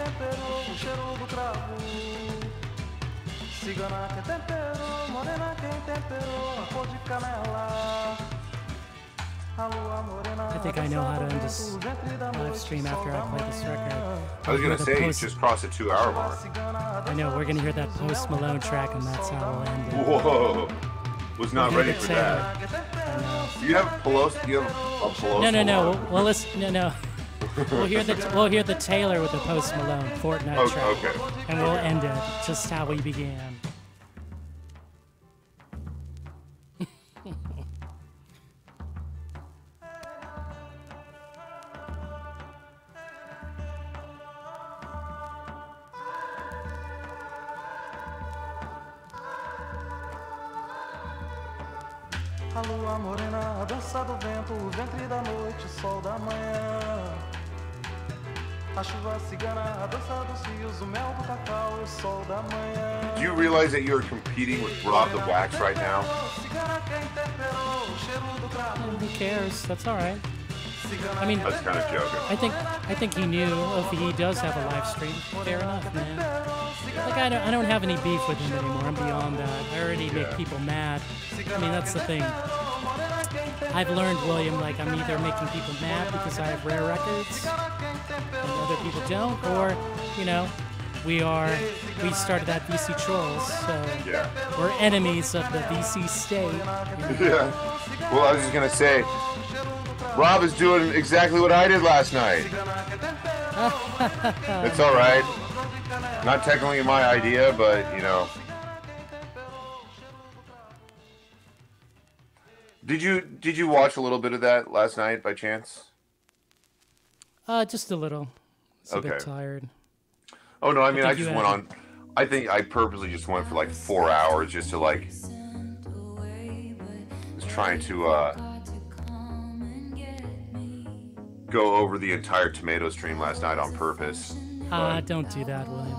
temperou o cheiro do cravo. Cigana quem temperou, morena quem temperou a cor de canela. I think I know how to end this live stream after I play this record. I was gonna The say, you post- just crossed the two-hour mark. I know, we're gonna hear that Post Malone track and that's how we'll end it. Whoa! Was not We'll ready hear for the that. Taylor. Do you have Pelosi? Do you have a Pelosi? No, no, no. one? We'll, we'll listen. No, no. We'll hear the we'll hear the Taylor with the Post Malone Fortnite Okay, track, okay. and we'll end it just how we began. A lua morena, a dança do vento, o ventre da noite, o sol da manhã. A chuva cigana, a dança dos rios, o mel do cacau e o sol da manhã. Do you realize that you're competing with Rob the Wax right now? Cigana quem temperou o cheiro do cravo. Who cares? That's all right. I mean, That's kind of joking. I think I think he knew if he does have a live stream. Fair enough, man. Like I don't I don't have any beef with him anymore. I'm beyond that. I already make Yeah. people mad. I mean, that's the thing. I've learned, William, like I'm either making people mad because I have rare records and other people don't, or, you know, we are, we started at V C Trolls, so Yeah. we're enemies of the V C state. Yeah. Well, I was just gonna say, Rob is doing exactly what I did last night. It's all right. Not technically my idea, but you know. Did you did you watch a little bit of that last night by chance? Uh, just a little. It's a bit Okay. tired. Oh no, I mean I think you just went had- on. I think I purposely just went for like four hours just to like. Was trying to uh, go over the entire tomato stream last night on purpose. Ah, but don't do that, William.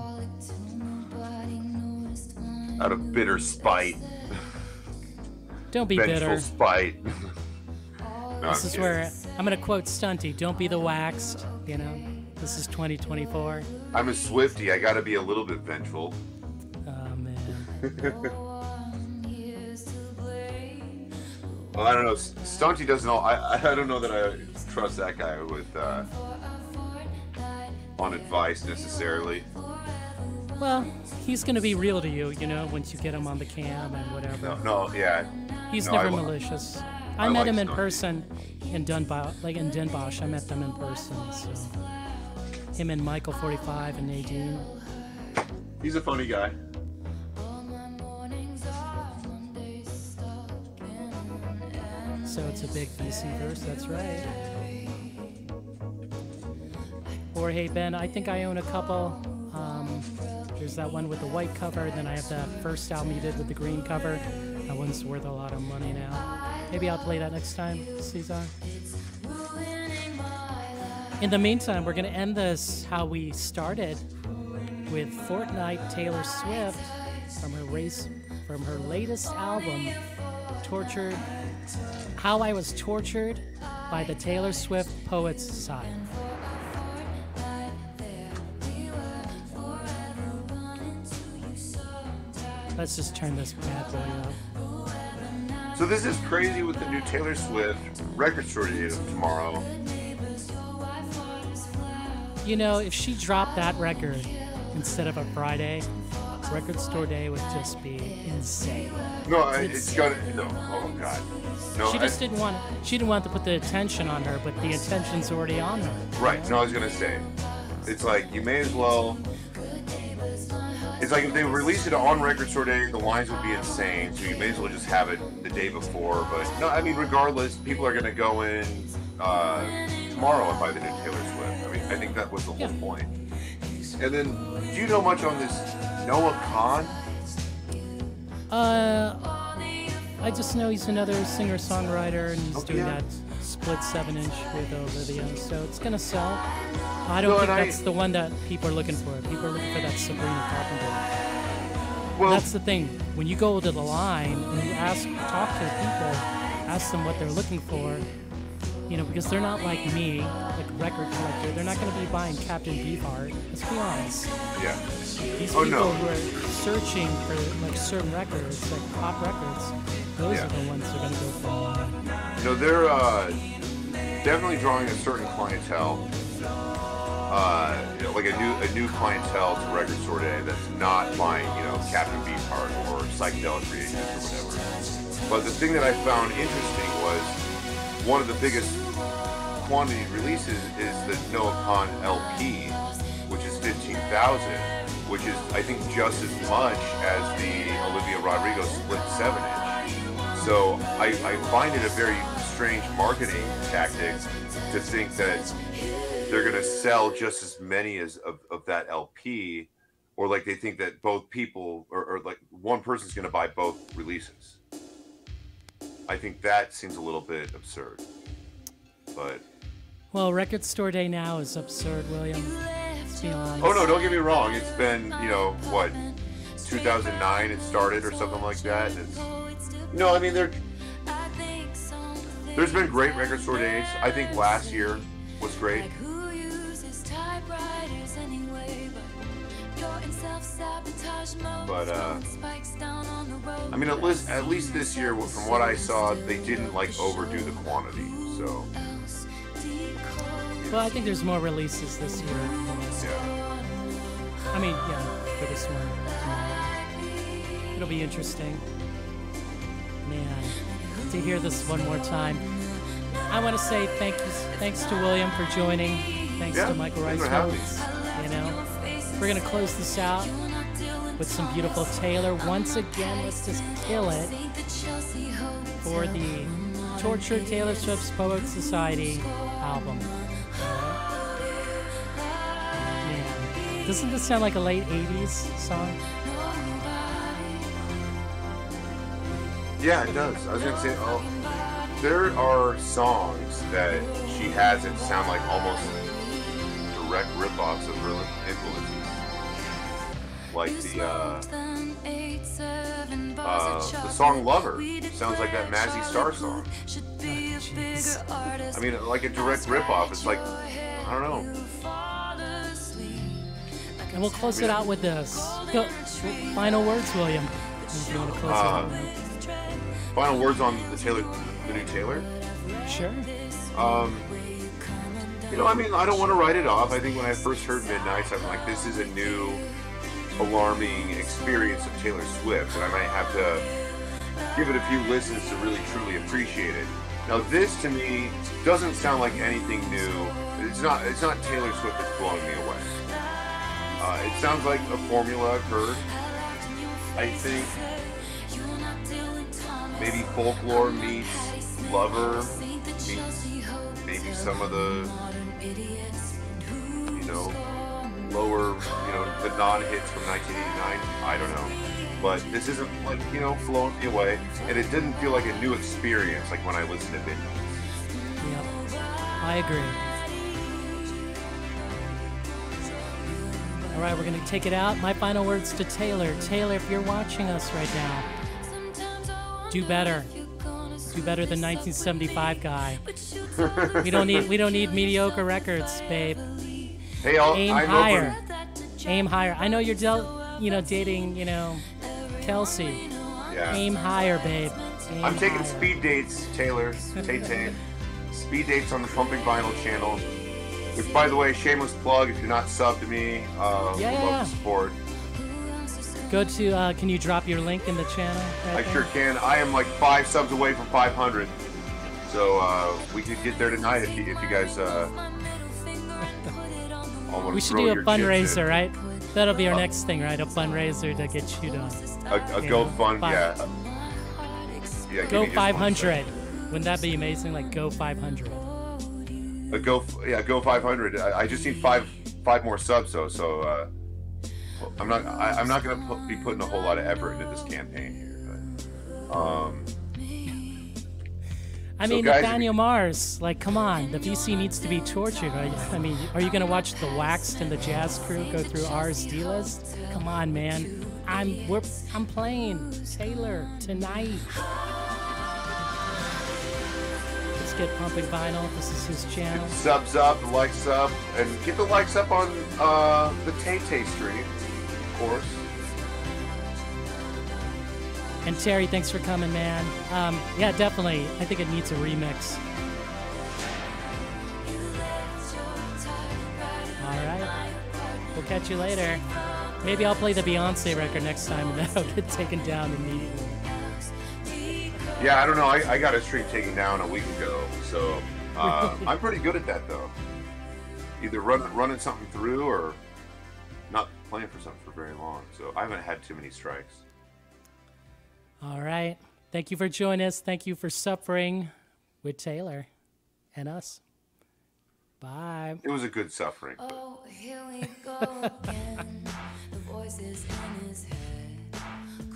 out of bitter spite, Don't be vengeful bitter. spite. No, This I'm is kidding. where I'm gonna quote Stunty. Don't be the waxed. You know, this is twenty twenty-four. I'm a Swiftie. I got to be a little bit vengeful. Oh man. Well, I don't know. Stunty doesn't know. I I don't know that I trust that guy with uh, on advice necessarily. Well, he's gonna be real to you. You know, once you get him on the cam and whatever. No, no, yeah. He's no, never I li- malicious. I, I met like him in Stunty. person in Dunbar, like in Den Bosch. I met them in person. So him and Michael forty-five and Nadine. He's a funny guy. So it's a big V C verse. That's right. Or hey Ben, I think I own a couple. Um, there's that one with the white cover, and then I have that first album you did with the green cover. That one's worth a lot of money now. Maybe I'll play that next time, Cesar. In the meantime, we're gonna end this how we started with Fortnite Taylor Swift from her race from her latest album, Tortured. How I Was Tortured by the Taylor Swift Poets Society. Let's just turn this bad boy up. So this is crazy with the new Taylor Swift record store date tomorrow. You know, if she dropped that record instead of a Friday, record store day would just be insane. No, I- It's- it's gonna. No, oh god. No, She I- just didn't want she didn't want to put the attention on her, but the attention's already on her. Right. No, I was gonna say, it's like you may as well. It's like if they released it on Record Store Day, the lines would be insane. So you may as well just have it the day before. But no, I mean, regardless, people are gonna go in uh, tomorrow and buy the new Taylor Swift. I mean, I think that was the whole Yeah. point. And then, do you know much on this Noah Khan? Uh, I just know he's another singer-songwriter, and he's Oh, doing yeah. that split seven-inch with Olivia, so it's gonna sell. I don't No, think and I- that's the one that people are looking for. People are looking for that Sabrina Carpenter. Well, That's the thing. When you go to the line and you ask, talk to people, ask them what they're looking for, You know, because they're not like me, like record collector. They're not going to be buying Captain Beefheart. Let's be honest. Yeah. These Oh, people no. who are searching for like certain records, like pop records, those Yeah. are the ones they're going to go for. You know, they're uh, definitely drawing a certain clientele, uh, you know, like a new a new clientele to Record Store Day that's not buying, you know, Captain Beefheart or Psychedelic Reagents or whatever. But the thing that I found interesting was one of the biggest quantity releases is the Noah Kahn L P, which is fifteen thousand, which is, I think, just as much as the Olivia Rodrigo split seven inch. So I, I find it a very strange marketing tactic to think that they're going to sell just as many as of, of that L P, or like they think that both people, or, or like one person's going to buy both releases. I think that seems a little bit absurd, but... Well, Record Store Day now is absurd, William. Let's be honest. Oh no, don't get me wrong. It's been, you know, what, two thousand nine it started or something like that. And it's, you know, I mean, there, there's been great Record Store Days. I think last year was great. But, uh, I mean, at least, at least this year, from what I saw, they didn't, like, overdo the quantity, so... Well, I think there's more releases this year. Yeah. I mean, yeah, for this one. It'll be interesting. Man, to hear this one more time. I want to say thank you, thanks to William for joining. Thanks Yeah, to Michael thanks for having Reisholtz. You know, we're gonna close this out with some beautiful Taylor. Once again, let's just kill it for the Tortured Taylor Swift's Poet Society album. Man, doesn't this sound like a late eighties song? Yeah, it does. I was gonna say, oh, there are songs that she has that sound like almost direct rip-offs of her influences, like the uh, uh, the song "Lover" sounds like that Mazzy Star song. I mean, like a direct rip-off. It's like, I don't know. And we'll close it out with this. Go, final words, William. If you want to close Uh, it out. Final words on the Taylor, the new Taylor. Sure. Um, you know, I mean, I don't want to write it off. I think when I first heard Midnights, I'm like, this is a new, alarming experience of Taylor Swift, and I might have to give it a few listens to really truly appreciate it. Now, this to me doesn't sound like anything new. It's not. It's not Taylor Swift that's blowing me away. Uh, it sounds like a formula I've heard. I think maybe Folklore meets Lover meets maybe some of the, you know, lower, you know, the non-hits from nineteen eighty-nine. I don't know. But this isn't, like, you know, flowing me away. And it didn't feel like a new experience, like when I listened to Midnight. Yep. I agree. All right, we're going to take it out. My final words to Taylor. Taylor, if you're watching us right now, do better. Do better than nineteen seventy-five guy. We don't need we don't need mediocre records, babe. Hey, I'll, Aim I'm higher. open. Aim higher. I know you're del- you know dating, you know, Kelsey. Yeah. Aim higher, babe. Aim I'm taking higher. speed dates, Taylor. Tay-Tay. Speed dates on the Pumping Vinyl channel. Which, by the way, shameless plug, if you're not subbed to me, uh, Yeah, would yeah, love yeah. the support. Go to. Uh, can you drop your link in the channel? right I there? sure can. I am like five subs away from five hundred. So uh, we could get there tonight if you, if you guys uh, all want We to should throw do a your fundraiser, chips in. right? That'll be our Uh, next thing, right? A fundraiser to get you done. A, a you know, GoFund, five- yeah. Yeah, give Go me just five one hundred. second. Wouldn't that be amazing? Like go five hundred. A go, yeah, go five hundred. I, I just need five, five more subs though. So uh, well, I'm not, I, I'm not gonna put, be putting a whole lot of effort into this campaign here. But, um, I So mean, guys, Nathaniel Mars. Like, come on, the V C needs to be tortured. Are you, I mean, are you gonna watch the Waxed and the Jazz Crew go through R's D list? Come on, man. I'm we're I'm playing Taylor tonight. It's Let's get pumping vinyl. This is his channel. Subs up, likes up, and get the likes up on uh, the Tay Tay stream, of course. And Terry, thanks for coming, man. Um, yeah, definitely. I think it needs a remix. All right. We'll catch you later. Maybe I'll play the Beyonce record next time, and that'll get taken down immediately. Yeah, I don't know. I, I got a stream taken down a week ago, so uh, I'm pretty good at that, though. Either run, running something through or not playing for something for very long. So I haven't had too many strikes. All right. Thank you for joining us. Thank you for suffering with Taylor and us. Bye. It was a good suffering. Oh, here we go again. The voices in his head.